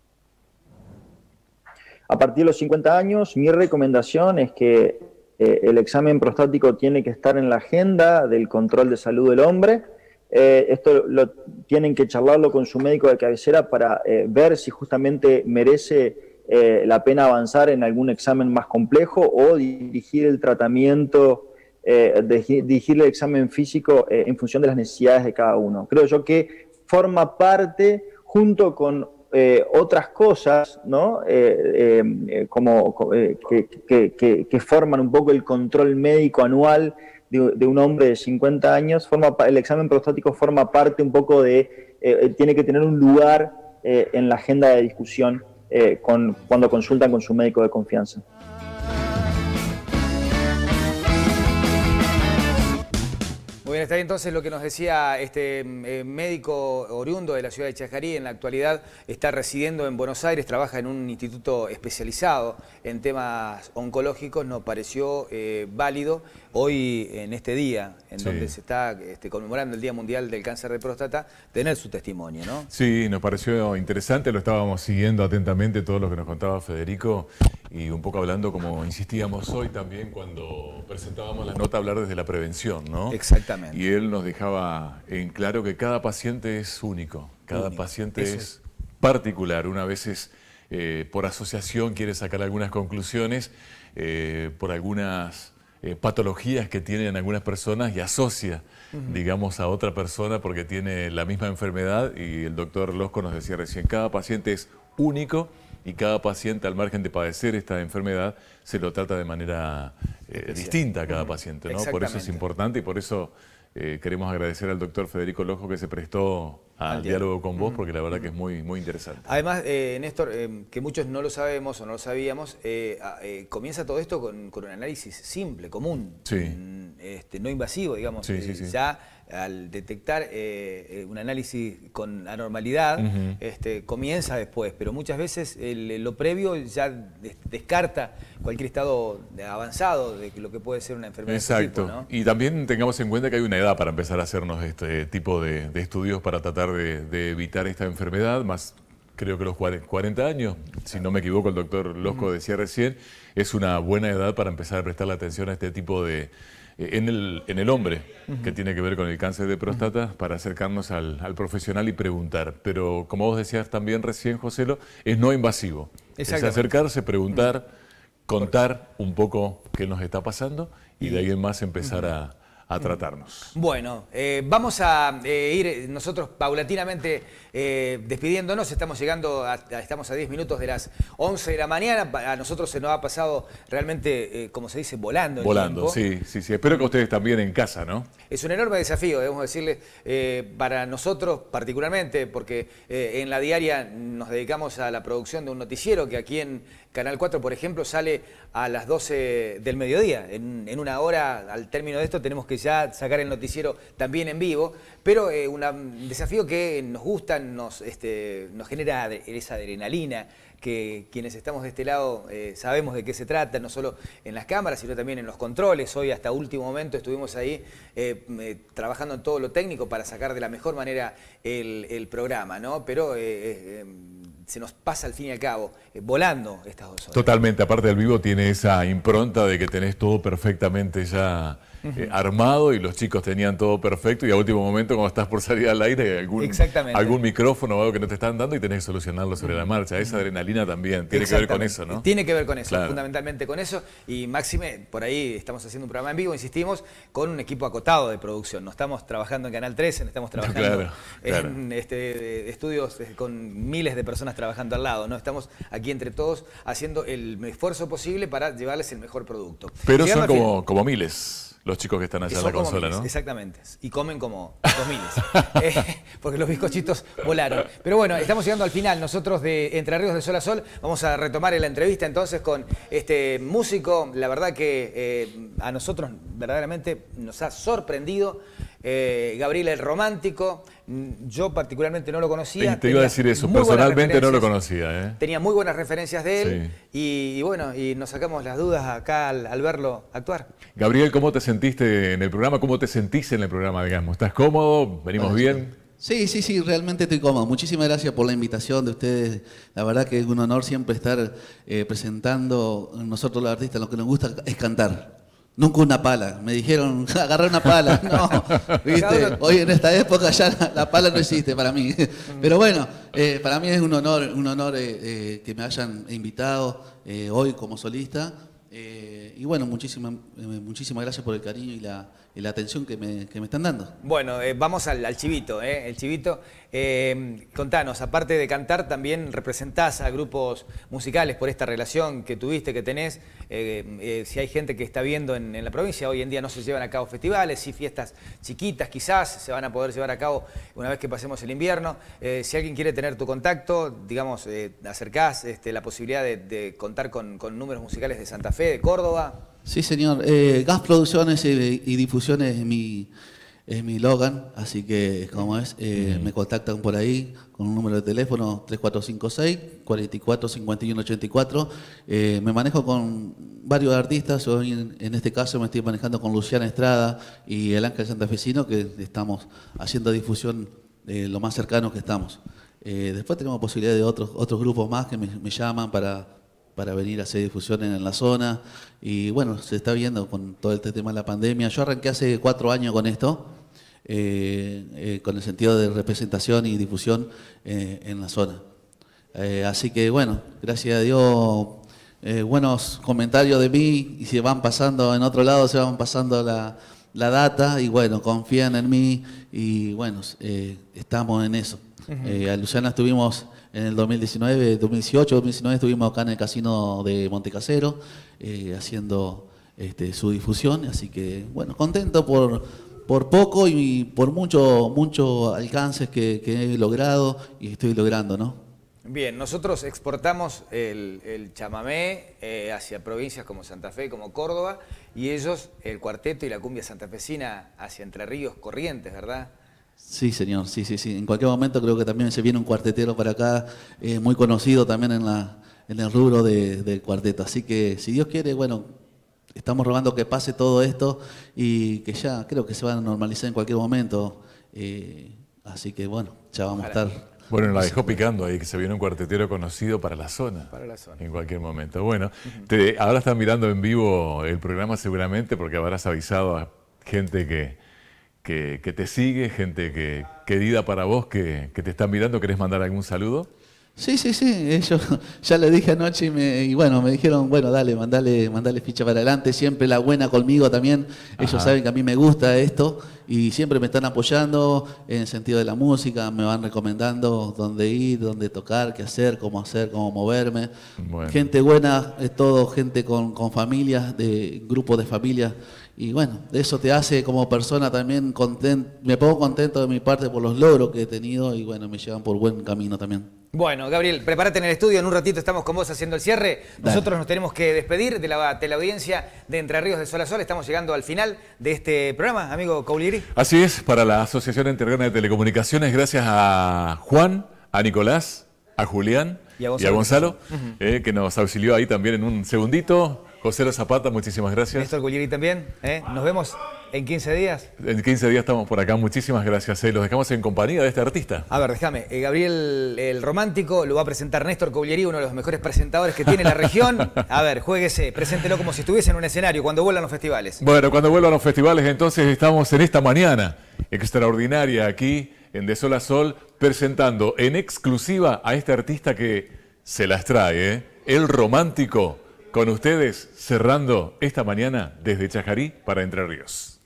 A partir de los 50 años, mi recomendación es que el examen prostático tiene que estar en la agenda del control de salud del hombre. Esto tienen que charlarlo con su médico de cabecera para ver si justamente merece la pena avanzar en algún examen más complejo o dirigir el tratamiento, dirigir el examen físico en función de las necesidades de cada uno. Creo yo que forma parte, junto con otras cosas, ¿no? Que forman un poco el control médico anual de un hombre de 50 años, el examen prostático forma parte un poco tiene que tener un lugar en la agenda de discusión cuando consultan con su médico de confianza. Muy bien, está ahí entonces lo que nos decía este médico oriundo de la ciudad de Chajarí. En la actualidad está residiendo en Buenos Aires, trabaja en un instituto especializado en temas oncológicos. Nos pareció válido hoy, en este día, en donde se está conmemorando el Día Mundial del Cáncer de Próstata, tener su testimonio, ¿no? Sí, nos pareció interesante, lo estábamos siguiendo atentamente todo lo que nos contaba Federico y un poco hablando, como insistíamos hoy también cuando presentábamos la nota, hablar desde la prevención, ¿no? Exactamente. Y él nos dejaba en claro que cada paciente es único, cada paciente es particular. Una vez por asociación quiere sacar algunas conclusiones, por algunas patologías que tienen algunas personas y asocia, digamos, a otra persona porque tiene la misma enfermedad, y el doctor Losco nos decía recién, cada paciente es único y cada paciente, al margen de padecer esta enfermedad, se lo trata de manera distinta a cada paciente, ¿no? Por eso es importante y por eso queremos agradecer al doctor Federico Losco que se prestó al diálogo con vos, porque la verdad que es muy, muy interesante. Además, Néstor, que muchos no lo sabemos o no lo sabíamos, comienza todo esto con un análisis simple, común, no invasivo, digamos. Ya al detectar un análisis con anormalidad, comienza después, pero muchas veces lo previo ya descarta cualquier estado avanzado de lo que puede ser una enfermedad. Exacto. De este tipo, ¿no? Y también tengamos en cuenta que hay una edad para empezar a hacernos este tipo de estudios para tratar de evitar esta enfermedad, más creo que los 40 años, si no me equivoco, el doctor Losco decía recién, es una buena edad para empezar a prestarle atención a este tipo de... En el hombre, que tiene que ver con el cáncer de próstata, para acercarnos al profesional y preguntar. Pero como vos decías también recién, Joselo, es no invasivo. Es acercarse, preguntar, contar un poco qué nos está pasando y de ahí en más empezar a tratarnos. Bueno, vamos a ir nosotros paulatinamente despidiéndonos. Estamos estamos a 10 minutos de las 11 de la mañana. A nosotros se nos ha pasado realmente, como se dice, volando. Volando, sí. Espero que ustedes también en casa, ¿no? Es un enorme desafío, debemos decirle, para nosotros particularmente, porque en la diaria nos dedicamos a la producción de un noticiero que aquí en Canal 4, por ejemplo, sale a las 12 del mediodía. En una hora, al término de esto, tenemos que ya sacar el noticiero también en vivo, pero un desafío que nos gusta, nos genera esa adrenalina, que quienes estamos de este lado sabemos de qué se trata, no solo en las cámaras, sino también en los controles. Hoy hasta último momento estuvimos ahí trabajando en todo lo técnico para sacar de la mejor manera el programa, ¿no? Pero se nos pasa al fin y al cabo, volando estas 2 horas. Totalmente, aparte del vivo tiene esa impronta de que tenés todo perfectamente ya armado y los chicos tenían todo perfecto y a último momento cuando estás por salir al aire hay algún micrófono o algo que no te están dando y tenés que solucionarlo sobre la marcha. Esa adrenalina también tiene que ver con eso, ¿no? Tiene que ver con eso, fundamentalmente con eso. Y máxime, por ahí estamos haciendo un programa en vivo, insistimos, con un equipo acotado de producción. No estamos trabajando en Canal 13, no estamos trabajando en estudios con miles de personas trabajando al lado, ¿no? Estamos aquí entre todos haciendo el esfuerzo posible para llevarles el mejor producto. Pero son como miles los chicos que están allá en la consola, miles, ¿no? Exactamente. Y comen como 2000. Porque los bizcochitos volaron. Pero bueno, estamos llegando al final. Nosotros de Entre Ríos de Sol a Sol vamos a retomar la entrevista entonces con este músico. La verdad que a nosotros verdaderamente nos ha sorprendido. Gabriel el Romántico, yo particularmente no lo conocía. Y te iba a decir eso, personalmente no lo conocía. Tenía muy buenas referencias de él y bueno, y nos sacamos las dudas acá al verlo actuar. Gabriel, ¿cómo te sentiste en el programa? ¿Cómo te sentís en el programa, digamos? ¿Estás cómodo? ¿Venimos bien? Sí, realmente estoy cómodo. Muchísimas gracias por la invitación de ustedes. La verdad que es un honor siempre estar presentando. Nosotros los artistas lo que nos gusta es cantar. Nunca una pala. Me dijeron, agarrar una pala. No, ¿viste? Hoy en esta época ya la pala no existe para mí. Pero bueno, para mí es un honor que me hayan invitado hoy como solista. Y bueno, muchísimas gracias por el cariño y la atención que me están dando. Bueno, vamos al chivito. El chivito, contanos, aparte de cantar, también representás a grupos musicales por esta relación que tuviste, que tenés. Si hay gente que está viendo en la provincia, hoy en día no se llevan a cabo festivales, sí fiestas chiquitas quizás se van a poder llevar a cabo una vez que pasemos el invierno. Si alguien quiere tener tu contacto, digamos, acercás la posibilidad de contar con números musicales de Santa Fe, de Córdoba. Sí, señor. Gas Producciones y Difusiones es mi logan, así que como es, me contactan por ahí con un número de teléfono 3456-445184. Me manejo con varios artistas, hoy en este caso me estoy manejando con Luciana Estrada y el Ángel Santafesino, que estamos haciendo difusión lo más cercano que estamos. Después tenemos posibilidad de otros grupos más que me llaman para venir a hacer difusión en la zona. Y bueno, se está viendo con todo este tema de la pandemia. Yo arranqué hace 4 años con esto, con el sentido de representación y difusión en la zona. Así que bueno, gracias a Dios, buenos comentarios de mí, y se van pasando en otro lado, se van pasando la data, y bueno, confían en mí, y bueno, estamos en eso. A Luciana estuvimos en el 2019, 2018, 2019 estuvimos acá en el Casino de Montecasero haciendo su difusión, así que bueno, contento por por poco y por mucho alcances que he logrado y estoy logrando, ¿no? Bien, nosotros exportamos el chamamé hacia provincias como Santa Fe, como Córdoba, y ellos, el cuarteto y la cumbia santafesina hacia Entre Ríos, Corrientes, ¿verdad? Sí, señor, sí. En cualquier momento creo que también se viene un cuartetero para acá, muy conocido también en el rubro del cuarteto. Así que, si Dios quiere, bueno, estamos rogando que pase todo esto y que ya creo que se va a normalizar en cualquier momento. Así que, bueno, ya vamos a estar... Bueno, la dejó picando ahí, que se viene un cuartetero conocido para la zona. Para la zona. En cualquier momento. Bueno, ahora están mirando en vivo el programa seguramente porque habrás avisado a gente que te sigue, gente querida para vos, que te están mirando. ¿Querés mandar algún saludo? Sí. Ellos, ya le dije anoche y bueno, me dijeron, bueno, dale, mandale ficha para adelante. Siempre la buena conmigo también. Ellos saben que a mí me gusta esto y siempre me están apoyando en el sentido de la música. Me van recomendando dónde ir, dónde tocar, qué hacer, cómo moverme. Bueno. Gente buena, es todo gente con familias, de grupos de familias. Y bueno, eso te hace como persona también contento. Me pongo contento de mi parte por los logros que he tenido y bueno, me llevan por buen camino también. Bueno, Gabriel, prepárate en el estudio, en un ratito estamos con vos haciendo el cierre. Nosotros nos tenemos que despedir de la teleaudiencia de Entre Ríos de Sol a Sol. Estamos llegando al final de este programa, amigo Caulieri. Así es, para la Asociación Entrerriana de Telecomunicaciones, gracias a Juan, a Nicolás, a Julián y a Gonzalo, que nos auxilió ahí también en un segundito. José Zapata, muchísimas gracias. Néstor Caulieri también. Nos vemos en 15 días. En 15 días estamos por acá. Muchísimas gracias. Los dejamos en compañía de este artista. A ver, déjame. Gabriel el Romántico lo va a presentar Néstor Caulieri, uno de los mejores presentadores que tiene la región. A ver, juéguese, preséntelo como si estuviese en un escenario cuando vuelvan los festivales. Bueno, cuando vuelvan los festivales, entonces estamos en esta mañana extraordinaria aquí en De Sol a Sol, presentando en exclusiva a este artista que se las trae, El Romántico. Con ustedes, cerrando esta mañana desde Chajarí para Entre Ríos.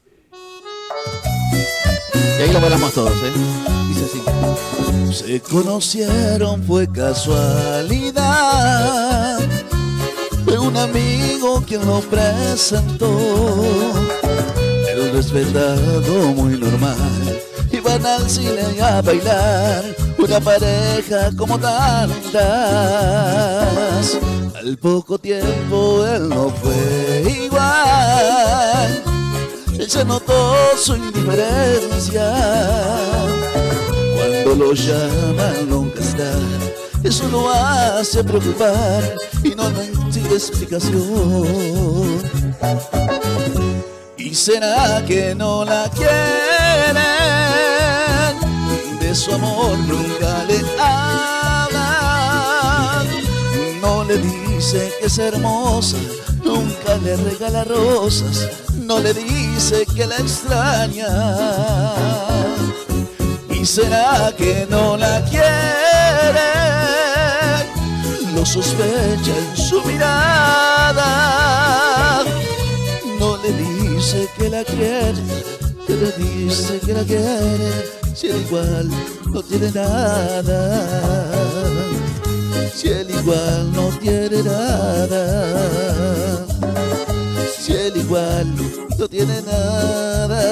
Y ahí lo bailamos todos, Dice así. Se conocieron, fue casualidad de un amigo quien lo presentó. El respetado, muy normal. Iban al cine a bailar, una pareja como tantas. Al poco tiempo él no fue igual, ella notó su indiferencia. Cuando lo llaman nunca está, eso lo hace preocupar y no consigue explicación. ¿Y será que no la quieren? De su amor nunca le hablan, no le dice que es hermosa, nunca le regala rosas, no le dice que la extraña. ¿Y será que no la quiere? Lo sospecha en su mirada, no le dice que la quiere, que le dice que la quiere, si él igual no tiene nada. Si él igual no tiene nada, si él igual no tiene nada.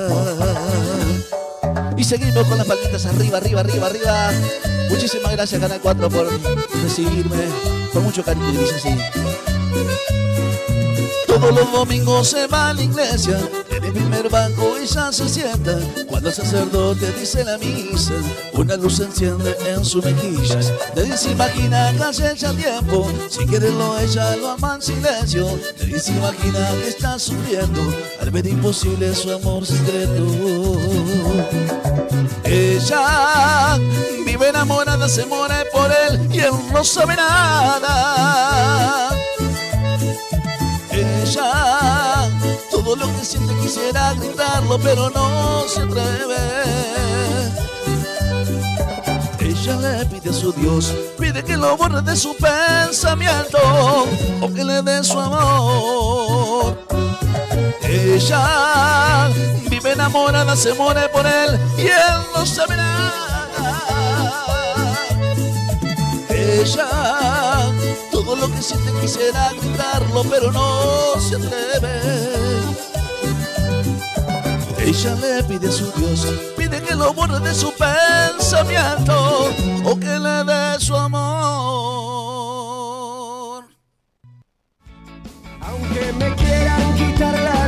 Y seguimos con las palmitas arriba, arriba, arriba, arriba. Muchísimas gracias Canal 4 por recibirme con mucho cariño. Y dice así. Todos los domingos se va a la iglesia, en el primer banco ella se sienta. Cuando el sacerdote dice la misa, una luz se enciende en sus mejillas. Nadie se imagina que hace ya tiempo, sin quererlo ella lo ama en silencio. Nadie se imagina que está sufriendo al ver imposible su amor secreto. Ella vive enamorada, se muere por él y él no sabe nada. Ella, todo lo que siente quisiera gritarlo, pero no se atreve. Ella le pide a su Dios, pide que lo borre de su pensamiento o que le dé su amor. Ella vive enamorada, se muere por él y él no sabe nada. Ella, todo lo que siente quisiera gritarlo, pero no se atreve. Ella le pide a su Dios, pide que lo borre de su pensamiento o que le dé su amor. Aunque me quieran quitar la